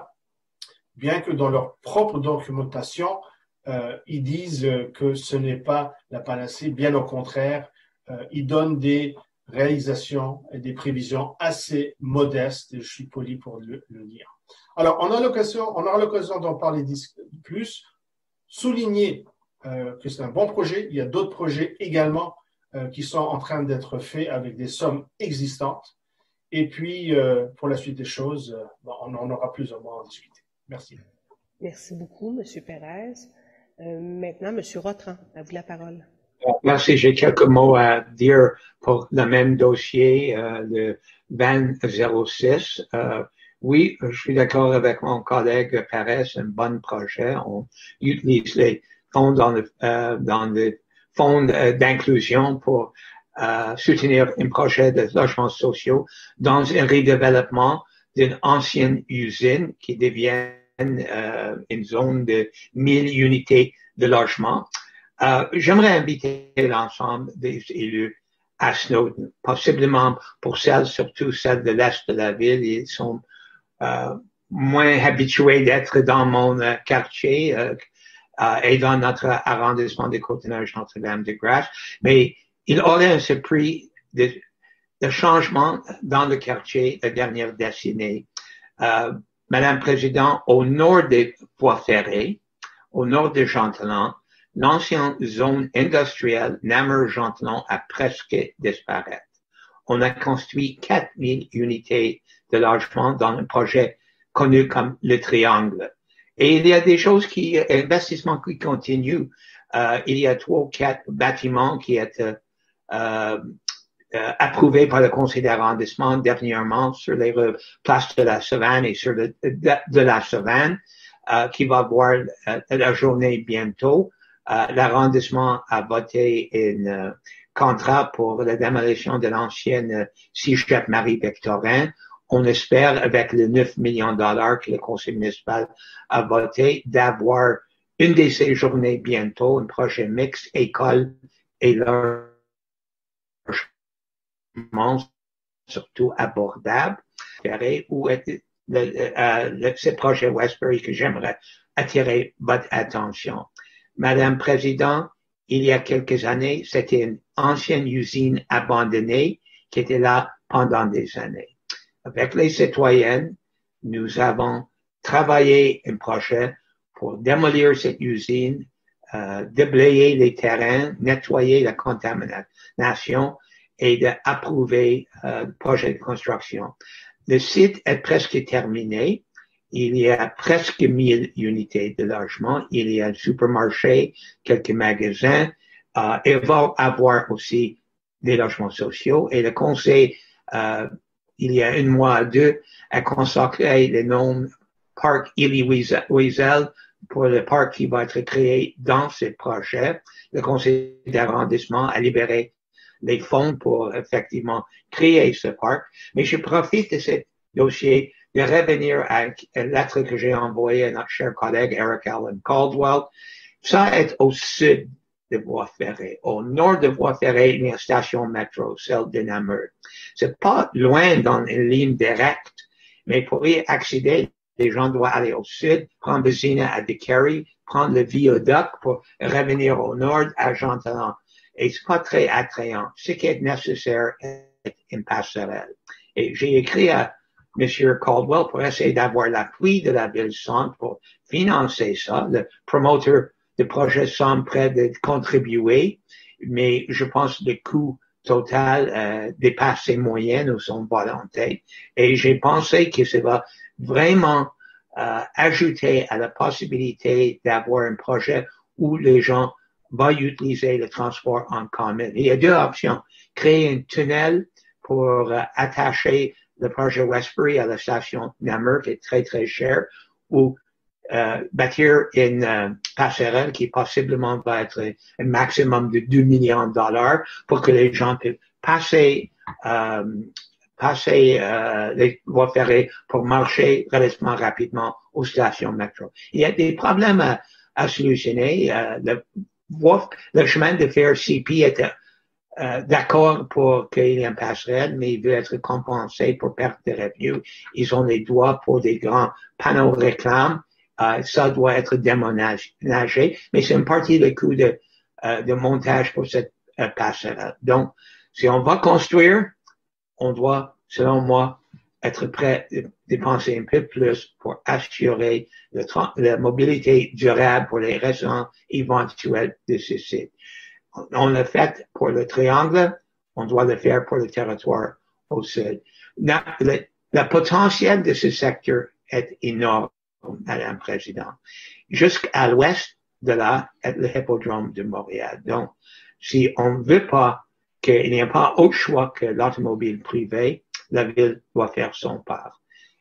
bien que dans leur propre documentation, euh, ils disent que ce n'est pas la panacée, bien au contraire, euh, ils donnent des réalisations et des prévisions assez modestes, et je suis poli pour le, le dire. Alors, on a l'occasion, on aura l'occasion d'en parler plus, souligner Euh, que c'est un bon projet. Il y a d'autres projets également euh, qui sont en train d'être faits avec des sommes existantes. Et puis, euh, pour la suite des choses, euh, bon, on en aura plus ou moins à en discuter. Merci. Merci beaucoup, M. Pérez. Euh, maintenant, M. Rotran, à vous la parole. Merci. J'ai quelques mots à dire pour le même dossier, euh, le vingt zéro six. Euh, oui, je suis d'accord avec mon collègue Pérez, c'est un bon projet. On utilise les fonds dans le, euh, dans le fonds d'inclusion pour euh, soutenir un projet de logements sociaux dans un redéveloppement d'une ancienne usine qui devient euh, une zone de mille unités de logement. Euh, J'aimerais inviter l'ensemble des élus à Snowden, possiblement pour celles, surtout celles de l'Est de la ville. Ils sont euh, moins habitués d'être dans mon euh, quartier euh, Uh, et dans notre arrondissement de Côte-Nord, Notre-Dame-de-Grâce, mais il aurait un surpris de, de changement dans le quartier la dernière décennie. Uh, Madame la Présidente, au nord des voies ferrées, au nord de Gentilon, l'ancienne zone industrielle Namur-Gentilon a presque disparu. On a construit quatre mille unités de logement dans un projet connu comme le Triangle. Et il y a des choses qui, investissements qui continuent. Euh, il y a trois ou quatre bâtiments qui sont euh, euh, approuvés par le conseil d'arrondissement dernièrement sur les places de la Savane et sur le de, de la Savane, euh, qui va voir euh, la journée bientôt. Euh, l'arrondissement a voté un euh, contrat pour la démolition de l'ancienne euh, cégep Marie-Victorin. On espère, avec les neuf millions de dollars que le conseil municipal a voté, d'avoir une de ces journées bientôt, un projet mix école et logement, surtout abordable, ou le, le, le, ce projet Westbury que j'aimerais attirer votre attention. Madame la Présidente, il y a quelques années, c'était une ancienne usine abandonnée qui était là pendant des années. Avec les citoyennes, nous avons travaillé un projet pour démolir cette usine, euh, déblayer les terrains, nettoyer la contamination et d'approuver euh, le projet de construction. Le site est presque terminé. Il y a presque mille unités de logement. Il y a un supermarché, quelques magasins. Euh, il va avoir aussi des logements sociaux. Et le conseil, euh, il y a un mois ou deux, a consacré le nombre parc Ely-Wiesel pour le parc qui va être créé dans ce projet. Le conseil d'arrondissement a libéré les fonds pour effectivement créer ce parc. Mais je profite de ce dossier de revenir à une lettre que j'ai envoyée à notre cher collègue Eric Allen Caldwell. Ça est au sud de voie ferrée. Au nord de voie ferrée, il y a une station métro, celle de Namur. C'est pas loin dans une ligne directe, mais pour y accéder, les gens doivent aller au sud, prendre Benzina à DeCarey, prendre le viaduc pour revenir au nord à Jean Talon. Et c'est pas très attrayant. Ce qui est nécessaire est une passerelle. Et j'ai écrit à M. Caldwell pour essayer d'avoir l'appui de la Ville-Centre pour financer ça. Le promoteur du projet semble prêt de contribuer, mais je pense que le coût total euh, dépasse ses moyens ou son volonté. Et j'ai pensé que ça va vraiment euh, ajouter à la possibilité d'avoir un projet où les gens vont utiliser le transport en commun. Il y a deux options. Créer un tunnel pour euh, attacher le projet Westbury à la station Namur, qui est très, très cher, ou euh, bâtir une euh, passerelle qui possiblement va être un maximum de deux millions de dollars pour que les gens puissent passer euh, passer euh, les voies ferrées pour marcher relativement rapidement aux stations métro. Il y a des problèmes à, à solutionner. Euh, le, le chemin de fer C P était euh, d'accord pour qu'il y ait une passerelle, mais il veut être compensé pour perte de revenus. Ils ont les droits pour des grands panneaux réclames. Euh, ça doit être déménagé, mais c'est une partie du coût de, euh, de montage pour cette euh, passerelle. Donc, si on va construire, on doit, selon moi, être prêt à dépenser un peu plus pour assurer le la mobilité durable pour les résidents éventuels de ce site. On l'a fait pour le triangle, on doit le faire pour le territoire au sud. La, le, le potentiel de ce secteur est énorme, Madame la Présidente. Jusqu'à l'ouest de là est le hippodrome de Montréal. Donc, si on ne veut pas qu'il n'y ait pas autre choix que l'automobile privée, la ville doit faire son part.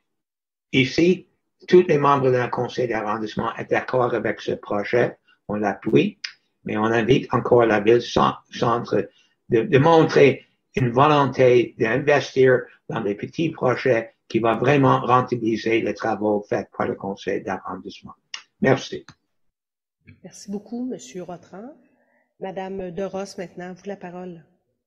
Ici, tous les membres de la conseil d'arrondissement sont d'accord avec ce projet. On l'appuie, mais on invite encore la ville-centre de, de montrer une volonté d'investir dans des petits projets qui vont vraiment rentabiliser les travaux faits par le conseil d'arrondissement. Merci. Merci beaucoup, Monsieur Rotran. Madame Deros, maintenant, vous la parole.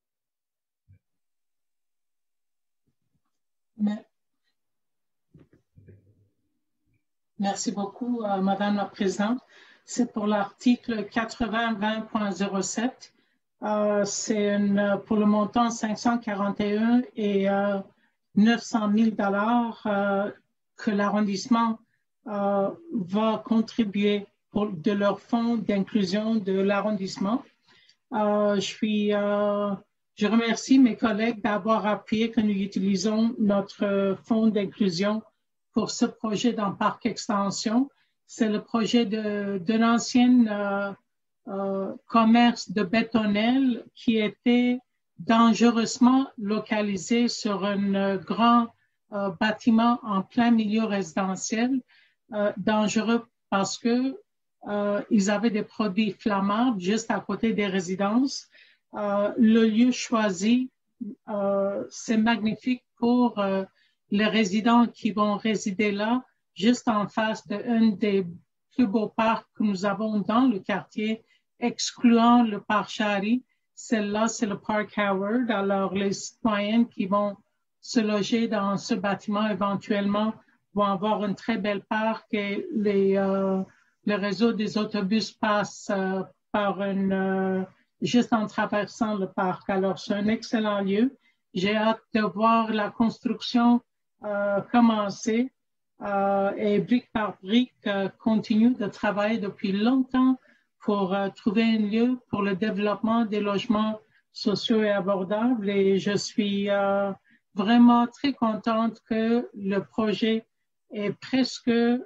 Merci beaucoup, euh, Madame la Présidente. C'est pour l'article quatre-vingts vingt point zéro sept. Euh, c'est une, pour le montant cinq cent quarante et un et euh, neuf cent mille dollars euh, que l'arrondissement euh, va contribuer pour, de leur fonds d'inclusion de l'arrondissement. Euh, je suis... Euh, Je remercie mes collègues d'avoir appuyé que nous utilisons notre fonds d'inclusion pour ce projet dans Parc Extension. C'est le projet de, de l'ancien euh, euh, commerce de Bétonnelle qui était dangereusement localisé sur un grand euh, bâtiment en plein milieu résidentiel. Euh, dangereux parce que euh, ils avaient des produits flammables juste à côté des résidences. Euh, le lieu choisi, euh, c'est magnifique pour euh, les résidents qui vont résider là, juste en face d'un des plus beaux parcs que nous avons dans le quartier, excluant le parc Chari. Celle-là, c'est le parc Howard. Alors, les citoyens qui vont se loger dans ce bâtiment éventuellement vont avoir une très belle parc et les, euh, le réseau des autobus passe euh, par une... Euh, juste en traversant le parc. Alors, c'est un excellent lieu. J'ai hâte de voir la construction euh, commencer euh, et brique par brique euh, continue de travailler depuis longtemps pour euh, trouver un lieu pour le développement des logements sociaux et abordables. Et je suis euh, vraiment très contente que le projet est presque euh,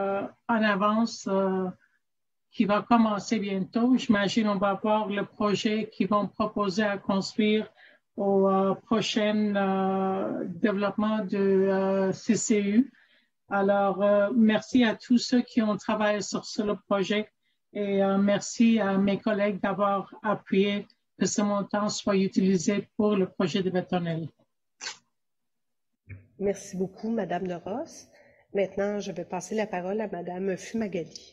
en avance euh, qui va commencer bientôt. J'imagine on va voir le projet qu'ils vont proposer à construire au euh, prochain euh, développement de euh, C C U. Alors, euh, merci à tous ceux qui ont travaillé sur ce projet et euh, merci à mes collègues d'avoir appuyé que ce montant soit utilisé pour le projet de bétonnelle. Merci beaucoup, Madame de Ross. Maintenant, je vais passer la parole à Madame Fumagalli.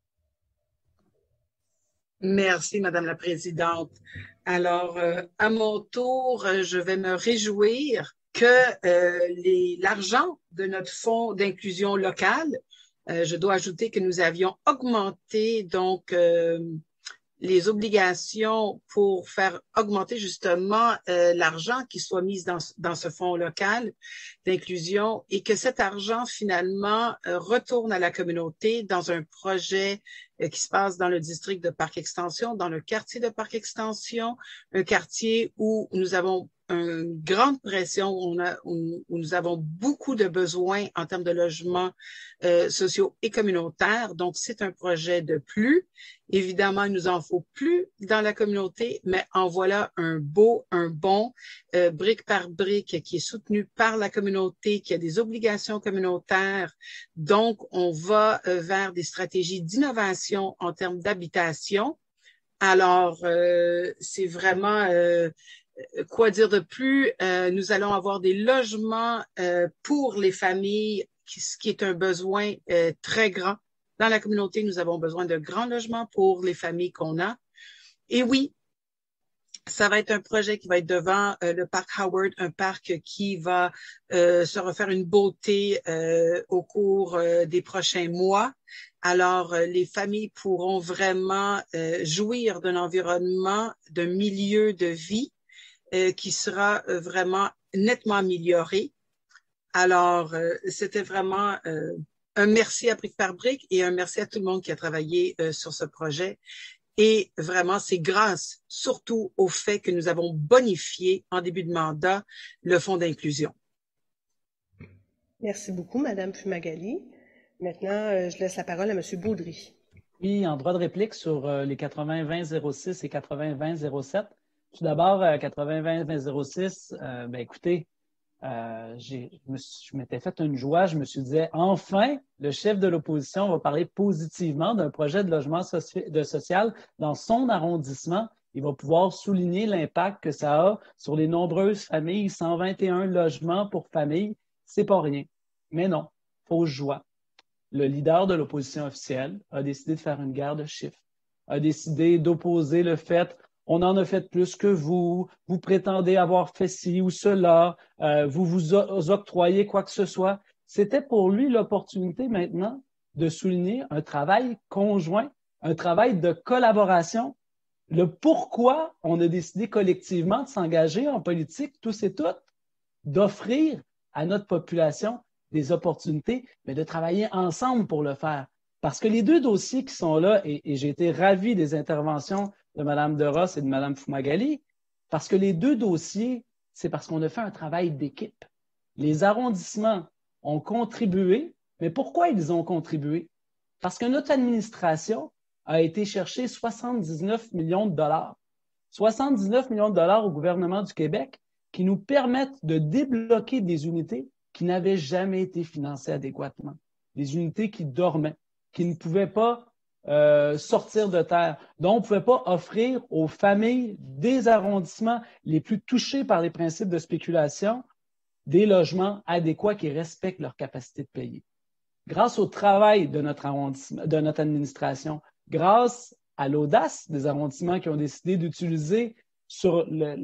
Merci, Madame la Présidente. Alors, euh, à mon tour, je vais me réjouir que euh, les, l'argent de notre fonds d'inclusion locale, euh, je dois ajouter que nous avions augmenté donc euh, les obligations pour faire augmenter justement euh, l'argent qui soit mis dans, dans ce fonds local d'inclusion et que cet argent finalement euh, retourne à la communauté dans un projet euh, qui se passe dans le district de Parc Extension, dans le quartier de Parc Extension, un quartier où nous avons une grande pression, où, on a, où, où nous avons beaucoup de besoins en termes de logements euh, sociaux et communautaires. Donc, c'est un projet de plus. Évidemment, il nous en faut plus dans la communauté, mais en voilà un beau, un bon, euh, brique par brique, qui est soutenu par la communauté, qui a des obligations communautaires. Donc, on va euh, vers des stratégies d'innovation en termes d'habitation. Alors, euh, c'est vraiment... Euh, Quoi dire de plus? Euh, nous allons avoir des logements euh, pour les familles, ce qui est un besoin euh, très grand. Dans la communauté, nous avons besoin de grands logements pour les familles qu'on a. Et oui, ça va être un projet qui va être devant euh, le parc Howard, un parc qui va euh, se refaire une beauté euh, au cours euh, des prochains mois. Alors, euh, les familles pourront vraiment euh, jouir d'un environnement, d'un milieu de vie Euh, qui sera euh, vraiment nettement amélioré. Alors, euh, c'était vraiment euh, un merci à Brique par Brique et un merci à tout le monde qui a travaillé euh, sur ce projet. Et vraiment, c'est grâce surtout au fait que nous avons bonifié en début de mandat le fonds d'inclusion. Merci beaucoup, Madame Fumagalli. Maintenant, euh, je laisse la parole à Monsieur Baudry. Oui, en droit de réplique sur euh, les quatre-vingts vingt zéro six et quatre-vingts vingt zéro sept. Tout d'abord, euh, quatre-vingts vingt vingt zéro six, euh, ben écoutez, euh, j'ai, je, me suis, je m'étais fait une joie, je me suis dit, enfin, le chef de l'opposition va parler positivement d'un projet de logement soci- de social dans son arrondissement. Il va pouvoir souligner l'impact que ça a sur les nombreuses familles, cent vingt et un logements pour familles, c'est pas rien. Mais non, fausse joie. Le leader de l'opposition officielle a décidé de faire une guerre de chiffres, a décidé d'opposer le fait on en a fait plus que vous, vous prétendez avoir fait ci ou cela, euh, vous vous octroyez quoi que ce soit. C'était pour lui l'opportunité maintenant de souligner un travail conjoint, un travail de collaboration, le pourquoi on a décidé collectivement de s'engager en politique, tous et toutes, d'offrir à notre population des opportunités, mais de travailler ensemble pour le faire. Parce que les deux dossiers qui sont là, et, et j'ai été ravi des interventions de Mme De Ross et de Mme Fumagalli, parce que les deux dossiers, c'est parce qu'on a fait un travail d'équipe. Les arrondissements ont contribué, mais pourquoi ils ont contribué? Parce que notre administration a été chercher soixante-dix-neuf millions de dollars. soixante-dix-neuf millions de dollars au gouvernement du Québec qui nous permettent de débloquer des unités qui n'avaient jamais été financées adéquatement. Des unités qui dormaient, qui ne pouvaient pas Euh, sortir de terre. Donc, on ne pouvait pas offrir aux familles des arrondissements les plus touchés par les principes de spéculation des logements adéquats qui respectent leur capacité de payer. Grâce au travail de notre arrondissement, de notre administration, grâce à l'audace des arrondissements qui ont décidé d'utiliser sur le,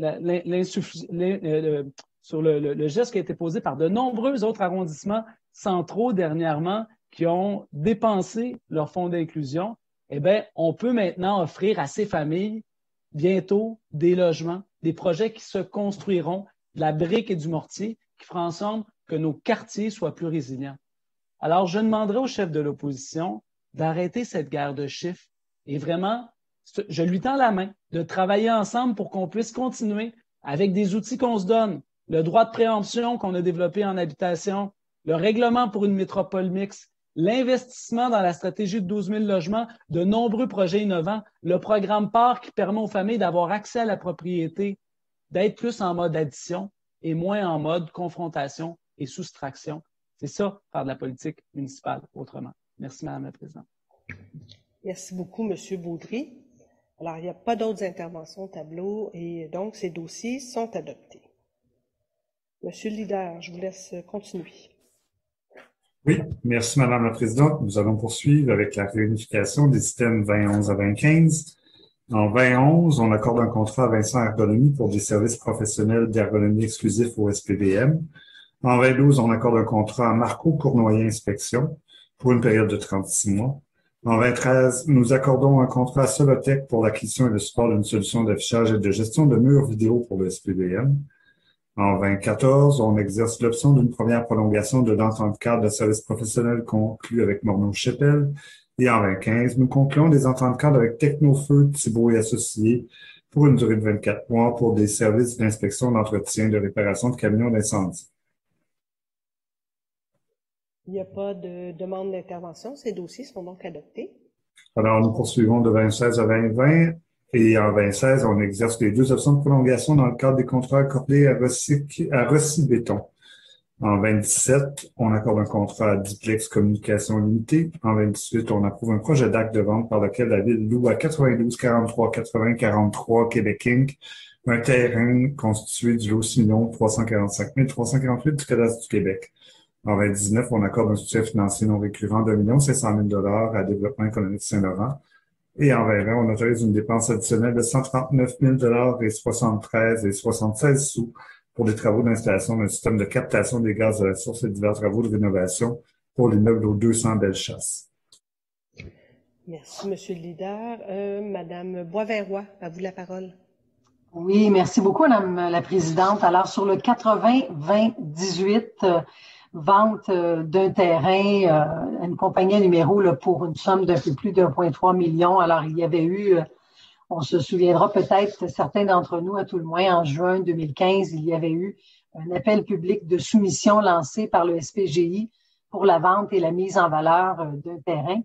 le, le, sur le, le, le geste qui a été posé par de nombreux autres arrondissements centraux dernièrement, qui ont dépensé leur fonds d'inclusion, eh bien, on peut maintenant offrir à ces familles bientôt des logements, des projets qui se construiront, de la brique et du mortier, qui feront ensemble que nos quartiers soient plus résilients. Alors, je demanderai au chef de l'opposition d'arrêter cette guerre de chiffres et vraiment, je lui tends la main de travailler ensemble pour qu'on puisse continuer avec des outils qu'on se donne, le droit de préemption qu'on a développé en habitation, le règlement pour une métropole mixte, l'investissement dans la stratégie de douze mille logements, de nombreux projets innovants, le programme P A R qui permet aux familles d'avoir accès à la propriété, d'être plus en mode addition et moins en mode confrontation et soustraction. C'est ça, faire de la politique municipale autrement. Merci, Madame la Présidente. Merci beaucoup, M. Baudry. Alors, il n'y a pas d'autres interventions au tableau et donc ces dossiers sont adoptés. Monsieur le leader, je vous laisse continuer. Oui, merci Madame la Présidente. Nous allons poursuivre avec la réunification des systèmes vingt onze à vingt quinze. En vingt onze, on accorde un contrat à Vincent Ergonomie pour des services professionnels d'ergonomie exclusifs au S P B M. En vingt douze, on accorde un contrat à Marco Cournoyer Inspection pour une période de trente-six mois. En vingt treize, nous accordons un contrat à Solotech pour l'acquisition et le support d'une solution d'affichage et de gestion de murs vidéo pour le S P B M. En vingt quatorze, on exerce l'option d'une première prolongation de l'entente cadre de services professionnels conclue avec Morneau-Chapelle. Et en vingt quinze, nous concluons des ententes cadres avec Technofeu, Thibault et Associés pour une durée de vingt-quatre mois pour des services d'inspection, d'entretien, de réparation de camions d'incendie. Il n'y a pas de demande d'intervention. Ces dossiers sont donc adoptés. Alors, nous poursuivons de vingt seize à vingt vingt. Et en vingt seize, on exerce les deux options de prolongation dans le cadre des contrats accordés à Rossi, à Rossi Béton. En vingt dix-sept, on accorde un contrat à Diplex Communication Limitée. En vingt dix-huit, on approuve un projet d'acte de vente par lequel la Ville loue à quatre-vingt-douze quarante-trois quatre-vingts quarante-trois Québec Incorporé un terrain constitué du lot six millions trois cent quarante-cinq mille trois cent quarante-huit du cadastre du Québec. En vingt dix-neuf, on accorde un soutien financier non récurrent d'un million cinq cent mille dollars à Développement économique Saint-Laurent. Et en vingt vingt, on autorise une dépense additionnelle de cent trente-neuf mille dollars et soixante-treize et soixante-seize sous pour des travaux d'installation d'un système de captation des gaz de la source et divers travaux de rénovation pour l'immeuble aux deux cents Bellechasse. Merci, Monsieur le leader. Euh, Madame Boisvert-Roy, à vous la parole. Oui, merci beaucoup, Madame la Présidente. Alors, sur le quatre-vingts vingt dix-huit, euh, vente euh, d'un terrain euh, à une compagnie à numéro là, pour une somme d'un peu plus d'un virgule trois million. Alors, il y avait eu, euh, on se souviendra peut-être, certains d'entre nous, à tout le moins, en juin deux mille quinze, il y avait eu un appel public de soumission lancé par le S P G I pour la vente et la mise en valeur euh, d'un terrain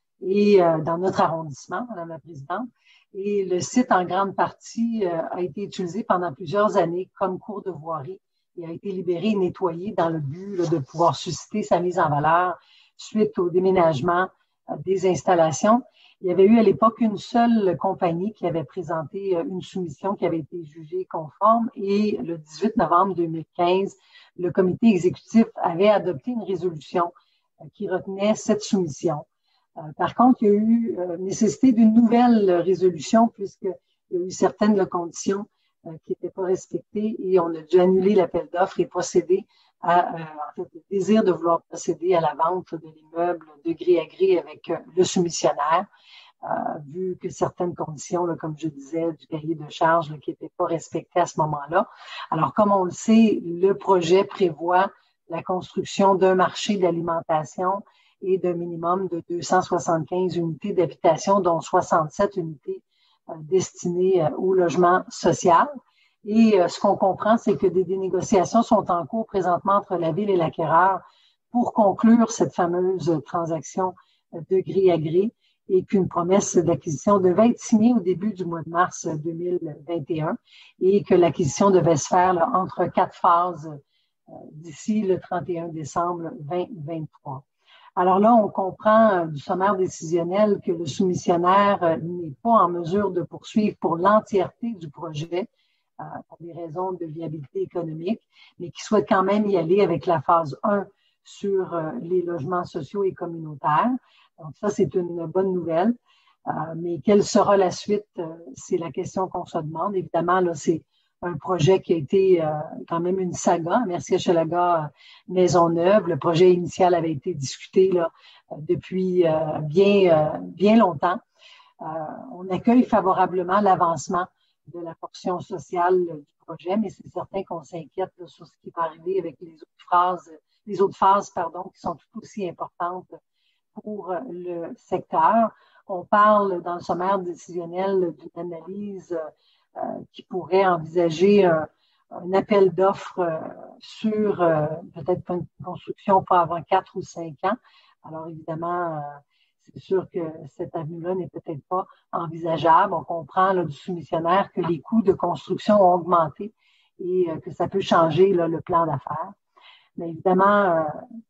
et euh, dans notre arrondissement, Madame la Présidente. Et le site, en grande partie, euh, a été utilisé pendant plusieurs années comme cours de voirie. Il a été libéré et nettoyé dans le but là, de pouvoir susciter sa mise en valeur suite au déménagement euh, des installations. Il y avait eu à l'époque une seule compagnie qui avait présenté euh, une soumission qui avait été jugée conforme et le dix-huit novembre deux mille quinze, le comité exécutif avait adopté une résolution euh, qui retenait cette soumission. Euh, par contre, il y a eu euh, nécessité d'une nouvelle résolution puisqu'il y a eu certaines là, conditions qui n'étaient pas respectées et on a dû annuler l'appel d'offres et procéder à, euh, en fait, le désir de vouloir procéder à la vente de l'immeuble de gré à gré avec euh, le soumissionnaire, euh, vu que certaines conditions, là, comme je disais, du cahier de charges là, qui n'étaient pas respectées à ce moment-là. Alors, comme on le sait, le projet prévoit la construction d'un marché d'alimentation et d'un minimum de deux cent soixante-quinze unités d'habitation, dont soixante-sept unités destinées au logement social. Et euh, ce qu'on comprend, c'est que des, des négociations sont en cours présentement entre la Ville et l'acquéreur pour conclure cette fameuse transaction de gré à gré et qu'une promesse d'acquisition devait être signée au début du mois de mars deux mille vingt et un et que l'acquisition devait se faire là, entre quatre phases euh, d'ici le trente et un décembre deux mille vingt-trois. Alors là, on comprend euh, du sommaire décisionnel que le soumissionnaire euh, n'est pas en mesure de poursuivre pour l'entièreté du projet euh, pour des raisons de viabilité économique, mais qui souhaite quand même y aller avec la phase un sur euh, les logements sociaux et communautaires. Donc ça, c'est une bonne nouvelle. Euh, mais quelle sera la suite? Euh, c'est la question qu'on se demande. Évidemment, là, c'est un projet qui a été euh, quand même une saga. Mercier-Hochelaga euh, Maisonneuve. Le projet initial avait été discuté là, euh, depuis euh, bien, euh, bien longtemps. Euh, on accueille favorablement l'avancement de la portion sociale euh, du projet, mais c'est certain qu'on s'inquiète là, sur ce qui va arriver avec les autres phases, les autres phases, pardon, qui sont tout aussi importantes pour euh, le secteur. On parle dans le sommaire décisionnel d'une analyse euh, Euh, qui pourrait envisager un, un appel d'offres euh, sur euh, peut-être une construction pas avant quatre ou cinq ans. Alors évidemment, euh, c'est sûr que cette avenue-là n'est peut-être pas envisageable. On comprend là, du soumissionnaire que les coûts de construction ont augmenté et euh, que ça peut changer là, le plan d'affaires. Mais évidemment, euh,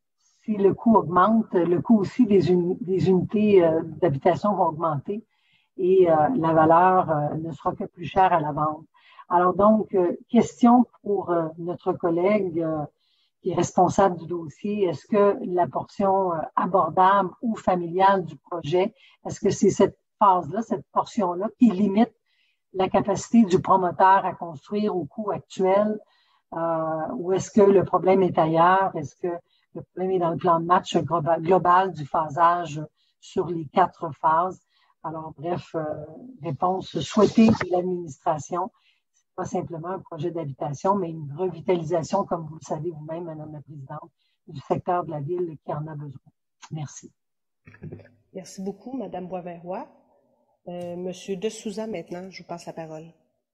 si le coût augmente, le coût aussi des, uni des unités euh, d'habitation va augmenter et euh, la valeur euh, ne sera que plus chère à la vente. Alors donc, euh, question pour euh, notre collègue euh, qui est responsable du dossier. Est-ce que la portion euh, abordable ou familiale du projet, est-ce que c'est cette phase-là, cette portion-là qui limite la capacité du promoteur à construire au coût actuel euh, ou est-ce que le problème est ailleurs? Est-ce que le problème est dans le plan de match global, global du phasage sur les quatre phases? Alors, bref, euh, réponse souhaitée de l'administration. C'est pas simplement un projet d'habitation, mais une revitalisation, comme vous le savez vous-même, Madame la Présidente, du secteur de la ville qui en a besoin. Merci. Merci beaucoup, Madame Boisvert-Roy. Euh, Monsieur De Souza, maintenant, je vous passe la parole.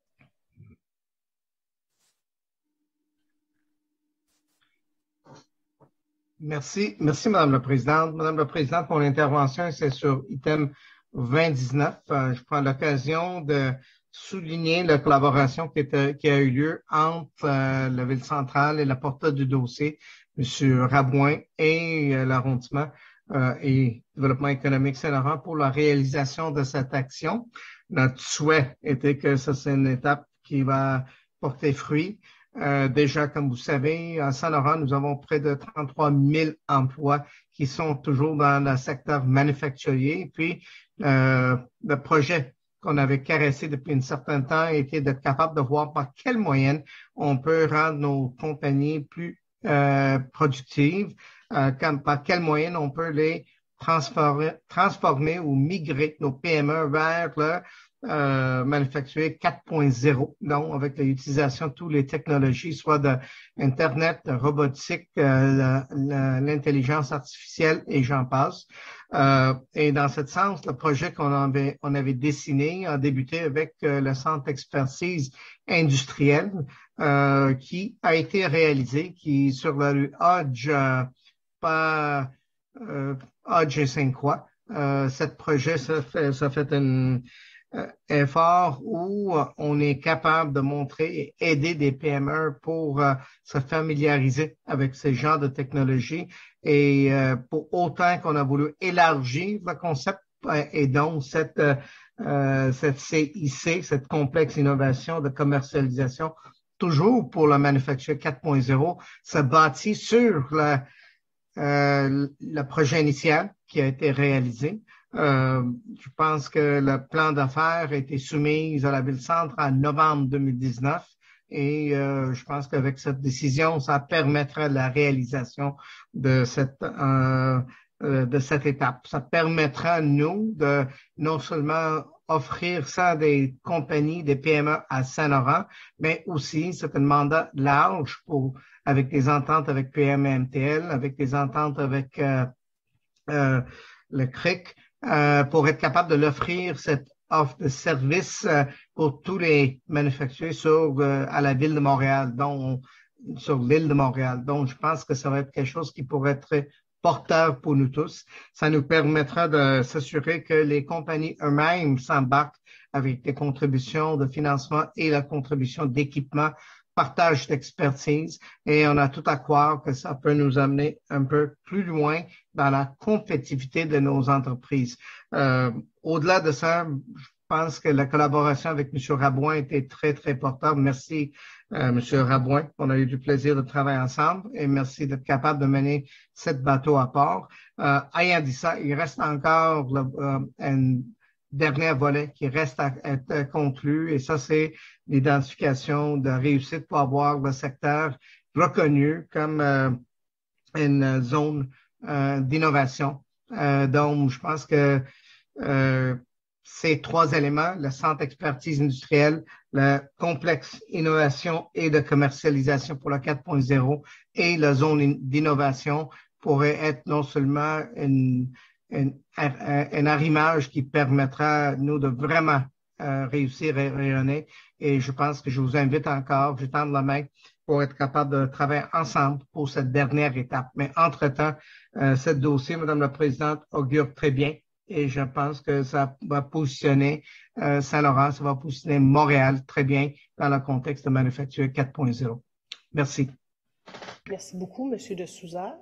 Merci. Merci, Madame la Présidente. Madame la Présidente, mon intervention, c'est sur item vingt dix-neuf. Euh, je prends l'occasion de souligner la collaboration qui, était, qui a eu lieu entre euh, la Ville centrale et la porteur du dossier, M. Rabouin, et euh, l'arrondissement euh, et développement économique Saint-Laurent pour la réalisation de cette action. Notre souhait était que ça, c'est une étape qui va porter fruit. Euh, déjà, comme vous savez, à Saint-Laurent, nous avons près de trente-trois mille emplois qui sont toujours dans le secteur manufacturier. Puis, euh, le projet qu'on avait caressé depuis un certain temps était d'être capable de voir par quelle moyenne on peut rendre nos compagnies plus euh, productives, euh, comme, par quelle moyenne on peut les transformer, transformer ou migrer nos P M E vers le Euh, manufacturier quatre point zéro, donc avec l'utilisation de toutes les technologies, soit de Internet, de robotique, euh, l'intelligence artificielle et j'en passe. Euh, et dans ce sens, le projet qu'on avait, on avait dessiné a débuté avec euh, le Centre d'expertise industrielle euh, qui a été réalisé, qui est sur la rue Hodge, euh, pas euh, Hodge et Sainte-Croix. Euh, ce projet, ça fait, ça fait une Euh, effort où euh, on est capable de montrer et aider des P M E pour euh, se familiariser avec ces genres de technologies et euh, pour autant qu'on a voulu élargir le concept euh, et donc cette, euh, cette C I C, cette complexe innovation de commercialisation, toujours pour le manufacture quatre point zéro, se bâtit sur le, euh, le projet initial qui a été réalisé. Euh, je pense que le plan d'affaires a été soumis à la Ville-Centre en novembre deux mille dix-neuf et euh, je pense qu'avec cette décision, ça permettra la réalisation de cette, euh, de cette étape. Ça permettra, nous, de non seulement offrir ça à des compagnies, des P M E à Saint-Laurent, mais aussi c'est un mandat large pour, avec des ententes avec P M E M T L, avec des ententes avec euh, euh, le C R I C, Euh, pour être capable de l'offrir cette offre de service euh, pour tous les manufacturiers sur euh, à la ville de Montréal, donc sur l'île de Montréal. Donc, je pense que ça va être quelque chose qui pourrait être porteur pour nous tous. Ça nous permettra de s'assurer que les compagnies eux-mêmes s'embarquent avec des contributions de financement et la contribution d'équipement, partage d'expertise, et on a tout à croire que ça peut nous amener un peu plus loin dans la compétitivité de nos entreprises. Euh, au-delà de ça, je pense que la collaboration avec M. Rabouin était très, très portable. Merci, euh, M. Rabouin. On a eu du plaisir de travailler ensemble et merci d'être capable de mener cette bateau à port. Euh, ayant dit ça, il reste encore le, euh, une dernier volet qui reste à être conclu et ça, c'est l'identification de réussite pour avoir le secteur reconnu comme euh, une zone euh, d'innovation. Euh, donc, je pense que euh, ces trois éléments, le centre d'expertise industrielle, le complexe innovation et de commercialisation pour le quatre point zéro et la zone d'innovation pourraient être non seulement une Un, un arrimage qui permettra, nous, de vraiment euh, réussir à rayonner. Et je pense que je vous invite encore, je tends la main pour être capable de travailler ensemble pour cette dernière étape. Mais entre-temps, euh, ce dossier, Madame la Présidente, augure très bien et je pense que ça va positionner euh, Saint-Laurent, ça va positionner Montréal très bien dans le contexte de manufacture quatre point zéro. Merci. Merci beaucoup, Monsieur De Souza.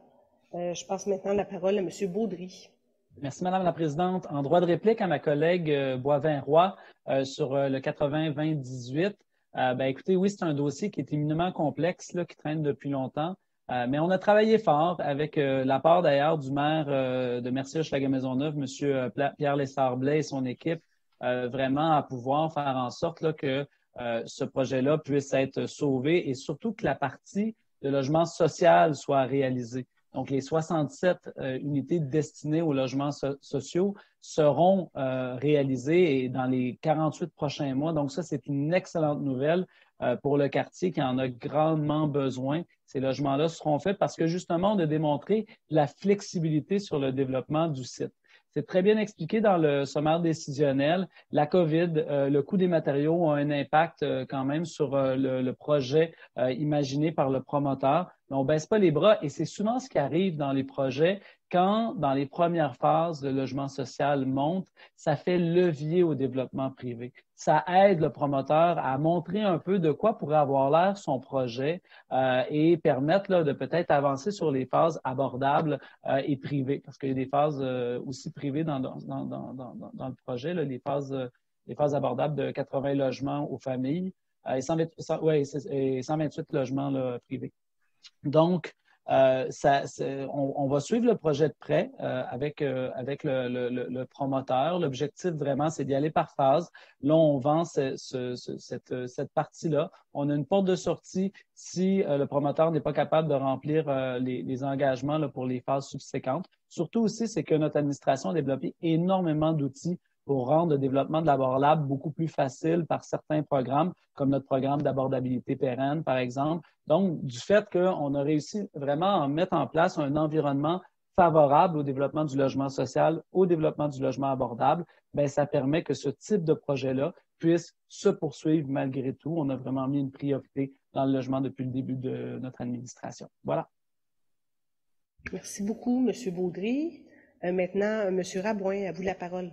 Euh, je passe maintenant la parole à M. Baudry. Merci, Madame la Présidente. En droit de réplique à ma collègue euh, Boivin-Roy euh, sur euh, le quatre-vingts vingt dix-huit, euh, ben, écoutez, oui, c'est un dossier qui est éminemment complexe, là, qui traîne depuis longtemps. Euh, mais on a travaillé fort avec euh, l'apport d'ailleurs du maire euh, de Mercier-Hochelaga-Maisonneuve, M. Pierre Lessard-Blais et son équipe, euh, vraiment à pouvoir faire en sorte là, que euh, ce projet-là puisse être sauvé et surtout que la partie de logement social soit réalisée. Donc, les soixante-sept euh, unités destinées aux logements so sociaux seront euh, réalisées dans les quarante-huit prochains mois. Donc, ça, c'est une excellente nouvelle euh, pour le quartier qui en a grandement besoin. Ces logements-là seront faits parce que, justement, on a démontré la flexibilité sur le développement du site. C'est très bien expliqué dans le sommaire décisionnel. La COVID, euh, le coût des matériaux ont un impact euh, quand même sur euh, le, le projet euh, imaginé par le promoteur. Mais on ne baisse pas les bras et c'est souvent ce qui arrive dans les projets quand, dans les premières phases, le logement social monte, ça fait levier au développement privé. Ça aide le promoteur à montrer un peu de quoi pourrait avoir l'air son projet euh, et permettre là, de peut-être avancer sur les phases abordables euh, et privées. Parce qu'il y a des phases euh, aussi privées dans, dans, dans, dans, dans, dans le projet, là, les phases, euh, les phases abordables de quatre-vingts logements aux familles euh, et, cent vingt, cent, ouais, et cent vingt-huit logements là, privés. Donc, euh, ça, on, on va suivre le projet de près euh, avec, euh, avec le, le, le promoteur. L'objectif, vraiment, c'est d'y aller par phase. Là, on vend ce, ce, ce, cette, cette partie-là. On a une porte de sortie si euh, le promoteur n'est pas capable de remplir euh, les, les engagements là, pour les phases subséquentes. Surtout aussi, c'est que notre administration a développé énormément d'outils pour rendre le développement de l'abordable beaucoup plus facile par certains programmes, comme notre programme d'abordabilité pérenne, par exemple. Donc, du fait qu'on a réussi vraiment à mettre en place un environnement favorable au développement du logement social, au développement du logement abordable, bien, ça permet que ce type de projet-là puisse se poursuivre malgré tout. On a vraiment mis une priorité dans le logement depuis le début de notre administration. Voilà. Merci beaucoup, M. Baudry. Euh, maintenant, M. Rabouin, à vous la parole.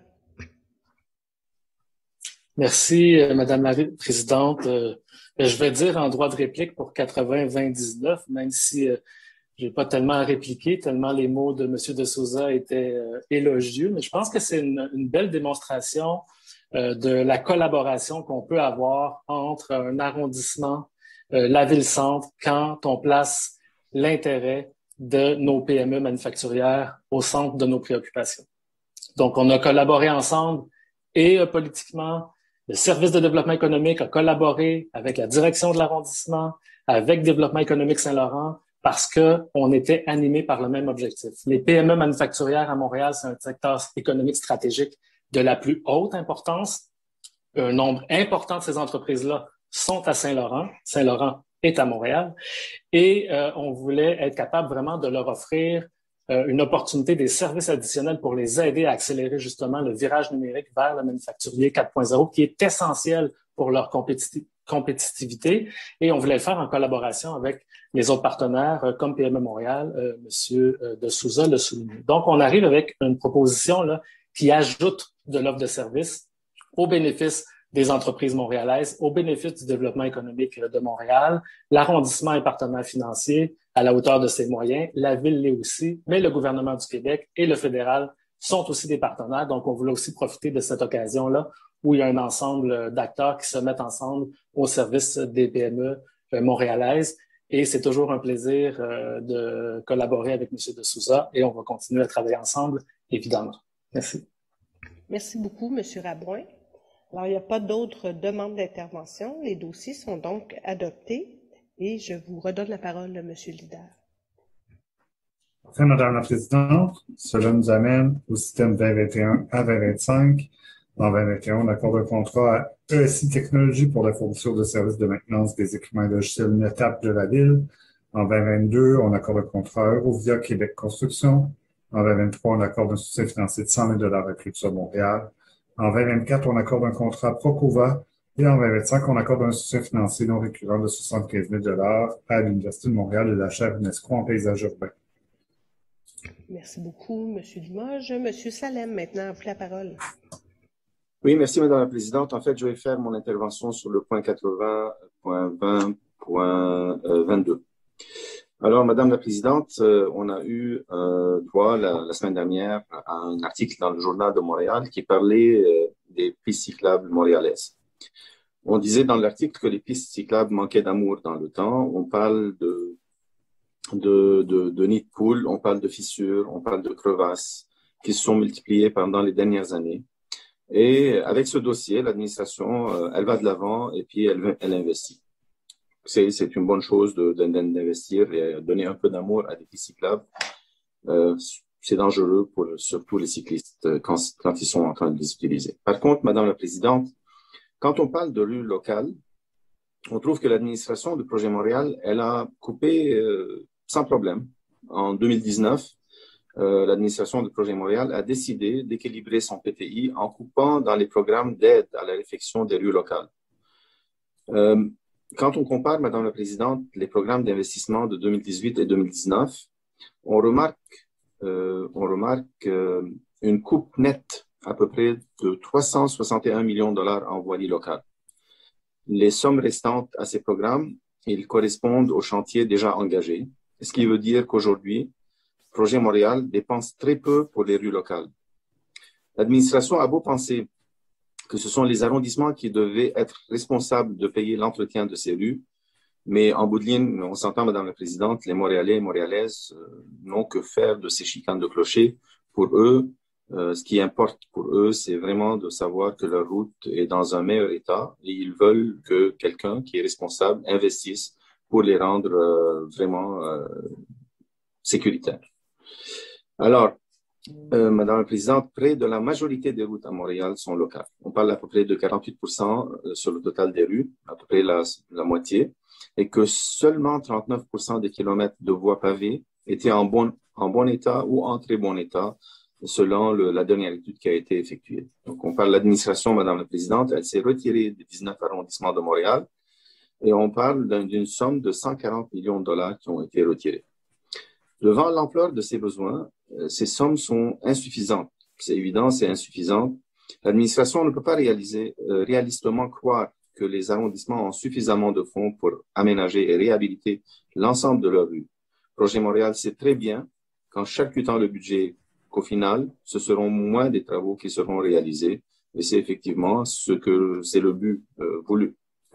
Merci, euh, Madame la Présidente. Euh, je vais dire en droit de réplique pour quatre-vingts vingt dix-neuf, même si euh, je n'ai pas tellement à répliquer, tellement les mots de M. de Souza étaient euh, élogieux, mais je pense que c'est une, une belle démonstration euh, de la collaboration qu'on peut avoir entre un arrondissement, euh, la ville-centre, quand on place l'intérêt de nos P M E manufacturières au centre de nos préoccupations. Donc, on a collaboré ensemble et euh, politiquement. Le service de développement économique a collaboré avec la direction de l'arrondissement, avec Développement économique Saint-Laurent, parce qu'on était animés par le même objectif. Les P M E manufacturières à Montréal, c'est un secteur économique stratégique de la plus haute importance. Un nombre important de ces entreprises-là sont à Saint-Laurent. Saint-Laurent est à Montréal. Et euh, on voulait être capable vraiment de leur offrir euh, une opportunité des services additionnels pour les aider à accélérer justement le virage numérique vers le manufacturier quatre point zéro, qui est essentiel pour leur compétitivité. compétitivité et on voulait le faire en collaboration avec les autres partenaires euh, comme P M E Montréal, euh, Monsieur euh, de Souza le souligne. Donc, on arrive avec une proposition là, qui ajoute de l'offre de services au bénéfice des entreprises montréalaises, au bénéfice du développement économique de Montréal. L'arrondissement est partenaire financier à la hauteur de ses moyens, la ville l'est aussi, mais le gouvernement du Québec et le fédéral sont aussi des partenaires. Donc, on voulait aussi profiter de cette occasion-là où il y a un ensemble d'acteurs qui se mettent ensemble au service des P M E montréalaises. Et c'est toujours un plaisir euh, de collaborer avec M. de Souza et on va continuer à travailler ensemble, évidemment. Merci. Merci beaucoup, M. Rabouin. Alors, il n'y a pas d'autres demandes d'intervention. Les dossiers sont donc adoptés et je vous redonne la parole, M. Lider. Enfin, Madame la Présidente, cela nous amène au système vingt vingt et un à vingt vingt-cinq. En vingt vingt et un, on accorde un contrat à E S I Technologies pour la fourniture de services de maintenance des équipements logiciels notables de la ville. En vingt vingt-deux, on accorde un contrat à Eurovia Québec Construction. En vingt vingt-trois, on accorde un soutien financier de cent mille dollars à Culture Montréal. En vingt vingt-quatre, on accorde un contrat à Procova. Et en vingt vingt-cinq, on accorde un soutien financier non récurrent de soixante-quinze mille dollars à l'Université de Montréal et la chaire UNESCO en paysage urbain. Merci beaucoup, M. Limoges. M. Salem, maintenant, à vous la parole. Oui, merci, Madame la Présidente. En fait, je vais faire mon intervention sur le point quatre-vingts point vingt point vingt-deux. Alors, Madame la Présidente, euh, on a eu euh, droit la, la semaine dernière à un article dans le Journal de Montréal qui parlait euh, des pistes cyclables montréalaises. On disait dans l'article que les pistes cyclables manquaient d'amour dans le temps. On parle de, de, de, de nids de poules, on parle de fissures, on parle de crevasses qui se sont multipliées pendant les dernières années. Et avec ce dossier, l'administration, euh, elle va de l'avant et puis elle, elle investit. C'est, c'est une bonne chose de, de, d'investir et donner un peu d'amour à des pistes cyclables. Euh, c'est dangereux pour surtout les cyclistes quand, quand ils sont en train de les utiliser. Par contre, Madame la Présidente, quand on parle de rues locales, on trouve que l'administration du projet Montréal, elle a coupé euh, sans problème. En deux mille dix-neuf, euh, l'administration du projet Montréal a décidé d'équilibrer son P T I en coupant dans les programmes d'aide à la réfection des rues locales. Euh, Quand on compare, Madame la Présidente, les programmes d'investissement de deux mille dix-huit et deux mille dix-neuf, on remarque, euh, on remarque euh, une coupe nette à peu près de trois cent soixante et un millions de dollars en voirie locale. Les sommes restantes à ces programmes, ils correspondent aux chantiers déjà engagés, ce qui veut dire qu'aujourd'hui, Projet Montréal dépense très peu pour les rues locales. L'administration a beau penser que ce sont les arrondissements qui devaient être responsables de payer l'entretien de ces rues. Mais en bout de ligne, on s'entend, Madame la Présidente, les Montréalais et Montréalaises euh, n'ont que faire de ces chicanes de clocher. Pour eux, euh, ce qui importe pour eux, c'est vraiment de savoir que leur route est dans un meilleur état et ils veulent que quelqu'un qui est responsable investisse pour les rendre euh, vraiment euh, sécuritaires. Alors, Euh, Madame la Présidente, près de la majorité des routes à Montréal sont locales. On parle à peu près de quarante-huit pour cent sur le total des rues, à peu près la, la moitié, et que seulement trente-neuf pour cent des kilomètres de voies pavées étaient en bon, en bon état ou en très bon état, selon le, la dernière étude qui a été effectuée. Donc, on parle de l'administration, Madame la Présidente, elle s'est retirée des dix-neuf arrondissements de Montréal, et on parle d'un, d'une somme de cent quarante millions de dollars qui ont été retirés. Devant l'ampleur de ces besoins, ces sommes sont insuffisantes. C'est évident, c'est insuffisant. L'administration ne peut pas réaliser, euh, réalistement croire que les arrondissements ont suffisamment de fonds pour aménager et réhabiliter l'ensemble de leurs rues. Projet Montréal sait très bien qu'en charcutant le budget, qu'au final, ce seront moins des travaux qui seront réalisés. Et c'est effectivement ce que c'est le but euh, voulu.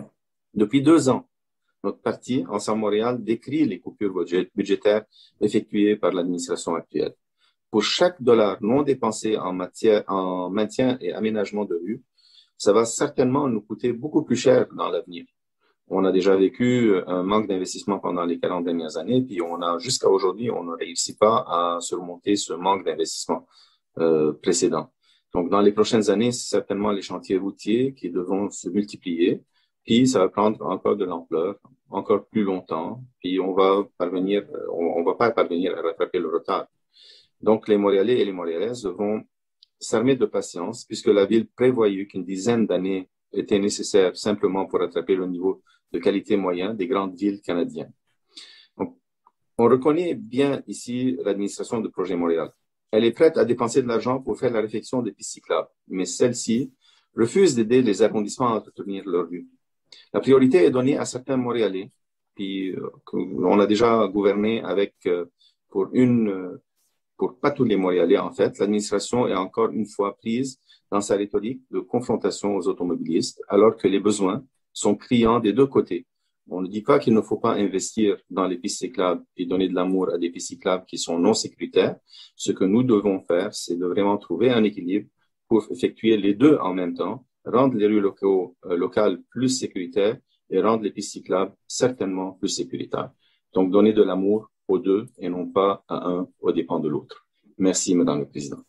Depuis deux ans, notre parti, Ensemble Montréal, décrit les coupures budgétaires effectuées par l'administration actuelle. Pour chaque dollar non dépensé en matière, en maintien et aménagement de rue, ça va certainement nous coûter beaucoup plus cher dans l'avenir. On a déjà vécu un manque d'investissement pendant les quarante dernières années, puis on a, jusqu'à aujourd'hui, on ne réussit pas à surmonter ce manque d'investissement euh, précédent. Donc, dans les prochaines années, c'est certainement les chantiers routiers qui devront se multiplier. Puis ça va prendre encore de l'ampleur, encore plus longtemps, puis on va parvenir, on, on va pas parvenir à rattraper le retard. Donc les Montréalais et les Montréalaises devront s'armer de patience, puisque la ville prévoyait qu'une dizaine d'années étaient nécessaires simplement pour rattraper le niveau de qualité moyen des grandes villes canadiennes. Donc, on reconnaît bien ici l'administration du projet Montréal. Elle est prête à dépenser de l'argent pour faire la réfection des pistes cyclables, mais celle-ci refuse d'aider les arrondissements à entretenir leurs rues. La priorité est donnée à certains Montréalais, puis euh, on a déjà gouverné avec, euh, pour une, euh, pour pas tous les Montréalais en fait, l'administration est encore une fois prise dans sa rhétorique de confrontation aux automobilistes, alors que les besoins sont criants des deux côtés. On ne dit pas qu'il ne faut pas investir dans les pistes cyclables et donner de l'amour à des pistes cyclables qui sont non sécuritaires. Ce que nous devons faire, c'est de vraiment trouver un équilibre pour effectuer les deux en même temps, rendre les rues locaux, euh, locales plus sécuritaires et rendre les pistes cyclables certainement plus sécuritaires. Donc, donner de l'amour aux deux et non pas à un aux dépens de l'autre. Merci, Madame la Présidente.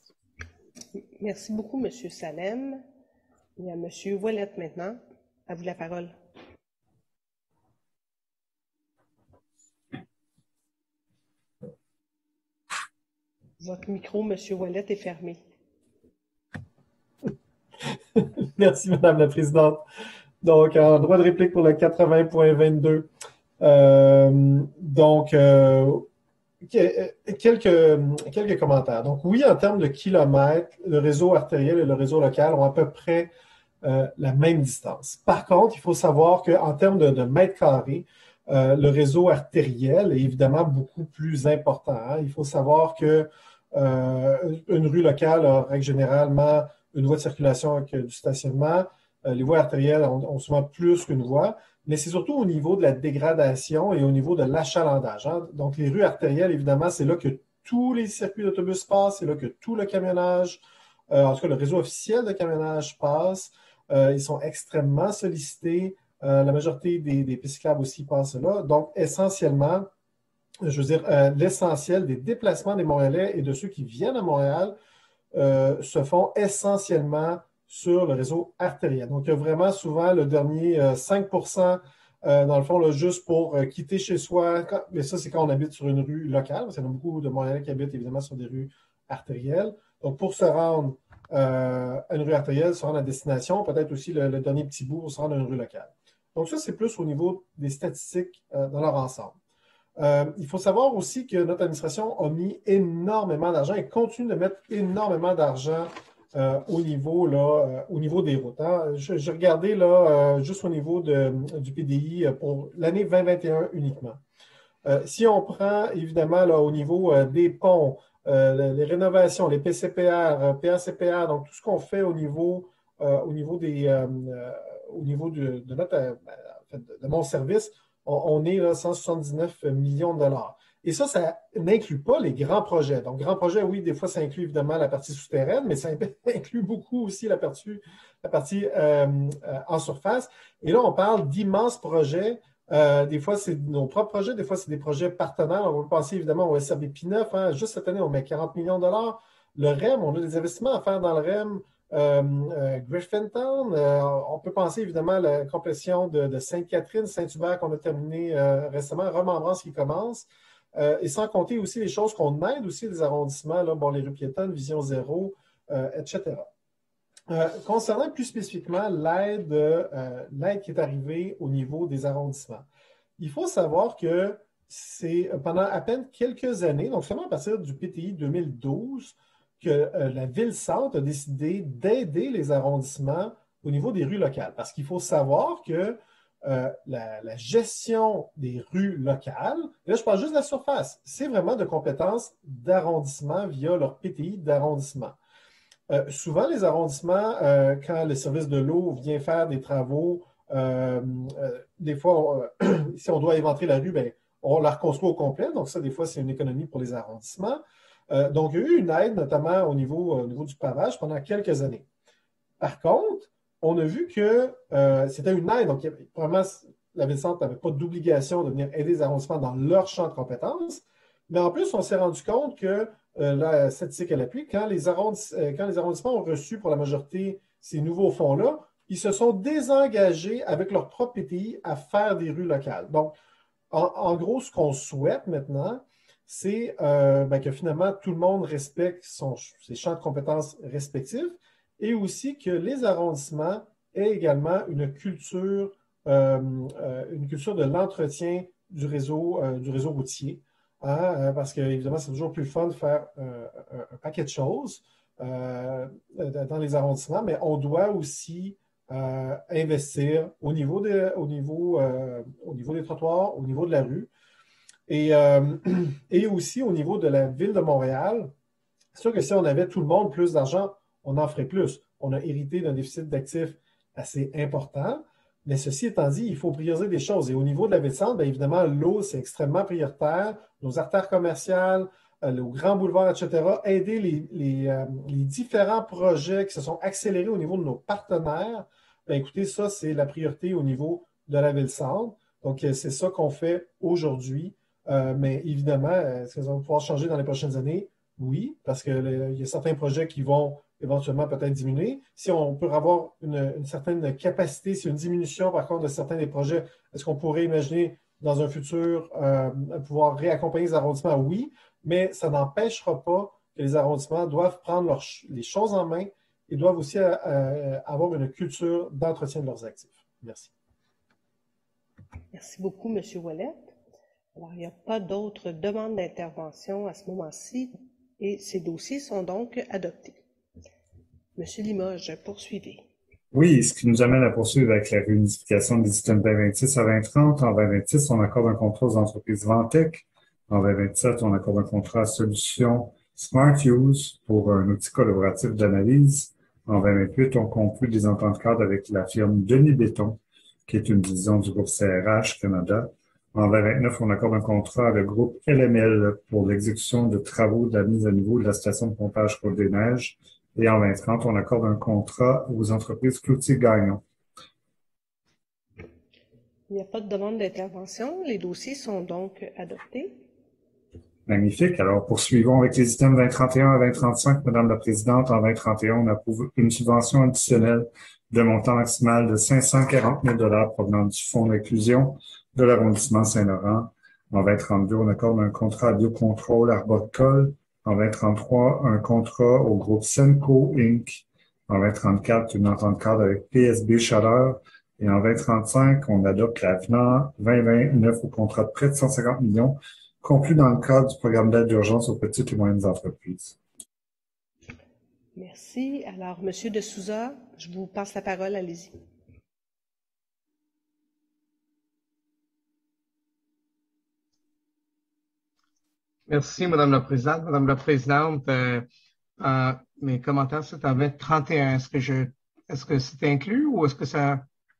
Merci beaucoup, Monsieur Salem. Il y a Monsieur Ouellette maintenant. À vous la parole. Votre micro, Monsieur Ouellette, est fermé. Merci, Madame la Présidente. Donc, en droit de réplique pour le quatre-vingts point vingt-deux. Euh, donc, euh, quelques, quelques commentaires. Donc, oui, en termes de kilomètres, le réseau artériel et le réseau local ont à peu près euh, la même distance. Par contre, il faut savoir qu'en termes de, de mètres carrés, Euh, le réseau artériel est évidemment beaucoup plus important. Hein. Il faut savoir que euh, une rue locale a, règle généralement, une voie de circulation avec du stationnement. Euh, les voies artérielles ont, ont souvent plus qu'une voie, mais c'est surtout au niveau de la dégradation et au niveau de l'achalandage. Hein. Donc, les rues artérielles, évidemment, c'est là que tous les circuits d'autobus passent, c'est là que tout le camionnage, euh, en tout cas le réseau officiel de camionnage passe. Euh, ils sont extrêmement sollicités. Euh, la majorité des, des pistes cyclables aussi passent là. Donc, essentiellement, je veux dire, euh, l'essentiel des déplacements des Montréalais et de ceux qui viennent à Montréal euh, se font essentiellement sur le réseau artériel. Donc, il y a vraiment souvent le dernier euh, cinq pour cent, euh, dans le fond, là, juste pour euh, quitter chez soi. Quand, mais ça, c'est quand on habite sur une rue locale, parce qu'il y a beaucoup de Montréalais qui habitent évidemment sur des rues artérielles. Donc, pour se rendre euh, à une rue artérielle, se rendre à destination, peut-être aussi le, le dernier petit bout pour se rendre à une rue locale. Donc, ça, c'est plus au niveau des statistiques euh, dans leur ensemble. Euh, il faut savoir aussi que notre administration a mis énormément d'argent et continue de mettre énormément d'argent euh, au niveau là, euh, au niveau des routes. Hein. J'ai regardé là, euh, juste au niveau de, du P D I pour l'année vingt vingt et un uniquement. Euh, si on prend évidemment là, au niveau euh, des ponts, euh, les rénovations, les P C P R, P A C P R, donc tout ce qu'on fait au niveau, euh, au niveau des euh, euh, au niveau de, de notre euh, de, de mon service, on, on est là cent soixante-dix-neuf millions de dollars. Et ça, ça n'inclut pas les grands projets. Donc, grands projets, oui, des fois, ça inclut évidemment la partie souterraine, mais ça inclut beaucoup aussi la partie, la partie euh, euh, en surface. Et là, on parle d'immenses projets. Euh, des fois, c'est nos propres projets, des fois, c'est des projets partenaires. On va penser évidemment au S R B P neuf. Hein. Juste cette année, on met quarante millions de dollars. Le R E M, on a des investissements à faire dans le R E M. Euh, euh, Griffintown, euh, on peut penser évidemment à la complétion de, de Sainte-Catherine, Saint-Hubert qu'on a terminé euh, récemment, Remembrance qui commence, euh, et sans compter aussi les choses qu'on aide aussi les arrondissements, là, bon, les rues piétonnes, Vision Zéro, euh, et cetera. Euh, concernant plus spécifiquement l'aide euh, l'aide qui est arrivée au niveau des arrondissements, il faut savoir que c'est pendant à peine quelques années, donc seulement à partir du P T I deux mille douze, que euh, la Ville-Centre a décidé d'aider les arrondissements au niveau des rues locales. Parce qu'il faut savoir que euh, la, la gestion des rues locales, là je parle juste de la surface, c'est vraiment de compétences d'arrondissement via leur P T I d'arrondissement. Euh, souvent, les arrondissements, euh, quand le service de l'eau vient faire des travaux, euh, euh, des fois, euh, si on doit éventrer la rue, ben, on la reconstruit au complet. Donc ça, des fois, c'est une économie pour les arrondissements. Euh, donc, il y a eu une aide, notamment au niveau, au niveau du pavage, pendant quelques années. Par contre, on a vu que euh, c'était une aide. Donc, vraiment, la Ville-Centre n'avait pas d'obligation de venir aider les arrondissements dans leur champ de compétences. Mais en plus, on s'est rendu compte que, euh, la statistique à l'appui, quand, les arrondis- euh, quand les arrondissements ont reçu pour la majorité ces nouveaux fonds-là, ils se sont désengagés avec leur propre P T I à faire des rues locales. Donc, en, en gros, ce qu'on souhaite maintenant, c'est euh, ben, que finalement, tout le monde respecte son, ses champs de compétences respectifs et aussi que les arrondissements aient également une culture, euh, euh, une culture de l'entretien du réseau, euh, du réseau routier. Hein, parce qu'évidemment, c'est toujours plus fun de faire euh, un, un paquet de choses euh, dans les arrondissements, mais on doit aussi euh, investir au niveau, de, au, niveau, euh, au niveau des trottoirs, au niveau de la rue. Et, euh, et aussi au niveau de la ville de Montréal, c'est sûr que si on avait tout le monde plus d'argent, on en ferait plus. On a hérité d'un déficit d'actifs assez important, mais ceci étant dit, il faut prioriser des choses. Et au niveau de la Ville-Centre, bien évidemment, l'eau, c'est extrêmement prioritaire. Nos artères commerciales, euh, le grand boulevard, et cetera. Aider les, les, euh, les différents projets qui se sont accélérés au niveau de nos partenaires, bien écoutez, ça, c'est la priorité au niveau de la Ville-Centre. Donc, c'est ça qu'on fait aujourd'hui. Euh, mais évidemment, est-ce que ça va pouvoir changer dans les prochaines années? Oui, parce qu'il y a certains projets qui vont éventuellement peut-être diminuer. Si on peut avoir une, une certaine capacité, si une diminution par contre de certains des projets, est-ce qu'on pourrait imaginer dans un futur euh, pouvoir réaccompagner les arrondissements? Oui, mais ça n'empêchera pas que les arrondissements doivent prendre leurs, les choses en main et doivent aussi euh, euh, avoir une culture d'entretien de leurs actifs. Merci. Merci beaucoup, M. Ouellet. Alors, il n'y a pas d'autres demandes d'intervention à ce moment-ci et ces dossiers sont donc adoptés. Monsieur Limoges, poursuivez. Oui, ce qui nous amène à poursuivre avec la réunification des systèmes vingt vingt-six à vingt trente. En vingt vingt-six, on accorde un contrat aux entreprises Ventec. En vingt vingt-sept, on accorde un contrat à Solutions Smart Use pour un outil collaboratif d'analyse. En vingt vingt-huit, on conclut des ententes cadres avec la firme Denis Béton, qui est une division du groupe C R H Canada. En vingt vingt-neuf, on accorde un contrat avec le groupe L M L pour l'exécution de travaux de la mise à niveau de la station de pompage Côte-des-Neiges. Et en vingt trente, on accorde un contrat aux entreprises Cloutier-Gagnon. Il n'y a pas de demande d'intervention. Les dossiers sont donc adoptés. Magnifique. Alors, poursuivons avec les items vingt trente et un à vingt trente-cinq, Madame la Présidente. En vingt trente et un, on approuve une subvention additionnelle de montant maximal de cinq cent quarante mille dollars provenant du Fonds d'inclusion de l'arrondissement Saint-Laurent. En vingt trente-deux, on accorde un contrat à Biocontrôle Arbocole. En vingt trente-trois, un contrat au groupe Senco Incorporé. En vingt trente-quatre, une entente cadre avec P S B Chaleur. Et en vingt trente-cinq, on adopte l'avenant vingt vingt-neuf au contrat de près de cent cinquante millions conclu dans le cadre du programme d'aide d'urgence aux petites et moyennes entreprises. Merci. Alors, Monsieur de Souza, je vous passe la parole. Allez-y. Merci, Madame la Présidente. Madame la Présidente, euh, euh, mes commentaires, c'est en vingt trente et un. Est-ce que je, est-ce que c'est inclus ou est-ce que ça...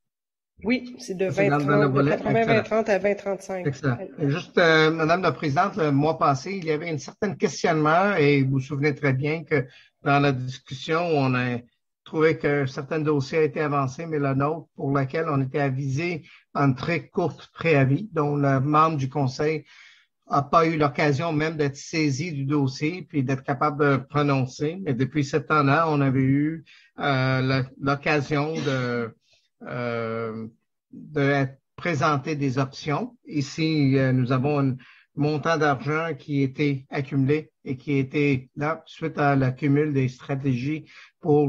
Oui, c'est de vingt trente, de quatre-vingts vingt trente à vingt trente-cinq. Excellent. Juste, euh, Madame la Présidente, le mois passé, il y avait un certain questionnement et vous vous souvenez très bien que dans la discussion, on a trouvé que certains dossiers a été avancés, mais le nôtre, pour lequel on était avisé en très courte préavis, dont le membre du Conseil n'a pas eu l'occasion même d'être saisi du dossier puis d'être capable de prononcer. Mais depuis ce temps-là, on avait eu euh, l'occasion de, euh, de présenter des options. Ici, euh, nous avons un montant d'argent qui a été accumulé et qui a été là suite à l'accumul des stratégies pour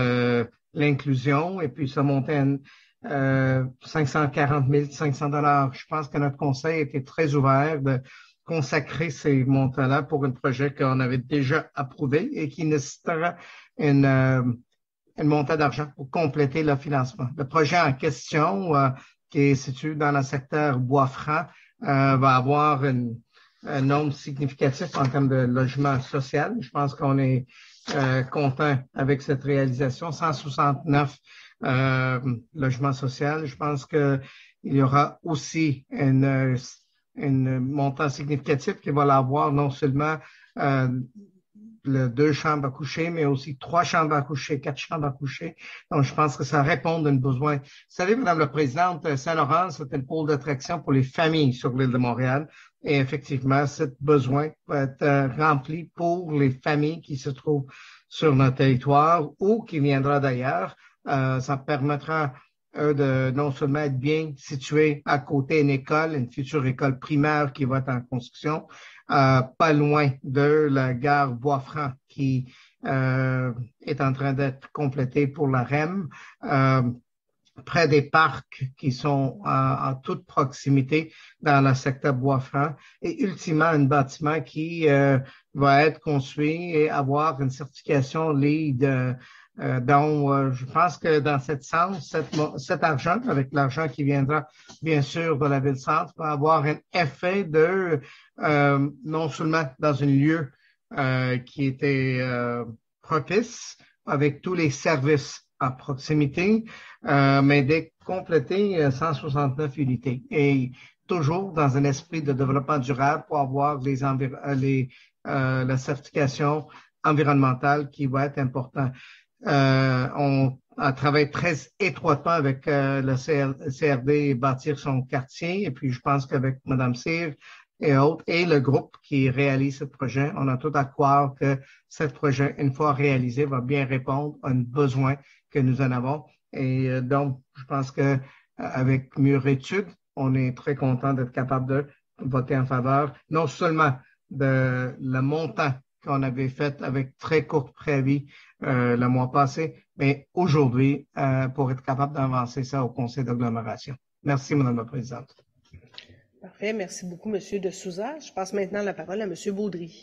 l'inclusion. Et puis, ça montait à euh, cinq cent quarante mille cinq cents dollars. Je pense que notre conseil était très ouvert de consacrer ces montants-là pour un projet qu'on avait déjà approuvé et qui nécessitera une, euh, un montant d'argent pour compléter le financement. Le projet en question, euh, qui est situé dans le secteur Bois-Franc, euh, va avoir une, un nombre significatif en termes de logement social. Je pense qu'on est euh, content avec cette réalisation. cent soixante-neuf euh, logements sociaux. Je pense qu'il y aura aussi une un montant significatif qui va l'avoir non seulement euh, le deux chambres à coucher, mais aussi trois chambres à coucher, quatre chambres à coucher. Donc, je pense que ça répond à un besoin. Vous savez, Madame la Présidente, Saint-Laurent, c'est un pôle d'attraction pour les familles sur l'île de Montréal. Et effectivement, ce besoin va être euh, rempli pour les familles qui se trouvent sur notre territoire ou qui viendra d'ailleurs. Euh, ça permettra de non seulement être bien situé à côté d'une école, une future école primaire qui va être en construction, euh, pas loin de la gare Bois-Franc qui euh, est en train d'être complétée pour la R E M, euh, près des parcs qui sont en, en toute proximité dans le secteur Bois-Franc et ultimement un bâtiment qui euh, va être construit et avoir une certification LEED. Euh, Euh, donc, euh, je pense que dans ce sens, cet, cet argent, avec l'argent qui viendra bien sûr de la ville-centre, va avoir un effet de, euh, non seulement dans un lieu euh, qui était euh, propice, avec tous les services à proximité, euh, mais de compléter cent soixante-neuf unités. Et toujours dans un esprit de développement durable pour avoir les, les, euh, la certification environnementale qui va être importante. Euh, on a travaillé très étroitement avec euh, le C R D Bâtir son quartier et puis je pense qu'avec Mme Cyr et autres et le groupe qui réalise ce projet, on a tout à croire que ce projet, une fois réalisé, va bien répondre à un besoin que nous en avons. Et euh, donc, je pense que avec mûre étude, on est très content d'être capable de voter en faveur, non seulement de le montant qu'on avait fait avec très court préavis euh, le mois passé, mais aujourd'hui, euh, pour être capable d'avancer ça au conseil d'agglomération. Merci, Mme la Présidente. Parfait. Merci beaucoup, M. de Souza. Je passe maintenant la parole à M. Baudry.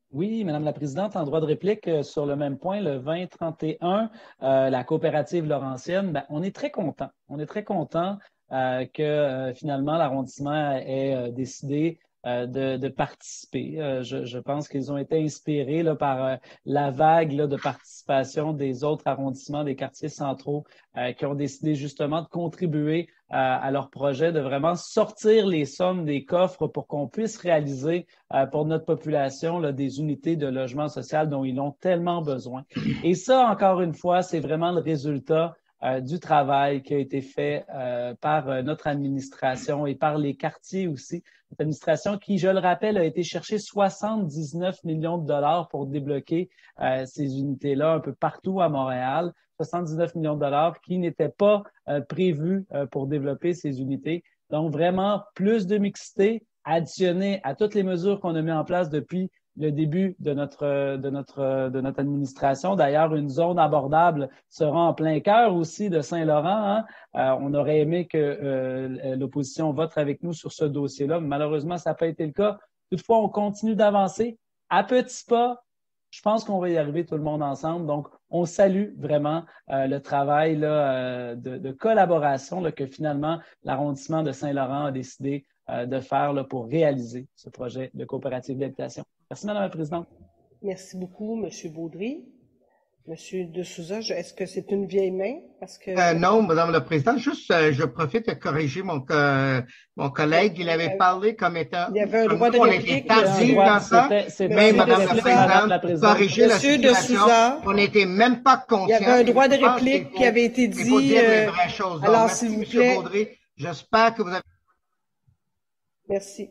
Oui, Madame la Présidente, en droit de réplique euh, sur le même point, le vingt trente et un, euh, la coopérative laurentienne, ben, on est très content. On est très content euh, que euh, finalement l'arrondissement ait euh, décidé euh, de, de participer. Euh, je, je pense qu'ils ont été inspirés là, par euh, la vague là, de participation des autres arrondissements, des quartiers centraux euh, qui ont décidé justement de contribuer euh, à leur projet, de vraiment sortir les sommes des coffres pour qu'on puisse réaliser euh, pour notre population là, des unités de logement social dont ils ont tellement besoin. Et ça, encore une fois, c'est vraiment le résultat Euh, du travail qui a été fait euh, par euh, notre administration et par les quartiers aussi. Notre administration qui, je le rappelle, a été chercher soixante-dix-neuf millions de dollars pour débloquer euh, ces unités-là un peu partout à Montréal. soixante-dix-neuf millions de dollars qui n'étaient pas euh, prévus euh, pour développer ces unités. Donc, vraiment, plus de mixité additionnée à toutes les mesures qu'on a mises en place depuis le début de notre de notre de notre administration. D'ailleurs, une zone abordable sera en plein cœur aussi de Saint-Laurent. Hein? Euh, on aurait aimé que euh, l'opposition vote avec nous sur ce dossier-là, mais malheureusement, ça n'a pas été le cas. Toutefois, on continue d'avancer à petits pas. Je pense qu'on va y arriver tout le monde ensemble. Donc, on salue vraiment euh, le travail là, euh, de, de collaboration là, que finalement l'arrondissement de Saint-Laurent a décidé euh, de faire là, pour réaliser ce projet de coopérative d'habitation. Merci, Madame la Présidente. Merci beaucoup, Monsieur Baudry. Monsieur De Souza, je- est-ce que c'est une vieille main? Parce que Euh, non, Madame la Présidente, juste, euh, je profite de corriger mon, co- mon collègue. Il avait parlé comme étant. il y avait un comme droit de nous, on réplique. était tardifs droit- dans ça. c'était- c'était Mais un droit de Madame la réplique, Madame la Présidente, Présidente. corriger la Monsieur De situation. Souza, On n'était même pas il y conscients. avait un droit de Je pense réplique qu'il qui faut- avait été Il faut dit. dire les euh, vraies choses. Donc, alors, merci, s'il vous Monsieur plaît. Baudry. J'espère que vous avez. Merci.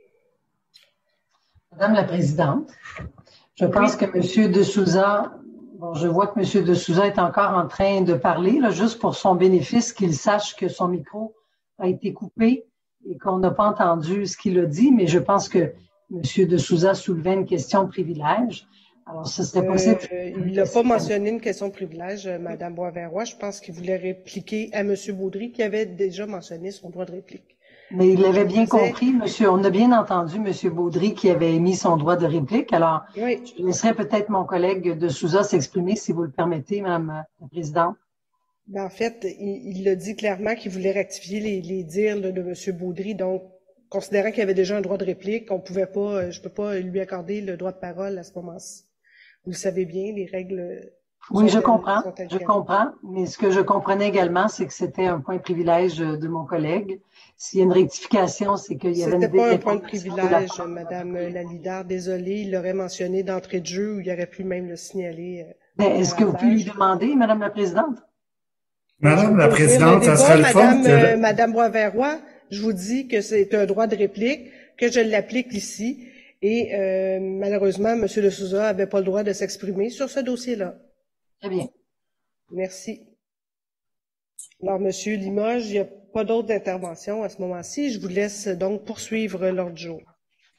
Madame la Présidente, je pense que M. De Souza, bon, je vois que M. De Souza est encore en train de parler, là, juste pour son bénéfice, qu'il sache que son micro a été coupé et qu'on n'a pas entendu ce qu'il a dit, mais je pense que M. De Souza soulevait une question de privilège. Alors, ce serait possible. Euh, il n'a pas mentionné une question de privilège, euh, Madame Boisverrois. Je pense qu'il voulait répliquer à Monsieur Baudry qui avait déjà mentionné son droit de réplique. Mais il avait bien Je disais- compris, monsieur. On a bien entendu monsieur Baudry qui avait émis son droit de réplique. Alors, Oui. je laisserai peut-être mon collègue de Souza s'exprimer, si vous le permettez, Madame la Présidente. Ben, en fait, il, il l'a dit clairement qu'il voulait rectifier les, les dires là, de Monsieur Baudry. Donc, considérant qu'il avait déjà un droit de réplique, on pouvait pas, euh, je peux pas lui accorder le droit de parole à ce moment-ci. Vous le savez bien, les règles. Oui, sont- je comprends, sont je altérées. comprends. Mais ce que je comprenais également, c'est que c'était un point de privilège de mon collègue. S'il y a une rectification, c'est qu'il y avait une C'était pas un point de déclaration de la privilège, Madame Lalidar. Désolée, il l'aurait mentionné d'entrée de jeu ou il aurait pu même le signaler. euh, Mais est-ce à que la vous pouvez lui page. demander, Madame la Présidente? Madame la Pour ouvrir Présidente, le ça serait le débat, fun Madame, que... euh, Madame Boisverrois, je vous dis que c'est un droit de réplique, que je l'applique ici. Et euh, malheureusement, Monsieur De Souza n'avait pas le droit de s'exprimer sur ce dossier-là. Très bien. Merci. Alors, Monsieur Limoges, il n'y a pas d'autres interventions à ce moment-ci. Je vous laisse donc poursuivre l'ordre du jour.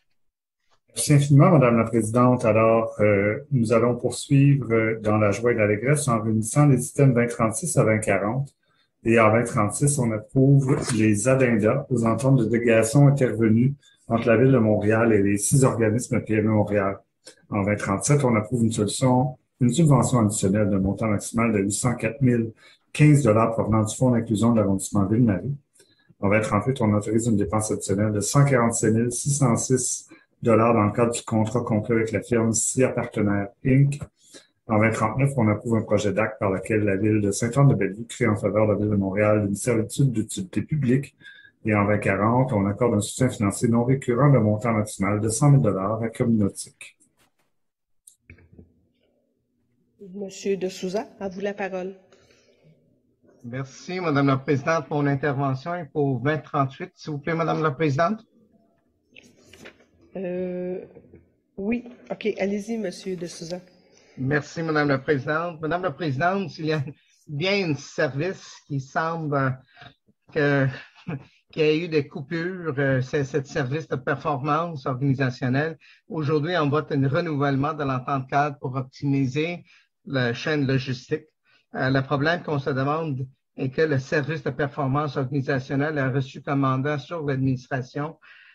Merci infiniment, Madame la Présidente. Alors, euh, nous allons poursuivre euh, dans la joie et l'allégresse en réunissant les items vingt trente-six à vingt quarante. Et en vingt trente-six, on approuve les addendas aux ententes de délégation intervenues entre la Ville de Montréal et les six organismes P M E Montréal. En vingt trente-sept, on approuve une solution, une subvention additionnelle d'un montant maximal de huit cent quatre mille quinze dollars provenant du Fonds d'inclusion de l'arrondissement Ville-Marie. En vingt trente-huit, on autorise une dépense additionnelle de cent quarante-sept mille six cent six dollars dans le cadre du contrat conclu avec la firme S I A Partenaires Incorporée. En vingt trente-neuf, on approuve un projet d'acte par lequel la Ville de Sainte-Anne-de-Bellevue crée en faveur de la Ville de Montréal une servitude d'utilité publique. Et en vingt quarante, on accorde un soutien financier non récurrent de montant maximal de cent mille dollars à Communautique. Monsieur De Souza, à vous la parole. Merci, Madame la Présidente, pour l'intervention et pour vingt trente-huit, s'il vous plaît, Madame la Présidente. Euh, oui, OK, allez-y, Monsieur De Souza. Merci, Madame la Présidente. Madame la Présidente, il y a bien un service qui semble euh, que, qu'il y a eu des coupures, euh, c'est ce service de performance organisationnelle. Aujourd'hui, on vote un renouvellement de l'entente cadre pour optimiser la chaîne logistique. Euh, le problème qu'on se demande est que le service de performance organisationnelle a reçu comme mandat sur l'administration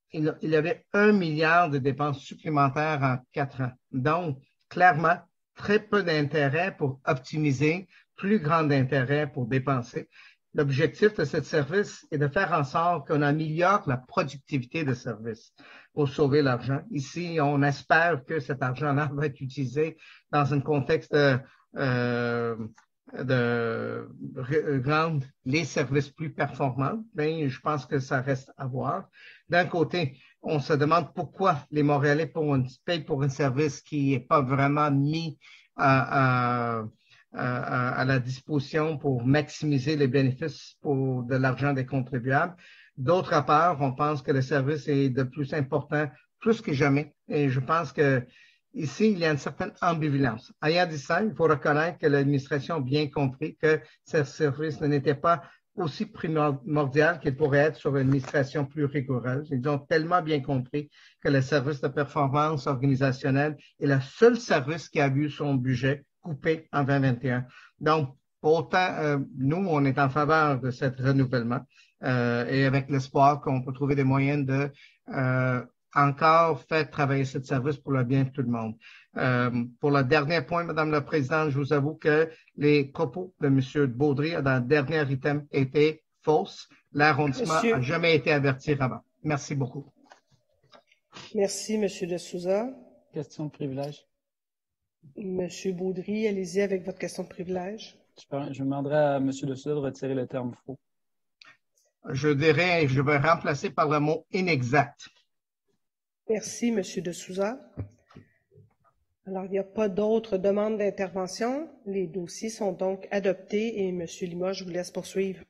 il, il y avait un milliard de dépenses supplémentaires en quatre ans. Donc, clairement, très peu d'intérêt pour optimiser, plus grand intérêt pour dépenser. L'objectif de ce service est de faire en sorte qu'on améliore la productivité de service pour sauver l'argent. Ici, on espère que cet argent-là va être utilisé dans un contexte de, euh, de rendre les services plus performants. Mais je pense que ça reste à voir. D'un côté, on se demande pourquoi les Montréalais payent pour un service qui n'est pas vraiment mis à, à À, à la disposition pour maximiser les bénéfices pour de l'argent des contribuables. D'autre part, on pense que le service est de plus important, plus que jamais. Et je pense que ici, il y a une certaine ambivalence. Ayant dit ça, il faut reconnaître que l'administration a bien compris que ce service n'était pas aussi primordial qu'il pourrait être sur une administration plus rigoureuse. Ils ont tellement bien compris que le service de performance organisationnelle est le seul service qui a vu son budget coupé en vingt vingt et un. Donc, autant euh, nous, on est en faveur de ce renouvellement euh, et avec l'espoir qu'on peut trouver des moyens de euh, encore faire travailler ce service pour le bien de tout le monde. Euh, pour le dernier point, Madame la Présidente, je vous avoue que les propos de M. Baudry dans le dernier item étaient fausses. L'arrondissement n'a jamais été averti avant. Merci beaucoup. Merci, M. de Souza. Question de privilège. Monsieur Baudry, allez-y avec votre question de privilège. Je, je demanderai à M. de Souza de retirer le terme faux. Je dirais, je vais remplacer par le mot inexact. Merci, M. de Souza. Alors, il n'y a pas d'autres demandes d'intervention. Les dossiers sont donc adoptés et M. Limoges, je vous laisse poursuivre.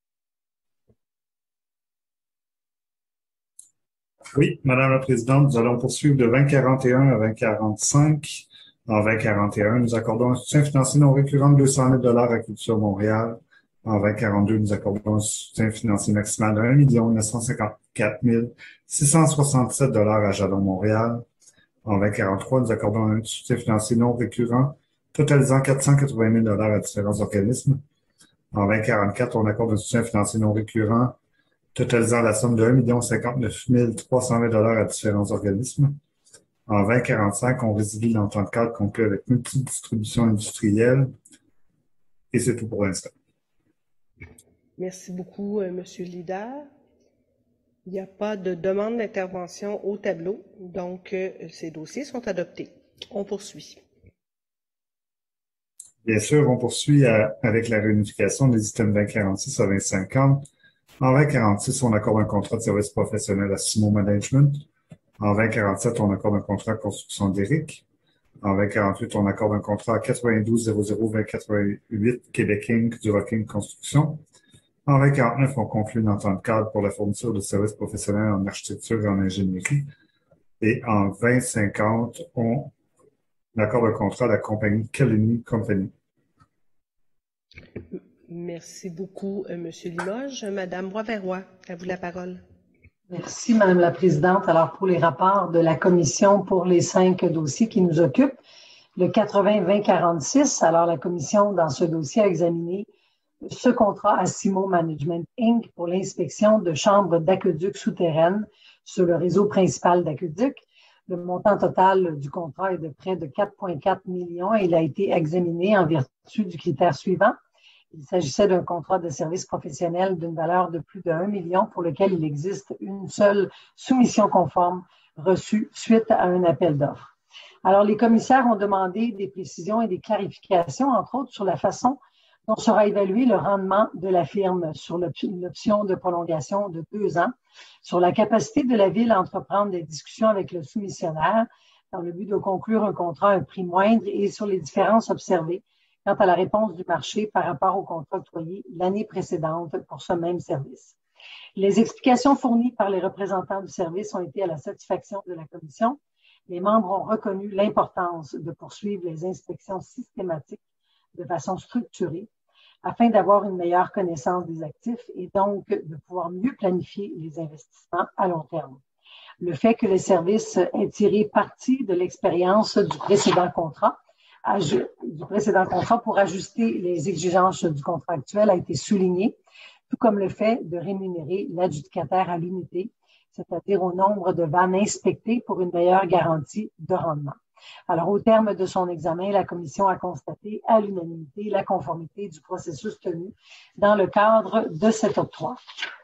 Oui, Madame la Présidente, nous allons poursuivre de vingt quarante et un à vingt quarante-cinq. En vingt quarante et un, nous accordons un soutien financier non récurrent de deux cent mille dollars à Culture Montréal. En vingt quarante-deux, nous accordons un soutien financier maximal de un million neuf cent cinquante-quatre mille six cent soixante-sept dollars à Jalon Montréal. En vingt quarante-trois, nous accordons un soutien financier non récurrent totalisant quatre cent quatre-vingt mille dollars à différents organismes. En vingt quarante-quatre, on accorde un soutien financier non récurrent totalisant la somme de un million cinquante-neuf mille trois cent vingt dollars à différents organismes. En vingt quarante-cinq, on résilie l'entente cadre conclue avec Multidistribution Industrielle. Et c'est tout pour l'instant. Merci beaucoup, euh, M. le leader. Il n'y a pas de demande d'intervention au tableau, donc euh, ces dossiers sont adoptés. On poursuit. Bien sûr, on poursuit à, avec la réunification des items vingt quarante-six à vingt cinquante. En vingt quarante-six, on accorde un contrat de service professionnel à Simo Management. En vingt quarante-sept, on accorde un contrat de construction d'Éric. En vingt quarante-huit, on accorde un contrat à quatre-vingt-douze zéro zéro vingt quatre-vingt-huit Québec Inc du Rocking Construction. En vingt quarante-neuf, on conclut une entente cadre pour la fourniture de services professionnels en architecture et en ingénierie. Et en vingt cinquante, on accorde un contrat à la compagnie Kelleny Company. Merci beaucoup, euh, M. Limoges. Madame Boisverrois, à vous la parole. Merci, Madame la Présidente. Alors, pour les rapports de la Commission pour les cinq dossiers qui nous occupent, le quatre-vingts vingt quarante-six, alors la Commission, dans ce dossier, a examiné ce contrat à Simo Management Incorporated pour l'inspection de chambres d'aqueduc souterraines sur le réseau principal d'aqueduc. Le montant total du contrat est de près de quatre virgule quatre millions et il a été examiné en vertu du critère suivant. Il s'agissait d'un contrat de service professionnel d'une valeur de plus de un million pour lequel il existe une seule soumission conforme reçue suite à un appel d'offres. Alors, les commissaires ont demandé des précisions et des clarifications, entre autres, sur la façon dont sera évalué le rendement de la firme sur l'option de prolongation de deux ans, sur la capacité de la Ville à entreprendre des discussions avec le soumissionnaire dans le but de conclure un contrat à un prix moindre et sur les différences observées quant à la réponse du marché par rapport au contrat octroyé l'année précédente pour ce même service. Les explications fournies par les représentants du service ont été à la satisfaction de la Commission. Les membres ont reconnu l'importance de poursuivre les inspections systématiques de façon structurée afin d'avoir une meilleure connaissance des actifs et donc de pouvoir mieux planifier les investissements à long terme. Le fait que le service ait tiré parti de l'expérience du précédent contrat du précédent contrat pour ajuster les exigences du contrat actuel a été souligné, tout comme le fait de rémunérer l'adjudicataire à l'unité, c'est-à-dire au nombre de vannes inspectées pour une meilleure garantie de rendement. Alors, au terme de son examen, la Commission a constaté à l'unanimité la conformité du processus tenu dans le cadre de cet octroi.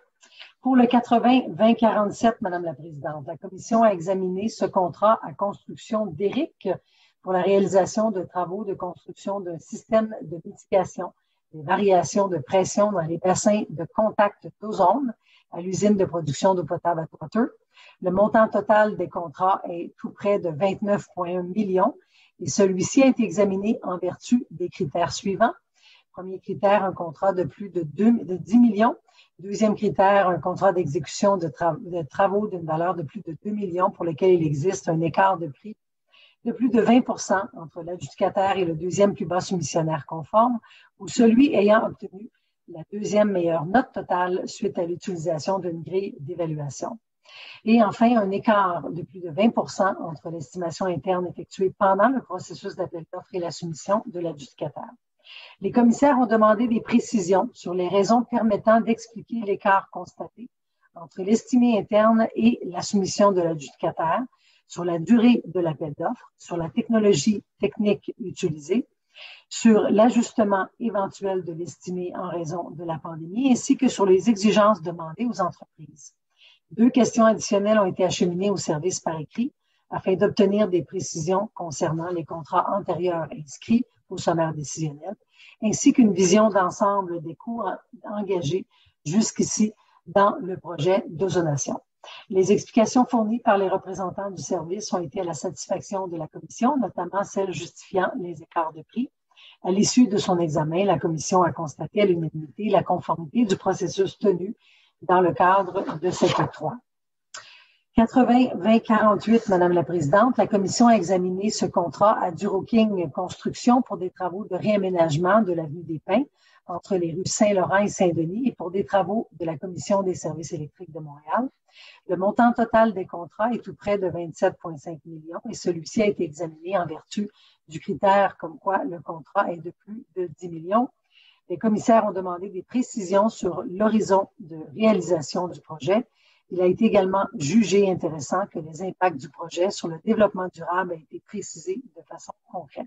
Pour le quatre-vingts vingt quarante-sept, Madame la Présidente, la Commission a examiné ce contrat à construction d'Éric pour la réalisation de travaux de construction d'un système de mitigation des variations de pression dans les bassins de contact d'ozone à l'usine de production d'eau potable Atwater. Le montant total des contrats est tout près de vingt-neuf virgule un millions et celui-ci a été examiné en vertu des critères suivants. Premier critère, un contrat de plus de, deux, de dix millions. Deuxième critère, un contrat d'exécution de, tra de travaux d'une valeur de plus de deux millions pour lequel il existe un écart de prix de plus de vingt pour cent entre l'adjudicataire et le deuxième plus bas soumissionnaire conforme ou celui ayant obtenu la deuxième meilleure note totale suite à l'utilisation d'une grille d'évaluation. Et enfin, un écart de plus de vingt pour cent entre l'estimation interne effectuée pendant le processus d'appel d'offres et la soumission de l'adjudicataire. Les commissaires ont demandé des précisions sur les raisons permettant d'expliquer l'écart constaté entre l'estimé interne et la soumission de l'adjudicataire, sur la durée de l'appel d'offres, sur la technologie technique utilisée, sur l'ajustement éventuel de l'estimé en raison de la pandémie, ainsi que sur les exigences demandées aux entreprises. Deux questions additionnelles ont été acheminées au service par écrit afin d'obtenir des précisions concernant les contrats antérieurs inscrits au sommaire décisionnel, ainsi qu'une vision d'ensemble des coûts engagés jusqu'ici dans le projet d'ozonation. Les explications fournies par les représentants du service ont été à la satisfaction de la Commission, notamment celles justifiant les écarts de prix. À l'issue de son examen, la Commission a constaté à l'unanimité la conformité du processus tenu dans le cadre de cet octroi. quatre-vingts vingt quarante-huit, Madame la Présidente, la Commission a examiné ce contrat à Duro King Construction pour des travaux de réaménagement de l'avenue des Pins entre les rues Saint-Laurent et Saint-Denis et pour des travaux de la Commission des services électriques de Montréal. Le montant total des contrats est tout près de vingt-sept virgule cinq millions et celui-ci a été examiné en vertu du critère comme quoi le contrat est de plus de dix millions. Les commissaires ont demandé des précisions sur l'horizon de réalisation du projet. Il a été également jugé intéressant que les impacts du projet sur le développement durable aient été précisés de façon concrète.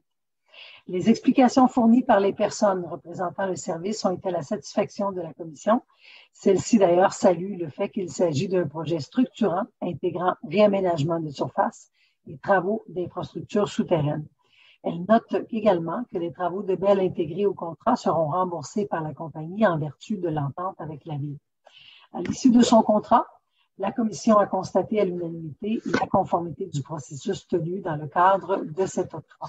Les explications fournies par les personnes représentant le service ont été à la satisfaction de la Commission. Celle-ci, d'ailleurs, salue le fait qu'il s'agit d'un projet structurant intégrant réaménagement de surface et travaux d'infrastructures souterraines. Elle note également que les travaux de Bell intégrés au contrat seront remboursés par la compagnie en vertu de l'entente avec la Ville. À l'issue de son contrat, la Commission a constaté à l'unanimité la conformité du processus tenu dans le cadre de cet octroi.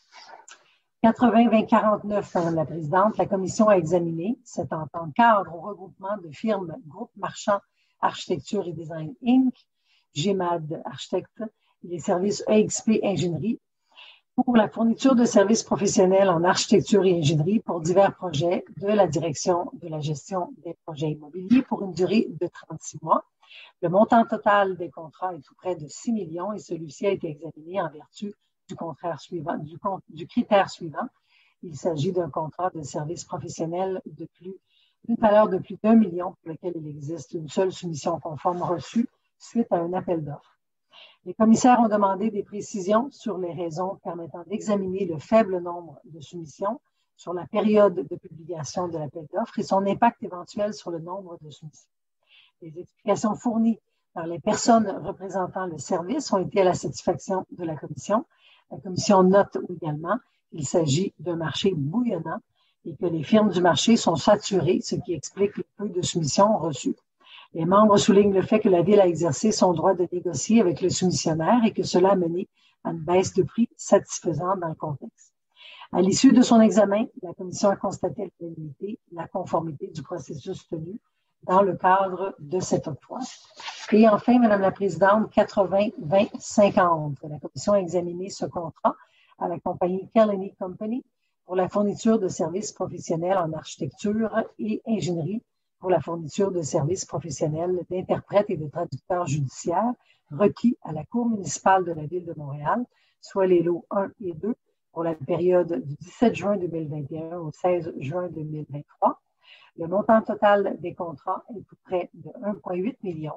quatre-vingts vingt quarante-neuf, Madame la Présidente, la Commission a examiné cette entente cadre au regroupement de firmes Groupe Marchand Architecture et Design Incorporé, G M A D Architecte et les services E X P Ingénierie pour la fourniture de services professionnels en architecture et ingénierie pour divers projets de la direction de la gestion des projets immobiliers pour une durée de trente-six mois. Le montant total des contrats est tout près de six millions et celui-ci a été examiné en vertu du contraire suivant, du, du critère suivant. Il s'agit d'un contrat de service professionnel de plus, d'une valeur de plus d'un million pour lequel il existe une seule soumission conforme reçue suite à un appel d'offres. Les commissaires ont demandé des précisions sur les raisons permettant d'examiner le faible nombre de soumissions, sur la période de publication de l'appel d'offres et son impact éventuel sur le nombre de soumissions. Les explications fournies par les personnes représentant le service ont été à la satisfaction de la Commission. La Commission note également qu'il s'agit d'un marché bouillonnant et que les firmes du marché sont saturées, ce qui explique le peu de soumissions reçues. Les membres soulignent le fait que la Ville a exercé son droit de négocier avec le soumissionnaire et que cela a mené à une baisse de prix satisfaisante dans le contexte. À l'issue de son examen, la Commission a constaté à l'unanimité la conformité du processus tenu dans le cadre de cet octroi. Et enfin, Madame la Présidente, quatre-vingts vingt cinquante, la Commission a examiné ce contrat à la compagnie Kelleny Company pour la fourniture de services professionnels en architecture et ingénierie pour la fourniture de services professionnels d'interprètes et de traducteurs judiciaires requis à la Cour municipale de la Ville de Montréal, soit les lots un et deux pour la période du dix-sept juin deux mille vingt et un au seize juin deux mille vingt-trois. Le montant total des contrats est tout près de un virgule huit million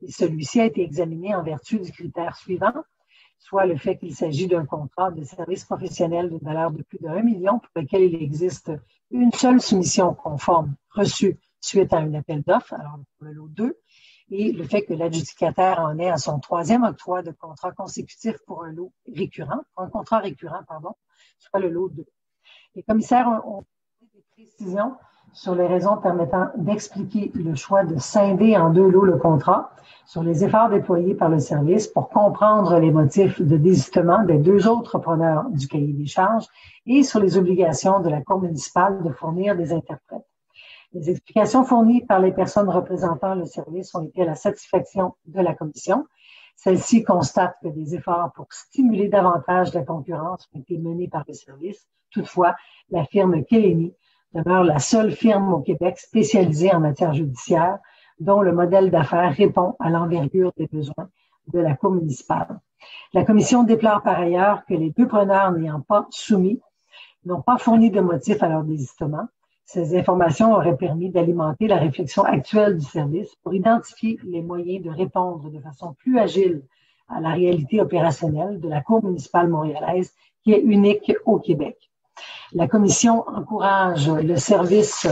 Et celui-ci a été examiné en vertu du critère suivant, soit le fait qu'il s'agit d'un contrat de service professionnel d'une valeur de plus de un million pour lequel il existe une seule soumission conforme reçue suite à un appel d'offres, alors pour le lot deux, et le fait que l'adjudicataire en est à son troisième octroi de contrat consécutif pour un lot récurrent, pour un contrat récurrent, pardon, soit le lot deux. Les commissaires ont, ont des précisions sur les raisons permettant d'expliquer le choix de scinder en deux lots le contrat, sur les efforts déployés par le service pour comprendre les motifs de désistement des deux autres preneurs du cahier des charges et sur les obligations de la Cour municipale de fournir des interprètes. Les explications fournies par les personnes représentant le service ont été à la satisfaction de la Commission. Celle-ci constate que des efforts pour stimuler davantage la concurrence ont été menés par le service. Toutefois, la firme Keleni demeure la seule firme au Québec spécialisée en matière judiciaire dont le modèle d'affaires répond à l'envergure des besoins de la Cour municipale. La Commission déplore par ailleurs que les deux preneurs n'ayant pas soumis n'ont pas fourni de motifs à leur désistement. Ces informations auraient permis d'alimenter la réflexion actuelle du service pour identifier les moyens de répondre de façon plus agile à la réalité opérationnelle de la Cour municipale montréalaise qui est unique au Québec. La Commission encourage le service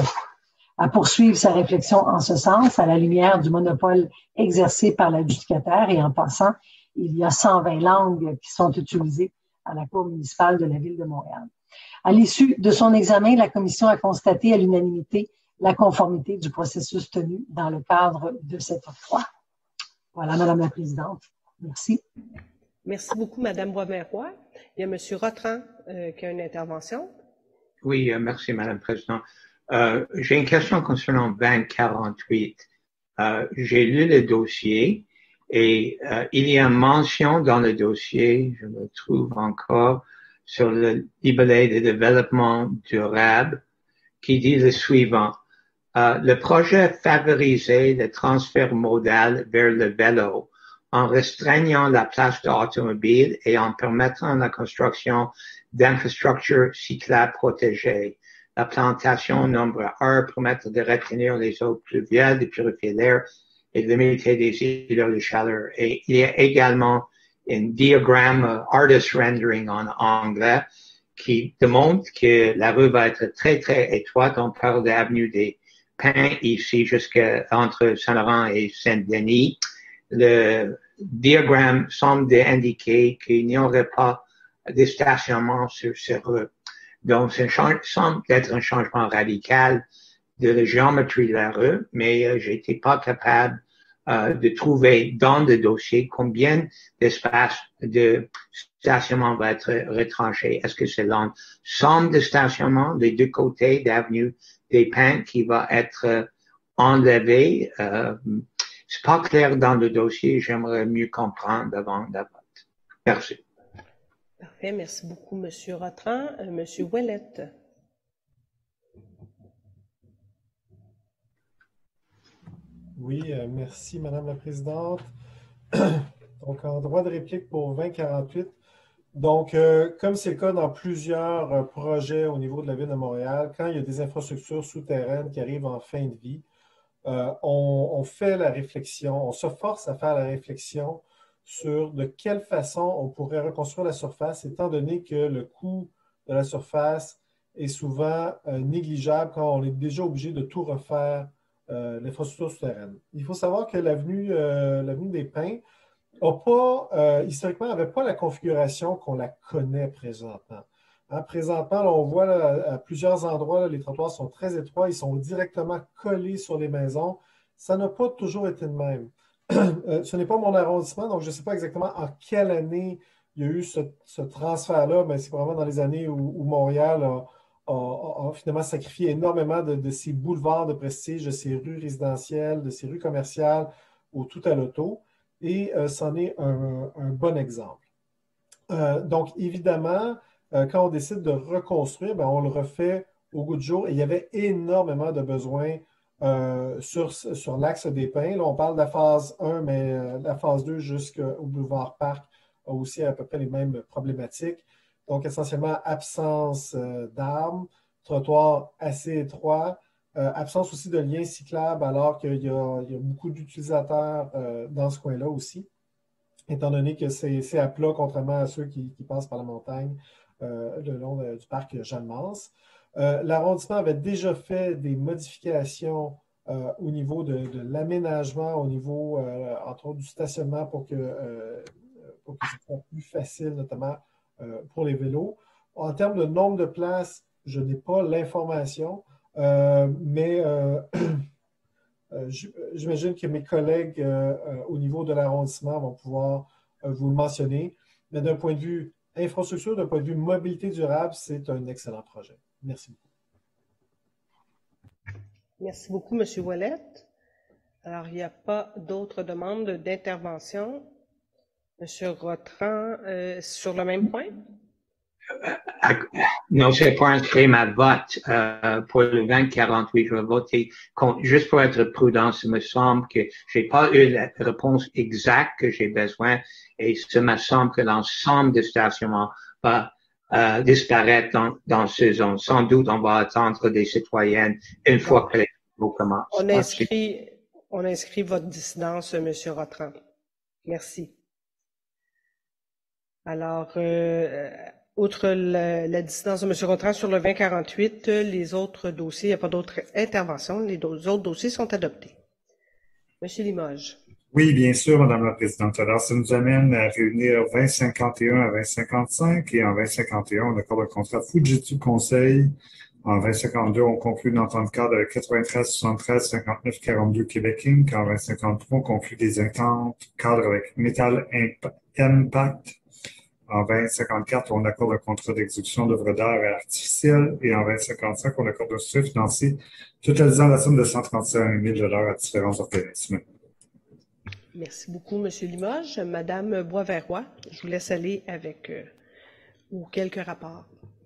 à poursuivre sa réflexion en ce sens à la lumière du monopole exercé par l'adjudicataire et en passant, il y a cent vingt langues qui sont utilisées à la Cour municipale de la Ville de Montréal. À l'issue de son examen, la Commission a constaté à l'unanimité la conformité du processus tenu dans le cadre de cet octroi. Voilà, Madame la Présidente. Merci. Merci beaucoup, Madame Boisvert-Roy. Il y a Monsieur Rotran euh, qui a une intervention. Oui, euh, merci, Madame la Présidente. Euh, j'ai une question concernant vingt quarante-huit. Euh, j'ai lu le dossier et euh, il y a mention dans le dossier, je le trouve encore, sur le libellé de développement durable qui dit le suivant. Euh, le projet favorisait le transfert modal vers le vélo en restreignant la place d'automobile et en permettant la construction d'infrastructures cyclables protégées. La plantation nombre un permettre de retenir les eaux pluviales, de purifier l'air et de limiter les îlots de chaleur. Et il y a également un diagramme uh, artist rendering en anglais qui démontre que la rue va être très, très étroite. On parle de l'avenue des Pins ici jusqu'entre Saint-Laurent et Saint-Denis. Le diagramme semble indiquer qu'il n'y aurait pas de stationnement sur ces rues. Donc, ça semble être un changement radical de la géométrie de la rue, mais euh, j'ai été pas capable euh, de trouver dans le dossier combien d'espace de stationnement va être retranché. Est-ce que c'est l'ensemble de stationnement des deux côtés d'avenue des Pins qui va être euh, enlevé? Euh, c'est pas clair dans le dossier. J'aimerais mieux comprendre avant la vote. Merci. Parfait. Merci beaucoup, Monsieur Rotran. Euh, Monsieur Ouellette. Oui, euh, merci, Madame la Présidente. Donc, en droit de réplique pour vingt quarante-huit. Donc, euh, comme c'est le cas dans plusieurs euh, projets au niveau de la Ville de Montréal, quand il y a des infrastructures souterraines qui arrivent en fin de vie, euh, on, on fait la réflexion, on se force à faire la réflexion sur de quelle façon on pourrait reconstruire la surface, étant donné que le coût de la surface est souvent euh, négligeable quand on est déjà obligé de tout refaire euh, l'infrastructure souterraine. Il faut savoir que l'avenue euh, l'avenue des Pins a pas, euh, historiquement, n'avait pas la configuration qu'on la connaît présentement. Hein, présentement, là, on voit là, à plusieurs endroits, là, les trottoirs sont très étroits, ils sont directement collés sur les maisons. Ça n'a pas toujours été de même. Euh, ce n'est pas mon arrondissement, donc je ne sais pas exactement en quelle année il y a eu ce, ce transfert-là, mais c'est probablement dans les années où, où Montréal a, a, a, a finalement sacrifié énormément de, de ses boulevards de prestige, de ses rues résidentielles, de ses rues commerciales au tout à l'auto, et euh, c'en est un, un bon exemple. Euh, donc, évidemment, euh, quand on décide de reconstruire, ben, on le refait au goût du jour, et il y avait énormément de besoins Euh, sur, sur l'axe des Pins. Là, on parle de la phase un, mais euh, la phase deux jusqu'au boulevard Parc a aussi à peu près les mêmes problématiques. Donc, essentiellement, absence euh, d'arbres, trottoir assez étroit, Euh, absence aussi de liens cyclables alors qu'il y a, il y a beaucoup d'utilisateurs euh, dans ce coin-là aussi, étant donné que c'est à plat, contrairement à ceux qui, qui passent par la montagne euh, le long de, du parc Jeanne-Mance. Euh, L'arrondissement avait déjà fait des modifications euh, au niveau de, de l'aménagement, au niveau, euh, entre autres, du stationnement pour que, euh, pour que ce soit plus facile, notamment euh, pour les vélos. En termes de nombre de places, je n'ai pas l'information. Euh, mais euh, euh, j'imagine que mes collègues euh, euh, au niveau de l'arrondissement vont pouvoir euh, vous le mentionner. Mais d'un point de vue infrastructure, d'un point de vue mobilité durable, c'est un excellent projet. Merci beaucoup. Merci beaucoup, M. Ouellette. Alors, il n'y a pas d'autres demandes d'intervention. M. Rotran, euh, sur le même point? Non, c'est pour inscrire ma vote euh, pour le vingt quarante-huit. Je vais voter contre, juste pour être prudent. Il me semble que j'ai pas eu la réponse exacte que j'ai besoin et ça me semble que l'ensemble des stationnements va euh, disparaître dans, dans ces zones. Sans doute, on va attendre des citoyennes une Donc, fois que les travaux commencent. On inscrit, on inscrit votre dissidence, M. Rotran. Merci. Alors, euh, outre la, la dissidence de M. Rotran sur le vingt quarante-huit, les autres dossiers, il n'y a pas d'autres interventions. Les autres dossiers sont adoptés. M. Limoges. Oui, bien sûr, Madame la Présidente. Alors, ça nous amène à réunir vingt cinquante et un à vingt cinquante-cinq et en vingt cinquante et un, on accorde le contrat Fujitsu Conseil. En vingt cinquante-deux, on conclut une entente cadre avec quatre-vingt-treize soixante-treize cinquante-neuf quarante-deux Québec Inc. En vingt cinquante-trois, on conclut des ententes cadres avec Metal Impact. En vingt cinquante-quatre, on accorde un contrat d'exécution d'œuvres d'art artificielles et en vingt cinquante-cinq, on accorde un soutien financier totalisant la somme de cent trente-cinq mille dollars à différents organismes. Merci beaucoup, M. Limoges. Madame Boisverrois, je vous laisse aller avec euh, ou quelques rapports.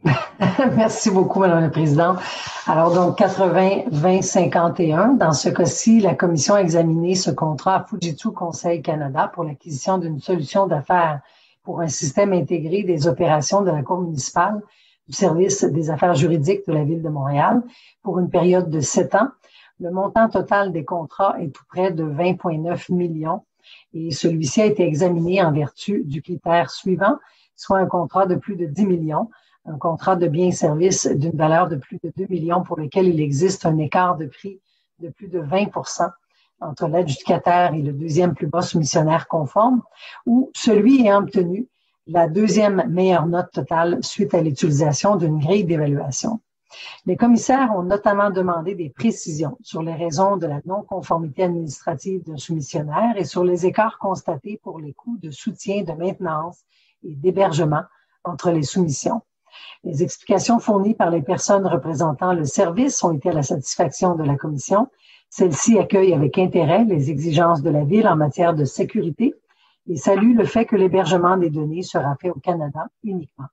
Merci beaucoup, Madame la Présidente. Alors, donc, quatre-vingts vingt cinquante et un. Dans ce cas-ci, la Commission a examiné ce contrat à Fujitsu Conseil Canada pour l'acquisition d'une solution d'affaires pour un système intégré des opérations de la Cour municipale du service des affaires juridiques de la Ville de Montréal pour une période de sept ans. Le montant total des contrats est tout près de vingt virgule neuf millions et celui-ci a été examiné en vertu du critère suivant, soit un contrat de plus de dix millions, un contrat de biens et services d'une valeur de plus de deux millions pour lequel il existe un écart de prix de plus de vingt pour cent entre l'adjudicataire et le deuxième plus bas soumissionnaire conforme, ou celui ayant obtenu la deuxième meilleure note totale suite à l'utilisation d'une grille d'évaluation. Les commissaires ont notamment demandé des précisions sur les raisons de la non-conformité administrative d'un soumissionnaire et sur les écarts constatés pour les coûts de soutien, de maintenance et d'hébergement entre les soumissions. Les explications fournies par les personnes représentant le service ont été à la satisfaction de la Commission. Celle-ci accueille avec intérêt les exigences de la Ville en matière de sécurité et salue le fait que l'hébergement des données sera fait au Canada uniquement.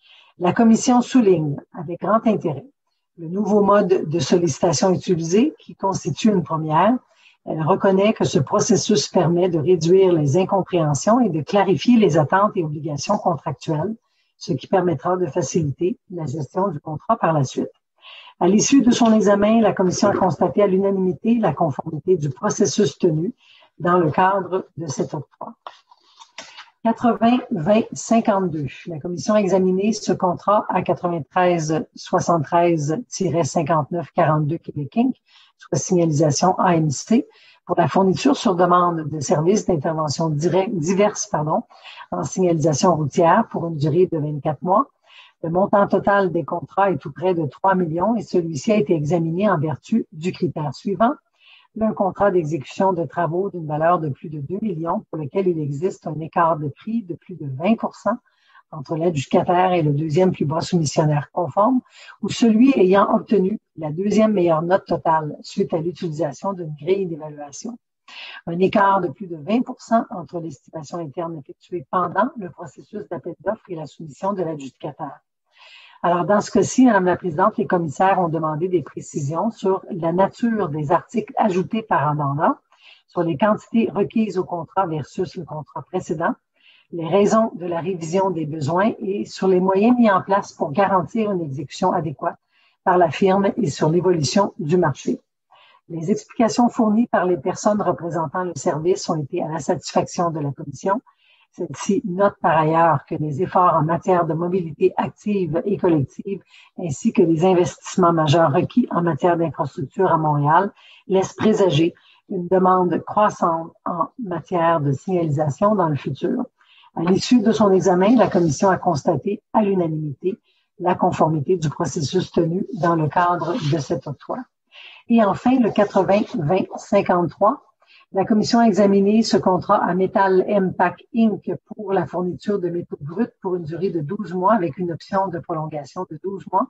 La Commission souligne avec grand intérêt le nouveau mode de sollicitation utilisé qui constitue une première. Elle reconnaît que ce processus permet de réduire les incompréhensions et de clarifier les attentes et obligations contractuelles, ce qui permettra de faciliter la gestion du contrat par la suite. À l'issue de son examen, la Commission a constaté à l'unanimité la conformité du processus tenu dans le cadre de cet octroi. quatre-vingts vingt cinquante-deux. La Commission a examiné ce contrat à quatre-vingt-treize soixante-treize cinquante-neuf quarante-deux Québec Inc, soit signalisation A M C, pour la fourniture sur demande de services d'intervention diverses pardon, en signalisation routière pour une durée de vingt-quatre mois. Le montant total des contrats est tout près de trois millions et celui-ci a été examiné en vertu du critère suivant. Un contrat d'exécution de travaux d'une valeur de plus de deux millions pour lequel il existe un écart de prix de plus de vingt pour cent entre l'adjudicataire et le deuxième plus bas soumissionnaire conforme ou celui ayant obtenu la deuxième meilleure note totale suite à l'utilisation d'une grille d'évaluation. Un écart de plus de vingt pour cent entre l'estimation interne effectuée pendant le processus d'appel d'offres et la soumission de l'adjudicataire. Alors, dans ce cas-ci, Madame la Présidente, les commissaires ont demandé des précisions sur la nature des articles ajoutés par amendement, sur les quantités requises au contrat versus le contrat précédent, les raisons de la révision des besoins et sur les moyens mis en place pour garantir une exécution adéquate par la firme et sur l'évolution du marché. Les explications fournies par les personnes représentant le service ont été à la satisfaction de la Commission. Celle-ci note par ailleurs que les efforts en matière de mobilité active et collective, ainsi que les investissements majeurs requis en matière d'infrastructure à Montréal, laissent présager une demande croissante en matière de signalisation dans le futur. À l'issue de son examen, la Commission a constaté à l'unanimité la conformité du processus tenu dans le cadre de cet octroi. Et enfin, le quatre-vingts vingt cinquante-trois, la Commission a examiné ce contrat à Metal Impact Incorporated pour la fourniture de métaux bruts pour une durée de douze mois avec une option de prolongation de douze mois.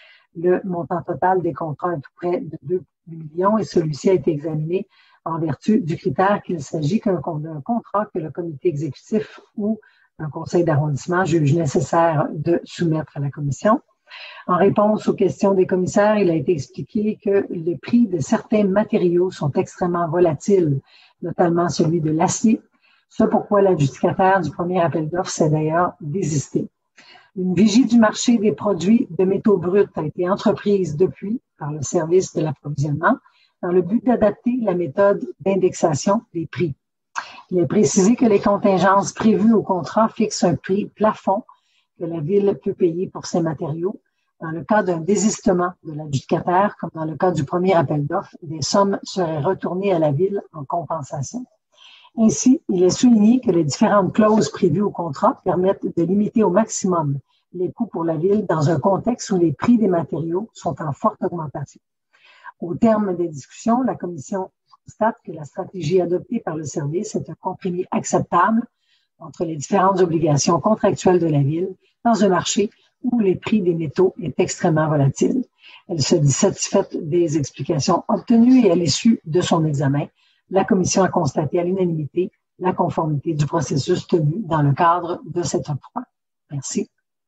Le montant total des contrats est tout près de deux millions et celui-ci a été examiné en vertu du critère qu'il s'agit d'un contrat que le comité exécutif ou un conseil d'arrondissement juge nécessaire de soumettre à la Commission. En réponse aux questions des commissaires, il a été expliqué que les prix de certains matériaux sont extrêmement volatiles, notamment celui de l'acier, ce pourquoi l'adjudicataire du premier appel d'offres s'est d'ailleurs désisté. Une vigie du marché des produits de métaux bruts a été entreprise depuis par le service de l'approvisionnement dans le but d'adapter la méthode d'indexation des prix. Il est précisé que les contingences prévues au contrat fixent un prix plafond que la Ville peut payer pour ces matériaux. Dans le cas d'un désistement de l'adjudicataire, comme dans le cas du premier appel d'offres, des sommes seraient retournées à la Ville en compensation. Ainsi, il est souligné que les différentes clauses prévues au contrat permettent de limiter au maximum les coûts pour la Ville dans un contexte où les prix des matériaux sont en forte augmentation. Au terme des discussions, la Commission constate que la stratégie adoptée par le service est un compromis acceptable entre les différentes obligations contractuelles de la Ville dans un marché où les prix des métaux est extrêmement volatile. Elle se dit satisfaite des explications obtenues et à l'issue de son examen, la Commission a constaté à l'unanimité la conformité du processus tenu dans le cadre de cet octroi. Merci.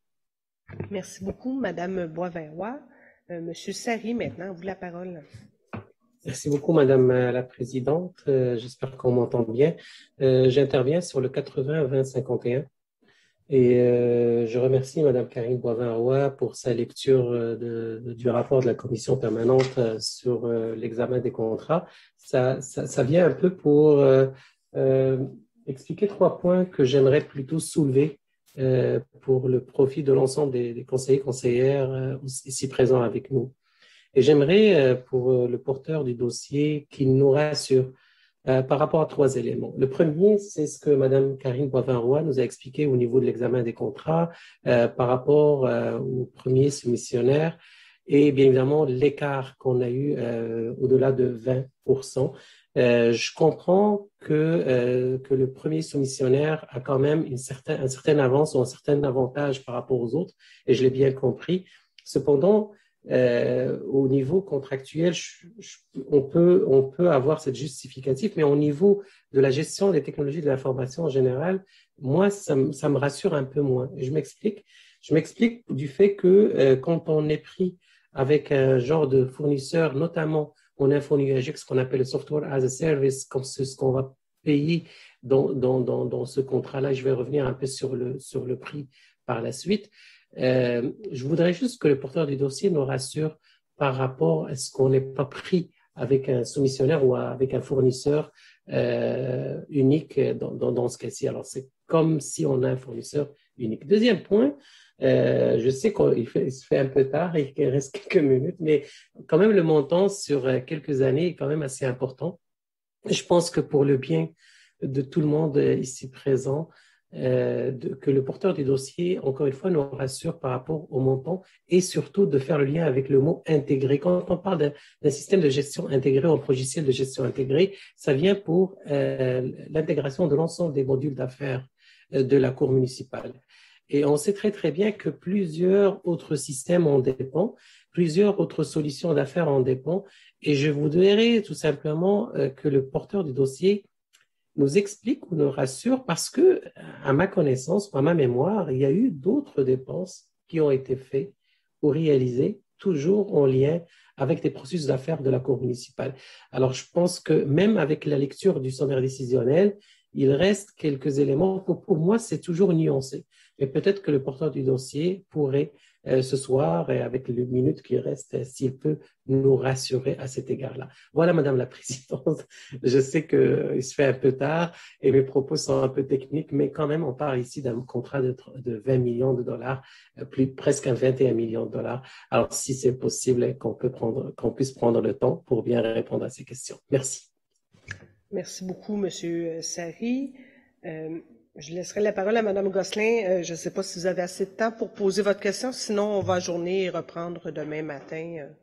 Merci beaucoup, Madame Boisvert-Roy. Euh, Monsieur Sari, maintenant, vous la parole. Merci beaucoup, Madame la Présidente. Euh, J'espère qu'on m'entend bien. Euh, J'interviens sur le quatre-vingts vingt cinquante et un et euh, je remercie Madame Karine Boisvert-Roy pour sa lecture de, de, du rapport de la Commission permanente sur euh, l'examen des contrats. Ça, ça, ça vient un peu pour euh, euh, expliquer trois points que j'aimerais plutôt soulever euh, pour le profit de l'ensemble des, des conseillers et conseillères euh, ici présents avec nous. Et j'aimerais, pour le porteur du dossier, qu'il nous rassure euh, par rapport à trois éléments. Le premier, c'est ce que Mme Karine Boisvert-Roy nous a expliqué au niveau de l'examen des contrats euh, par rapport euh, au premier soumissionnaire et bien évidemment l'écart qu'on a eu euh, au-delà de vingt pour cent. Euh, je comprends que, euh, que le premier soumissionnaire a quand même une certaine, un certain avance ou un certain avantage par rapport aux autres, et je l'ai bien compris. Cependant, Euh, au niveau contractuel, je, je, on peut on peut avoir cette justificatif, mais au niveau de la gestion des technologies de l'information en général, moi ça, ça me rassure un peu moins. Et je m'explique. Je m'explique du fait que euh, quand on est pris avec un genre de fournisseur, notamment en infonuagique, ce qu'on appelle le software as a service, comme c'est ce qu'on va payer dans dans dans, dans ce contrat-là. Je vais revenir un peu sur le sur le prix par la suite. Euh, je voudrais juste que le porteur du dossier nous rassure par rapport à ce qu'on n'est pas pris avec un soumissionnaire ou avec un fournisseur euh, unique dans, dans, dans ce cas-ci. Alors, c'est comme si on a un fournisseur unique. Deuxième point, euh, je sais qu'il fait, il se fait un peu tard et qu'il reste quelques minutes, mais quand même, le montant sur quelques années est quand même assez important. Je pense que pour le bien de tout le monde ici présent, Euh, de, que le porteur du dossier, encore une fois, nous rassure par rapport au montant et surtout de faire le lien avec le mot intégré. Quand on parle d'un système de gestion intégré ou un logiciel de gestion intégré, ça vient pour euh, l'intégration de l'ensemble des modules d'affaires euh, de la Cour municipale. Et on sait très, très bien que plusieurs autres systèmes en dépendent, plusieurs autres solutions d'affaires en dépendent. Et je voudrais tout simplement euh, que le porteur du dossier nous explique ou nous rassure parce que, à ma connaissance, à ma mémoire, il y a eu d'autres dépenses qui ont été faites ou réalisées, toujours en lien avec des processus d'affaires de la Cour municipale. Alors, je pense que même avec la lecture du sommaire décisionnel, il reste quelques éléments. Pour, pour moi, c'est toujours nuancé. Mais peut-être que le porteur du dossier pourrait euh, ce soir et avec les minutes qui restent, s'il peut nous rassurer à cet égard-là. Voilà, Madame la Présidente. Je sais qu'il se fait un peu tard et mes propos sont un peu techniques, mais quand même, on parle ici d'un contrat de, de vingt millions de dollars, plus presque un vingt et un millions de dollars. Alors, si c'est possible, qu'on peut prendre, qu'on puisse prendre le temps pour bien répondre à ces questions. Merci. Merci beaucoup, Monsieur Sari. Euh, je laisserai la parole à Madame Gosselin. Euh, je ne sais pas si vous avez assez de temps pour poser votre question, sinon on va ajourner et reprendre demain matin euh,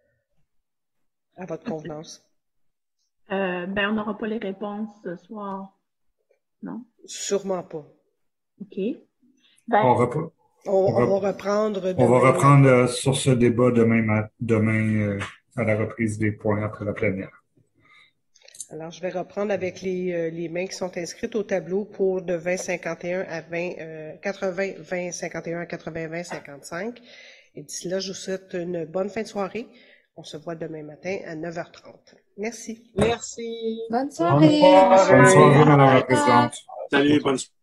à votre convenance. Euh, ben, on n'aura pas les réponses ce soir, non? Sûrement pas. OK. Ben, on, repre... on, on, on va reprendre demain. On va reprendre euh, sur ce débat demain, demain euh, à la reprise des points après la plénière. Alors, je vais reprendre avec les, euh, les mains qui sont inscrites au tableau pour de vingt cinquante et un à vingt, euh, quatre-vingts, vingt cinquante et un à quatre-vingts, vingt cinquante-cinq. Et d'ici là, je vous souhaite une bonne fin de soirée. On se voit demain matin à neuf heures trente. Merci. Merci. Bonne soirée. Bonne soirée, Madame la Présidente. Salut, bonne soirée.